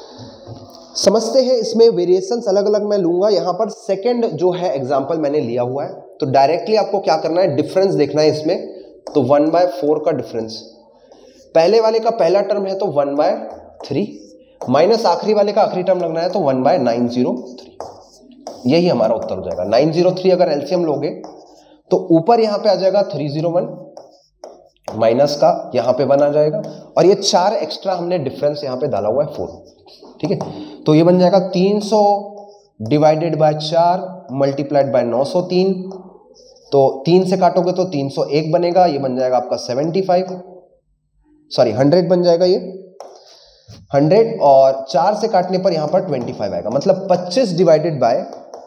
Speaker 1: समझते हैं, इसमें वेरिएशंस अलग अलग मैं लूंगा। यहां पर सेकंड जो है एग्जांपल मैंने लिया हुआ है, तो डायरेक्टली आपको क्या करना है, डिफरेंस देखना है इसमें, तो वन बाय फोर का डिफरेंस, पहले वाले का पहला टर्म है तो वन बाय थ्री, माइनस आखिरी वाले का आखिरी टर्म लगना है तो one by nine zero three, यही हमारा उत्तर हो जाएगा। नाइन जीरो थ्री अगर एलसीएम लोगे तो ऊपर यहां पे आ जाएगा थ्री जीरो वन, माइनस का यहां पे वन आ जाएगा, और ये चार एक्स्ट्रा हमने डिफरेंस यहां पे डाला हुआ है फोर। ठीक है, तो ये बन जाएगा तीन सौ डिवाइडेड बाय चार मल्टीप्लाइड बाय नौ सौ तीन, तो तीन से काटोगे तो तीन सौ एक बनेगा, ये बन जाएगा आपका सेवेंटी फाइव, सॉरी हंड्रेड बन जाएगा ये हंड्रेड, और चार से काटने पर यहां पर पच्चीस आएगा, मतलब पच्चीस डिवाइडेड बाय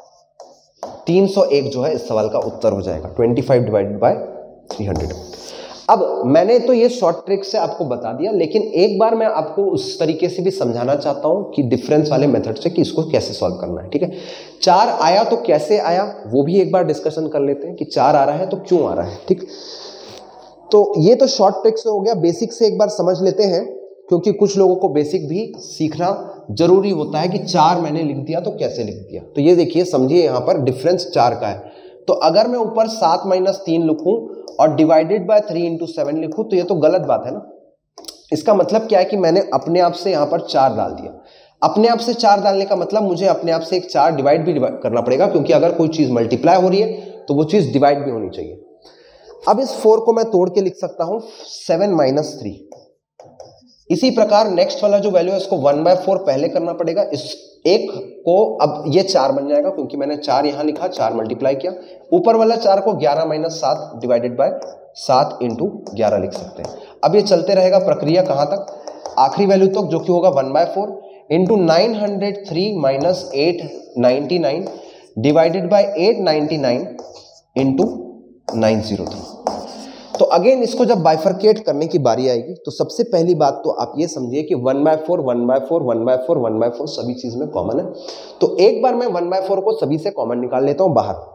Speaker 1: तीन सौ एक जो है इस सवाल का उत्तर हो जाएगा, पच्चीस डिवाइडेड बाय तीन सौ। अब मैंने तो ये शॉर्ट ट्रिक से आपको बता दिया, लेकिन एक बार मैं आपको उस तरीके से भी समझाना चाहता हूं कि डिफरेंस वाले मेथड से कि इसको कैसे सॉल्व करना है। ठीक है, चार आया तो कैसे आया वो भी एक बार डिस्कशन कर लेते हैं कि चार आ रहा है तो क्यों आ रहा है। ठीक, तो ये तो शॉर्ट ट्रिक से हो गया, बेसिक से एक बार समझ लेते हैं, क्योंकि कुछ लोगों को बेसिक भी सीखना जरूरी होता है कि चार मैंने लिख दिया तो कैसे लिख दिया। तो ये देखिए, समझिए, यहां पर डिफरेंस चार का है, तो अगर मैं ऊपर सात माइनस तीन लिखूं और divided by three into seven लिखूं तो ये तो गलत बात है ना। इसका मतलब क्या है कि मैंने अपने आप से यहां पर चार डाल दिया। अपने आप से चार डालने का मतलब मुझे अपने आप से एक चार डिवाइड भी करना पड़ेगा, क्योंकि अगर कोई चीज मल्टीप्लाई हो रही है तो वो चीज डिवाइड भी होनी चाहिए। अब इस फोर को मैं तोड़ के लिख सकता हूं सेवन माइनस थ्री। इसी प्रकार नेक्स्ट वाला जो वैल्यू है उसको वन बाय फोर पहले करना पड़ेगा, इस एक को, अब ये चार बन जाएगा क्योंकि मैंने चार यहां लिखा, चार मल्टीप्लाई किया, ऊपर वाला चार को ग्यारह माइनस सात डिवाइडेड बाय सात इंटू ग्यारह लिख सकते हैं। अब ये चलते रहेगा प्रक्रिया कहां तक, आखिरी वैल्यू तक, जो कि होगा one by four into nine hundred three minus eight ninety nine divided by eight ninety nine into nine zero three. तो अगेन इसको जब बाइफरकेट करने की बारी आएगी तो सबसे पहली बात तो आप ये समझिए कि one by four one by four one by four one by four सभी चीज में कॉमन है। तो एक बार मैं वन बाय फोर को सभी से कॉमन निकाल लेता हूं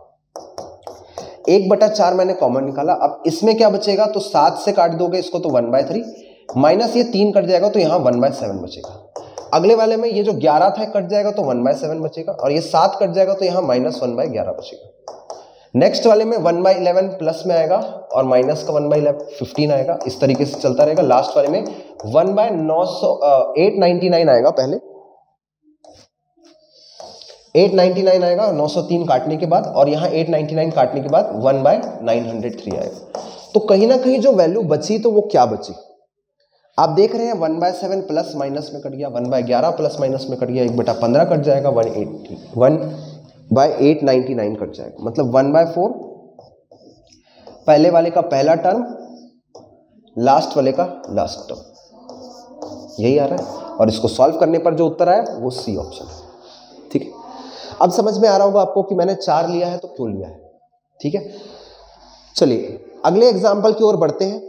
Speaker 1: बाहर। एक बटा चार मैंने कॉमन निकाला, अब इसमें क्या बचेगा, तो सात से काट दोगे इसको तो वन बाय थ्री, माइनस ये तीन कट जाएगा तो यहाँ वन बाय सेवन बचेगा। अगले वाले में ये जो ग्यारह था कट जाएगा तो वन बाय सेवन बचेगा, और ये सात कट जाएगा तो यहाँ माइनस वन बाय ग्यारह बचेगा। नेक्स्ट वाले में वन बाई इलेवन प्लस में आएगा और माइनस का वन बाई फिफ्टीन आएगा, इस तरीके से चलता रहेगा। लास्ट वाले में वन बाय नौ सौ एट नाइनटी नाइन आएगा, पहले एट नाइनटी नाइन आएगा नौ सौ तीन काटने के बाद, और यहाँ एट नाइनटी नाइन काटने के बाद one by nine hundred three आएगा। तो कहीं ना कहीं जो वैल्यू बची तो वो क्या बची, आप देख रहे हैं one by seven plus minus में कट गया, वन बाय ग्यारह प्लस माइनस में कट गया, एक बटा पंद्रह कट जाएगा, one eight one by eight ninety nine cut जाएगा, मतलब वन बाय फोर पहले वाले का पहला टर्म, लास्ट वाले का लास्ट टर्म, यही आ रहा है। और इसको सॉल्व करने पर जो उत्तर आया वो सी ऑप्शन है। ठीक है, अब समझ में आ रहा होगा आपको कि मैंने चार लिया है तो क्यों लिया है। ठीक है, चलिए अगले एग्जाम्पल की ओर बढ़ते हैं।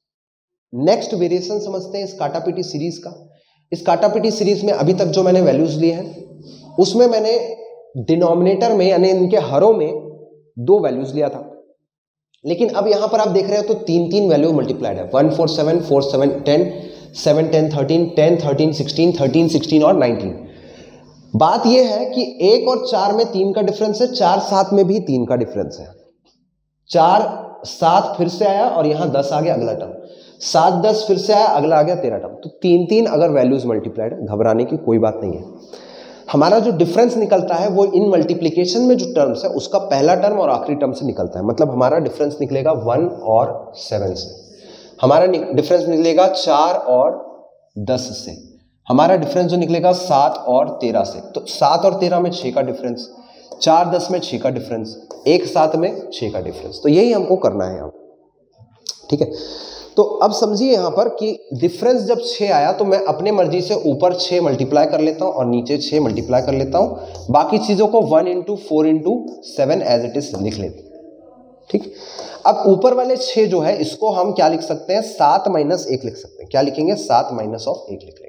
Speaker 1: नेक्स्ट वेरिएशन समझते हैं इस काटापीटी सीरीज का। इस काटापीटी सीरीज में अभी तक जो मैंने वैल्यूज लिए हैं उसमें मैंने डिनोमिनेटर में यानी इनके हरों में दो वैल्यूज लिया था, लेकिन अब यहां पर आप देख रहे हो तो तीन तीन वैल्यू मल्टीप्लाइड है, one four seven four seven ten seven ten thirteen ten thirteen sixteen thirteen sixteen और नाइनटीन। बात यह है कि एक और चार में तीन का डिफरेंस है, चार सात में भी तीन का डिफरेंस है। चार सात फिर से आया और यहां दस आ गया अगला टर्म, सात दस फिर से आया अगला आ गया तेरह टर्म। तो तीन तीन अगर वैल्यूज मल्टीप्लाइड है, घबराने की कोई बात नहीं है। हमारा जो डिफरेंस निकलता है वो इन मल्टीप्लिकेशन में जो टर्म्स है उसका पहला टर्म और आखिरी टर्म से निकलता है। मतलब हमारा डिफरेंस निकलेगा वन और सेवन से, हमारा डिफरेंस निकलेगा चार और दस से, हमारा डिफरेंस जो निकलेगा सात और तेरह से। तो सात और तेरह में छह का डिफरेंस, चार दस में छह का डिफरेंस, एक सात में छह का डिफरेंस। तो यही हमको करना है यहाँ। ठीक है, तो अब समझिए यहाँ पर कि डिफरेंस जब छह आया तो मैं अपने मर्जी से ऊपर छह मल्टीप्लाई कर लेता हूँ और नीचे छह मल्टीप्लाई कर लेता हूँ, बाकी चीजों को one into four into seven as it is लिख लेते हैं। ठीक, अब ऊपर वाले छह जो है इसको हम क्या लिख सकते हैं, सात माइनस एक लिख सकते हैं। क्या लिखेंगे, सात माइनस ऑफ एक लिख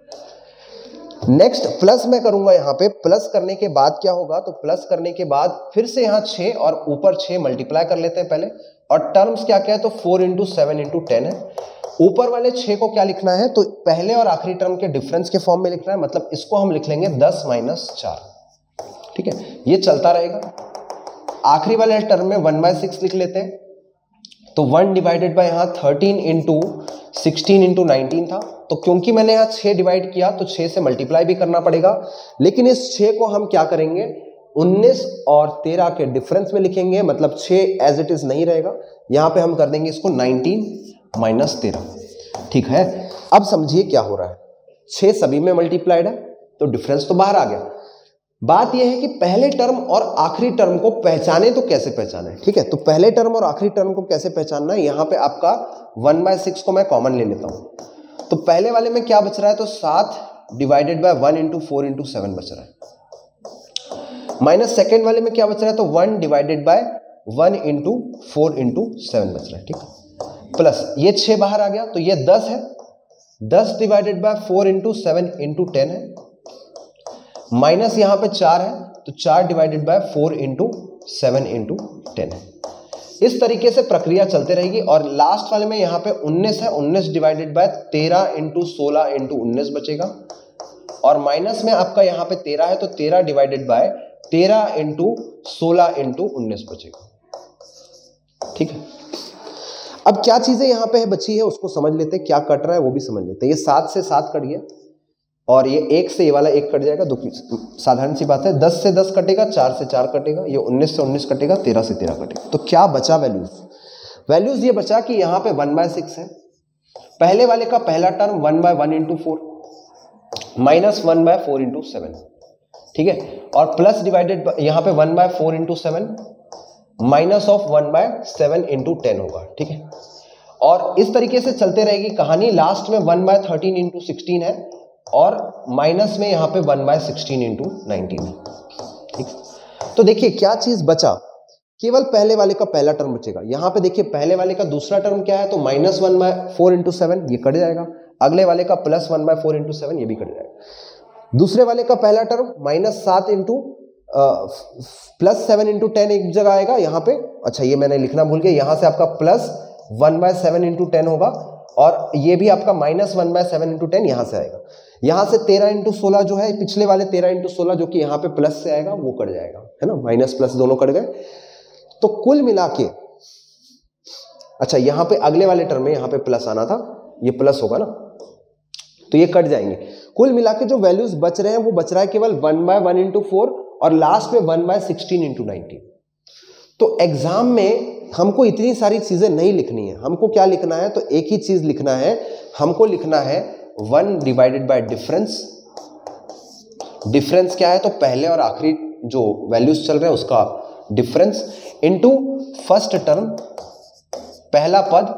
Speaker 1: लेंगे। नेक्स्ट प्लस मैं करूंगा, यहाँ पे प्लस करने के बाद क्या होगा, तो प्लस करने के बाद फिर से यहाँ छह और ऊपर छह मल्टीप्लाई कर लेते हैं पहले, और टर्म्स क्या क्या है तो four into seven into ten है। ऊपर वाले छह को क्या लिखना है, तो पहले और आखिरी टर्म के डिफरेंस के फॉर्म में लिखना है। मतलब इसको हम लिख लेंगे दस माइनस चार। ठीक है, ये चलता रहेगा। आखिरी वाले टर्म में वन बाय सिक्स लिख लेते हैं, तो वन डिवाइडेड बाय यहाँ thirteen into sixteen into nineteen था। तो क्योंकि मैंने यहाँ छह डिवाइड किया तो छह से मल्टीप्लाई भी करना पड़ेगा, लेकिन इस छह को हम क्या करेंगे, उन्नीस और तेरह के डिफरेंस में लिखेंगे। मतलब छह एज इट इज नहीं रहेगा, यहां पे हम कर देंगे इसको नाइनटीन माइनस तेरह। ठीक है, अब समझिए क्या हो रहा है, छह सभी में मल्टीप्लाइड है तो डिफरेंस तो बाहर आ गया। बात यह है कि पहले टर्म और आखिरी टर्म को पहचाने तो कैसे पहचाने। ठीक है, तो पहले टर्म और आखिरी टर्म को कैसे पहचानना है, यहां पे आपका वन बाय सिक्स को मैं कॉमन ले लेता हूं। तो पहले वाले में क्या बच रहा है, तो सात divided by one into four into seven बच रहा है, माइनस सेकेंड वाले में क्या बच रहा है, तो one divided by one into four into seven बच रहा है। ठीक, प्लस ये छह बाहर आ गया तो ये दस है, दस divided by four into seven into ten है, माइनस यहां पे चार है तो चार divided by four into seven into ten है। इस तरीके से प्रक्रिया चलते रहेगी। और लास्ट वाले में यहाँ पे उन्नीस है, उन्नीस डिवाइडेड बाय तेरह इंटू सोलह इंटू उन्नीस बचेगा, और माइनस में आपका यहाँ पे तेरह है तो तेरह डिवाइडेड बाय तेरह इंटू सोलह इंटू उन्नीस बचेगा। ठीक है, अब क्या चीजें यहां पे है बची है उसको समझ लेते हैं, क्या कट रहा है वो भी समझ लेते हैं। ये सात से सात कट गया और ये एक से ये वाला एक कट जाएगा, दो साधारण सी बात है। दस से दस कटेगा, चार से चार कटेगा, ये उन्नीस से उन्नीस कटेगा, तेरह से तेरह कटेगा। तो क्या बचा वैल्यूज, वैल्यूज ये बचा कि यहाँ पे वन बाय सिक्स है, पहले वाले का पहला term one by one into four minus one by four into seven. ठीक है, और प्लस डिवाइडेड यहां पे one by four into seven minus of one by seven into ten होगा। ठीक है, और इस तरीके से चलते रहेगी कहानी। लास्ट में one by thirteen into sixteen है और माइनस में यहां पे one by sixteen into nineteen है। ठीक, तो देखिए क्या चीज बचा, केवल पहले वाले का पहला टर्म बचेगा। यहां पे देखिए पहले वाले का दूसरा टर्म क्या है, तो minus one by four into seven, ये कट जाएगा। अगले वाले का plus one by four into seven, ये भी कट जाएगा। दूसरे वाले का पहला टर्म माइनस सात into plus seven into ten एक जगह आएगा यहाँ पे। अच्छा ये मैंने लिखना भूल गया, यहाँ से आपका plus one by seven into ten होगा, और ये भी आपका minus one by seven into ten यहाँ से आएगा। यहाँ से तेरह इंटू सोलह जो है, पिछले वाले तेरह इंटू सोलह जो कि यहाँ पे प्लस से आएगा वो कट जाएगा, है ना, माइनस प्लस दोनों कट गए। तो कुल मिला के, अच्छा यहाँ पे अगले वाले टर्म में यहाँ पे प्लस आना था, ये प्लस होगा ना, तो ये कट जाएंगे। कुल मिला के जो वैल्यूज बच रहे हैं वो बच रहा है केवल one by one into four और लास्ट में one by sixteen into nineteen. तो एग्जाम में हमको इतनी सारी चीजें नहीं लिखनी है, हमको क्या लिखना है, तो एक ही चीज लिखना है, हमको लिखना है one divided by difference. Difference क्या है, तो पहले और आखिरी जो वैल्यूज चल रहे हैं उसका डिफरेंस, इनटू फर्स्ट टर्म पहला पद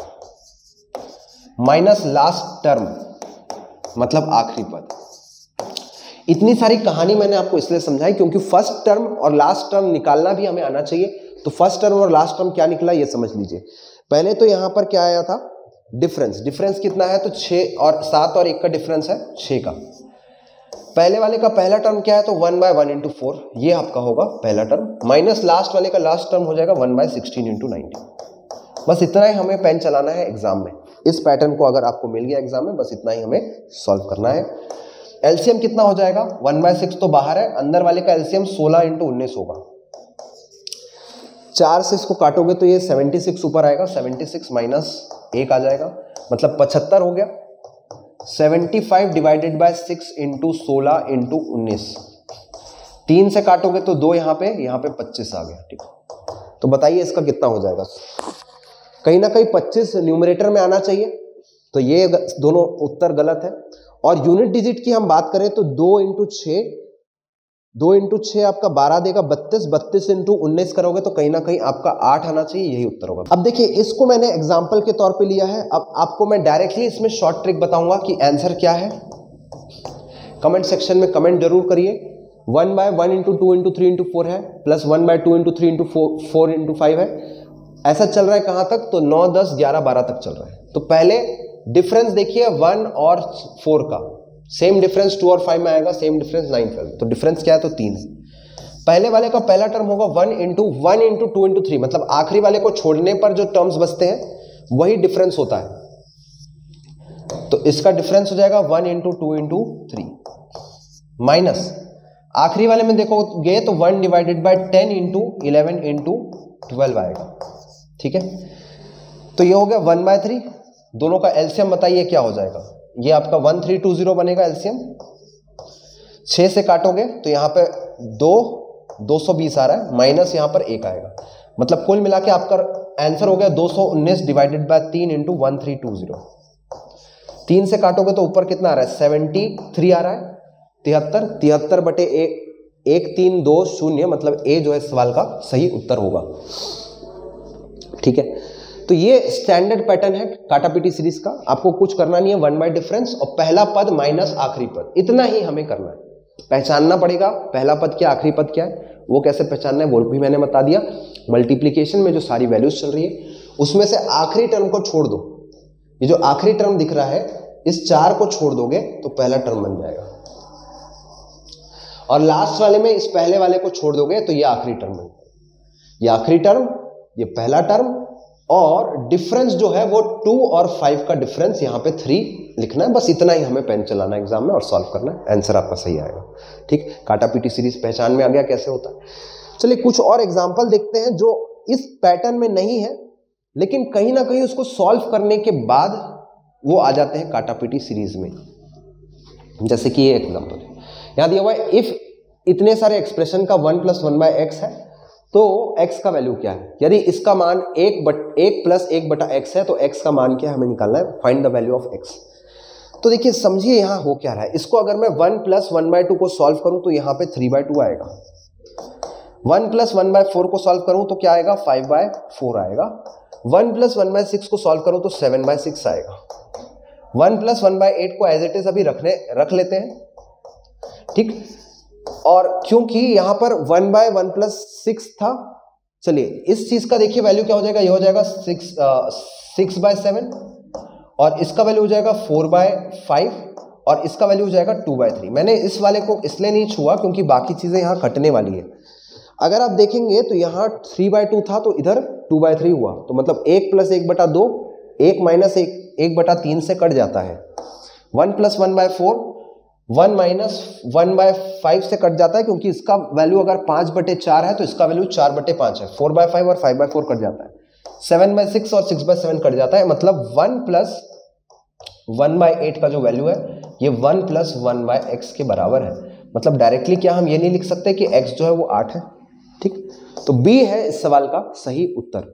Speaker 1: माइनस लास्ट टर्म मतलब आखिरी पद। इतनी सारी कहानी मैंने आपको इसलिए समझाई क्योंकि फर्स्ट टर्म और लास्ट टर्म निकालना भी हमें आना चाहिए। तो फर्स्ट टर्म और लास्ट टर्म क्या निकला ये समझ लीजिए। पहले तो यहां पर क्या आया था, डिफरेंस। डिफरेंस कितना है, तो छह और सात और एक का डिफरेंस है छह का। पहले वाले का पहला टर्म क्या है, तो one by one into four, ये आपका होगा पहला टर्म। माइनस लास्ट वाले का लास्ट टर्म हो जाएगा one by sixteen into nineteen. बस इतना ही हमें पेन चलाना है एग्जाम में। इस पैटर्न को अगर आपको मिल गया एग्जाम में, बस इतना ही हमें सॉल्व करना है। एलसीएम कितना हो जाएगा, वन बाय सिक्स तो बाहर है, अंदर वाले का एलसीएम सोलह इंटू उन्नीस होगा। चार से इसको काटोगे तो ये सेवेंटी सिक्स ऊपर आएगा, सेवेंटी सिक्स माइनस एक आ जाएगा, मतलब पचहत्तर हो गया। Seventy five divided by six into सोलह इंटू उन्नीस, तीन से काटोगे तो दो, यहाँ पे यहाँ पे पच्चीस आ गया। ठीक, तो बताइए इसका कितना हो जाएगा। कहीं ना कहीं पच्चीस न्यूमरेटर में आना चाहिए, तो ये दोनों उत्तर गलत है। और यूनिट डिजिट की हम बात करें तो दो इंटू छः, दो इंटू छः आपका बारह देगा, बत्तीस, बत्तीस इंटू उन्नीस करोगे तो कहीं ना कहीं आपका आठ आना चाहिए, यही उत्तर होगा। अब देखिए इसको मैंने एग्जाम्पल के तौर पे लिया है। अब आपको मैं डायरेक्टली इसमें शॉर्ट ट्रिक बताऊंगा कि आंसर क्या है। कमेंट सेक्शन में कमेंट जरूर करिए। One by one into two into three into four है, plus one by two into three into four four into five है। ऐसा चल रहा है कहाँ तक, तो नौ दस ग्यारह बारह तक चल रहा है। तो पहले डिफरेंस देखिए वन और फोर का, सेम डिफरेंस टू और फाइव में आएगा, सेम डिफरेंस नाइन ट्वेल्व। तो डिफरेंस क्या है, तो तीन है। पहले वाले का पहला टर्म होगा one into one into two into three, मतलब आखिरी वाले को छोड़ने पर जो टर्म्स बचते हैं वही डिफरेंस होता है। तो इसका डिफरेंस हो जाएगा one into two into three, minus आखिरी वाले में देखोगे तो one divided by ten into eleven into twelve आएगा। ठीक है, तो ये हो गया वन बाय थ्री। दोनों का एलसीएम बताइए क्या हो जाएगा। ये आपका वन थ्री टू जीरो बनेगा एलसीएम। छः से काटोगे तो यहाँ पे दो, दो सौ बीस आ रहा है, माइनस यहाँ पर एक आएगा, मतलब कुल मिला के आपका आंसर हो गया दो सौ उन्नीस डिवाइडेड बाय तीन into one three two zero. तीन से काटोगे तो ऊपर कितना आ रहा है, सेवेंटी थ्री आ रहा है, तिहत्तर, तिहत्तर बटे एक, एक तीन दो शून्य, मतलब ए जो है सवाल का सही उत्तर होगा। ठीक है, तो ये स्टैंडर्ड पैटर्न है काटापीटी सीरीज का। आपको कुछ करना नहीं है, वन बाय डिफरेंस और पहला पद माइनस आखिरी पद, इतना ही हमें करना है। पहचानना पड़ेगा पहला पद क्या आखिरी पद क्या है, वो कैसे पहचानना है वो भी मैंने बता दिया। मल्टीप्लीकेशन में जो सारी वैल्यूज चल रही है उसमें से आखिरी टर्म को छोड़ दो। ये जो आखिरी टर्म दिख रहा है, इस चार को छोड़ दोगे तो पहला टर्म बन जाएगा, और लास्ट वाले में इस पहले वाले को छोड़ दोगे तो ये आखिरी टर्म बन जाएगा। ये आखिरी टर्म, ये पहला टर्म, और डिफरेंस जो है वो टू और फाइव का डिफरेंस यहाँ पे थ्री लिखना है। बस इतना ही हमें पेन चलाना है एग्जाम में और सॉल्व करना है, आंसर आपका सही आएगा। ठीक, काटापीटी सीरीज पहचान में आ गया कैसे होता है। चलिए कुछ और एग्जाम्पल देखते हैं जो इस पैटर्न में नहीं है, लेकिन कहीं ना कहीं उसको सॉल्व करने के बाद वो आ जाते हैं काटापीटी सीरीज में। जैसे कि ये एग्जाम्पल है, यहाँ दिया हुआ है इफ इतने सारे एक्सप्रेशन का one plus one by x है तो x का वैल्यू क्या है। यदि इसका मान एक बट एक प्लस एक बटा एक्स है तो x का मान क्या है हमें निकालना है, find the value of x। तो देखिए समझिए यहाँ हो क्या रहा है। इसको अगर मैं one plus one by two को सॉल्व करूं तो यहाँ पे थ्री बाय टू आएगा। One plus one by four को सॉल्व करूं तो क्या आएगा, फाइव बाय फोर आएगा। One plus one by six को सॉल्व करूं तो सेवन बाय सिक्स आएगा। One plus one by eight को एज इट इज अभी रखने रख लेते हैं। ठीक, और क्योंकि यहां पर one by one plus six था, चलिए इस चीज का देखिए वैल्यू क्या हो जाएगा, ये हो जाएगा सिक्स सिक्स बाय सेवन, और इसका वैल्यू हो जाएगा फोर बाय फाइव, और इसका वैल्यू हो जाएगा टू बाय थ्री। मैंने इस वाले को इसलिए नहीं छुआ क्योंकि बाकी चीजें यहाँ कटने वाली है। अगर आप देखेंगे तो यहाँ थ्री बाय टू था तो इधर टू बाय थ्री हुआ, तो मतलब एक प्लस एक बटा दो, एक माइनस एक, एक बटा तीन से कट जाता है। One plus one by four, one minus one by five से कट जाता है क्योंकि इसका वैल्यू अगर पाँच बटे चार है तो इसका वैल्यू चार बटे पाँच है। फोर बाय फाइव और फाइव बाय फोर कट जाता है। सेवन बाय सिक्स और सिक्स बाय सेवन कट जाता है, मतलब one plus one by eight का जो वैल्यू है ये one plus one by x के बराबर है। मतलब डायरेक्टली क्या हम ये नहीं लिख सकते कि एक्स जो है वो आठ है। ठीक, तो बी है इस सवाल का सही उत्तर।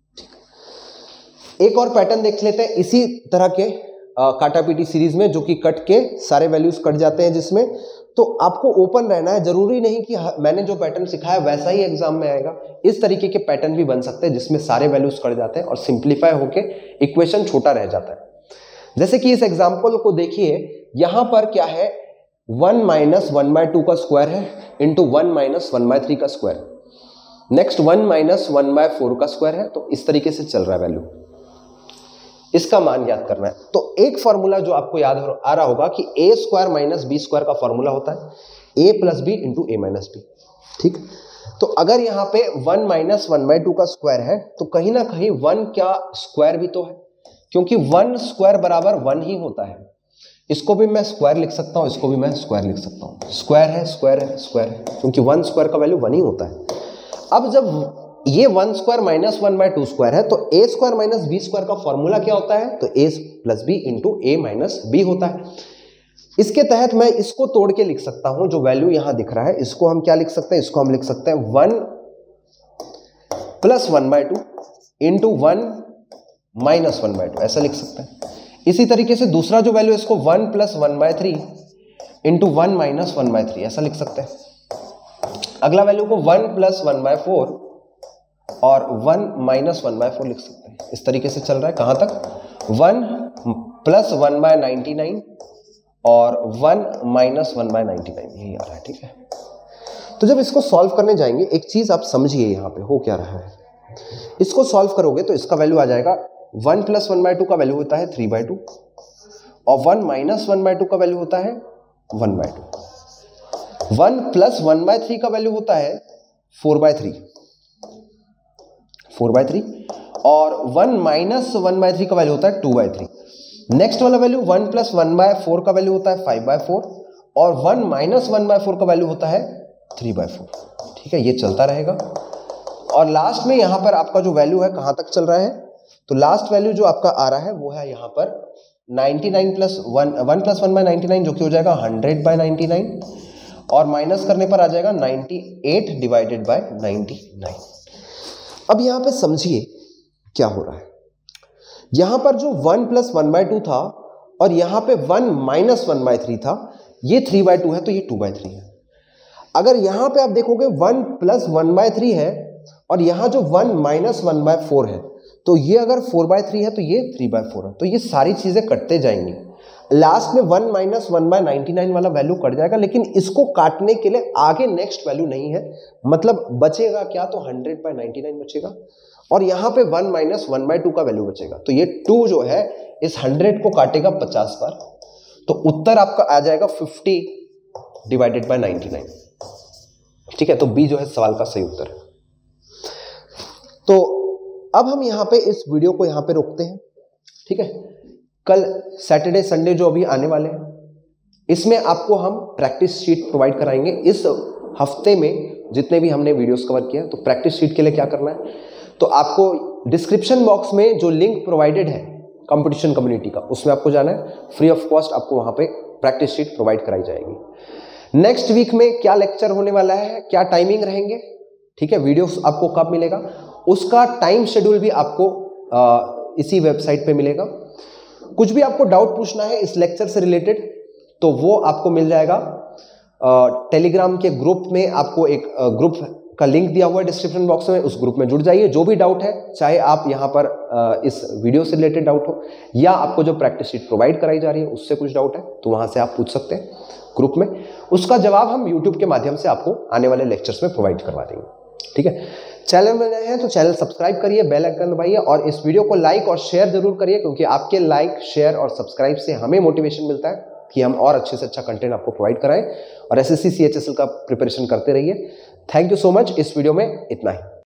Speaker 1: एक और पैटर्न देख लेते हैं इसी तरह के काटापीटी सीरीज में, जो कि कट के सारे वैल्यूज कट जाते हैं जिसमें। तो आपको ओपन रहना है, जरूरी नहीं कि मैंने जो पैटर्न सिखाया वैसा ही एग्जाम में आएगा। इस तरीके के पैटर्न भी बन सकते हैं जिसमें सारे वैल्यूज कट जाते हैं और सिंप्लीफाई होके इक्वेशन छोटा रह जाता है। जैसे कि इस एग्जाम्पल को देखिए, यहां पर क्या है, one minus one by two का स्क्वायर है into one minus one by three का square, next one minus one by four का स्क्वायर है। तो इस तरीके से चल रहा है वैल्यू, इसका मान याद करना है। तो एक फॉर्मूला जो आपको याद आ रहा होगा कि A square minus B square का फॉर्मूला होता है ए प्लस बी इंटू ए माइनस बी। ठीक, तो अगर यहाँ पे one minus one by two का स्क्वायर है तो कहीं ना कहीं वन क्या स्क्वायर भी तो है, क्योंकि वन स्क्वायर बराबर वन ही होता है। इसको भी मैं स्क्वायर लिख सकता हूं, इसको भी मैं स्क्वायर लिख सकता हूं। स्क्वायर है स्क्वायर है स्क्वायर है, क्योंकि वन स्क्वायर का वैल्यू वन ही होता है। अब जब ये one square minus one by two square है तो A square minus B square का फॉर्मूला क्या होता है, तो A plus B into A minus B होता है। इसके तहत मैं इसको तोड़ के लिख सकता हूं, जो वैल्यू यहां दिख रहा है इसको हम क्या लिख सकते हैं, इसको हम लिख सकते हैं one plus one by two into one minus one by two, ऐसा लिख सकते हैं। इसी तरीके से दूसरा जो वैल्यू है इसको one plus one by three into one minus one by three, ऐसा लिख सकते हैं। अगला वैल्यू को one plus one by four और one minus one by four लिख सकते हैं। इस तरीके से चल रहा है, कहां तक, one plus one by ninety nine और one minus one by ninety nine, यही आ रहा है। ठीक है, तो जब इसको सॉल्व करने जाएंगे एक चीज आप समझिए, यहां पे हो क्या रहा है। इसको सॉल्व करोगे तो इसका वैल्यू आ जाएगा, one plus one by two का वैल्यू होता है थ्री बाय टू और one minus one by two का वैल्यू होता है one by two. One plus one by three का वैल्यू होता है four by three four by three और one minus one by three का वैल्यू होता है टू बाय थ्री। नेक्स्ट वाला value one plus one by four का वैल्यू होता है फाइव बाय फोर और one minus one by four का वैल्यू होता है थ्री बाय फोर। ठीक है, ये चलता रहेगा और लास्ट में यहां पर आपका जो वैल्यू है कहां तक चल रहा है, तो लास्ट वैल्यू जो आपका आ रहा है वो है यहां पर ninety nine plus one one plus one by ninety nine, जो कि हो जाएगा हंड्रेड बाय नाइनटी नाइन और माइनस करने पर आ जाएगा ninety eight divided by ninety nine. अब यहां पे समझिए क्या हो रहा है, यहां पर जो one plus one by two था और यहां पे one minus one by three था, ये थ्री बाय टू है तो ये टू बाय थ्री है। अगर यहां पे आप देखोगे one plus one by three है और यहां जो one minus one by four है, तो ये अगर फोर बाय थ्री है तो ये थ्री बाय फोर है, तो ये सारी चीजें कटते जाएंगी। लास्ट में one minus one by ninety nine वाला वैल्यू कट जाएगा, लेकिन इसको काटने के लिए आगे नेक्स्ट वैल्यू नहीं है, मतलब बचेगा क्या, तो हंड्रेड बाय नाइनटी नाइन बचेगा और यहां पे one minus one by two का वैल्यू बचेगा। तो ये टू जो है इस हंड्रेड को काटेगा पचास बार, तो उत्तर आपका आ जाएगा fifty divided by ninety nine. ठीक है, तो बी जो है सवाल का सही उत्तर है। तो अब हम यहां पे इस वीडियो को यहां पे रोकते हैं। ठीक है, कल सैटरडे संडे जो अभी आने वाले हैं, इसमें आपको हम प्रैक्टिस शीट प्रोवाइड कराएंगे। इस हफ्ते में जितने भी हमने वीडियोस कवर किया, तो प्रैक्टिस शीट के लिए क्या करना है, तो आपको डिस्क्रिप्शन बॉक्स में जो लिंक प्रोवाइडेड है कंपटीशन कम्युनिटी का, उसमें आपको जाना है, फ्री ऑफ कॉस्ट आपको वहां पे प्रैक्टिस शीट प्रोवाइड कराई जाएगी। नेक्स्ट वीक में क्या लेक्चर होने वाला है, क्या टाइमिंग रहेंगे, ठीक है, वीडियोस आपको कब मिलेगा, उसका टाइम शेड्यूल भी आपको आ, इसी वेबसाइट पे मिलेगा। कुछ भी आपको डाउट पूछना है इस लेक्चर से रिलेटेड, तो वो आपको मिल जाएगा टेलीग्राम के ग्रुप में। आपको एक ग्रुप का लिंक दिया हुआ है डिस्क्रिप्शन बॉक्स में, उस ग्रुप में जुड़ जाइए। जो भी डाउट है, चाहे आप यहाँ पर आ, इस वीडियो से रिलेटेड डाउट हो या आपको जो प्रैक्टिस शीट प्रोवाइड कराई जा रही है उससे कुछ डाउट है, तो वहां से आप पूछ सकते हैं ग्रुप में। उसका जवाब हम यूट्यूब के माध्यम से आपको आने वाले लेक्चर्स में प्रोवाइड करवा देंगे। ठीक है, चैनल में नए हैं तो चैनल सब्सक्राइब करिए, बेल आइकन दबाइए और इस वीडियो को लाइक और शेयर जरूर करिए, क्योंकि आपके लाइक, शेयर और सब्सक्राइब से हमें मोटिवेशन मिलता है कि हम और अच्छे से अच्छा कंटेंट आपको प्रोवाइड कराएं और एसएससी सीएचएसएल का प्रिपरेशन करते रहिए। Thank you so much. इस वीडियो में इतना ही।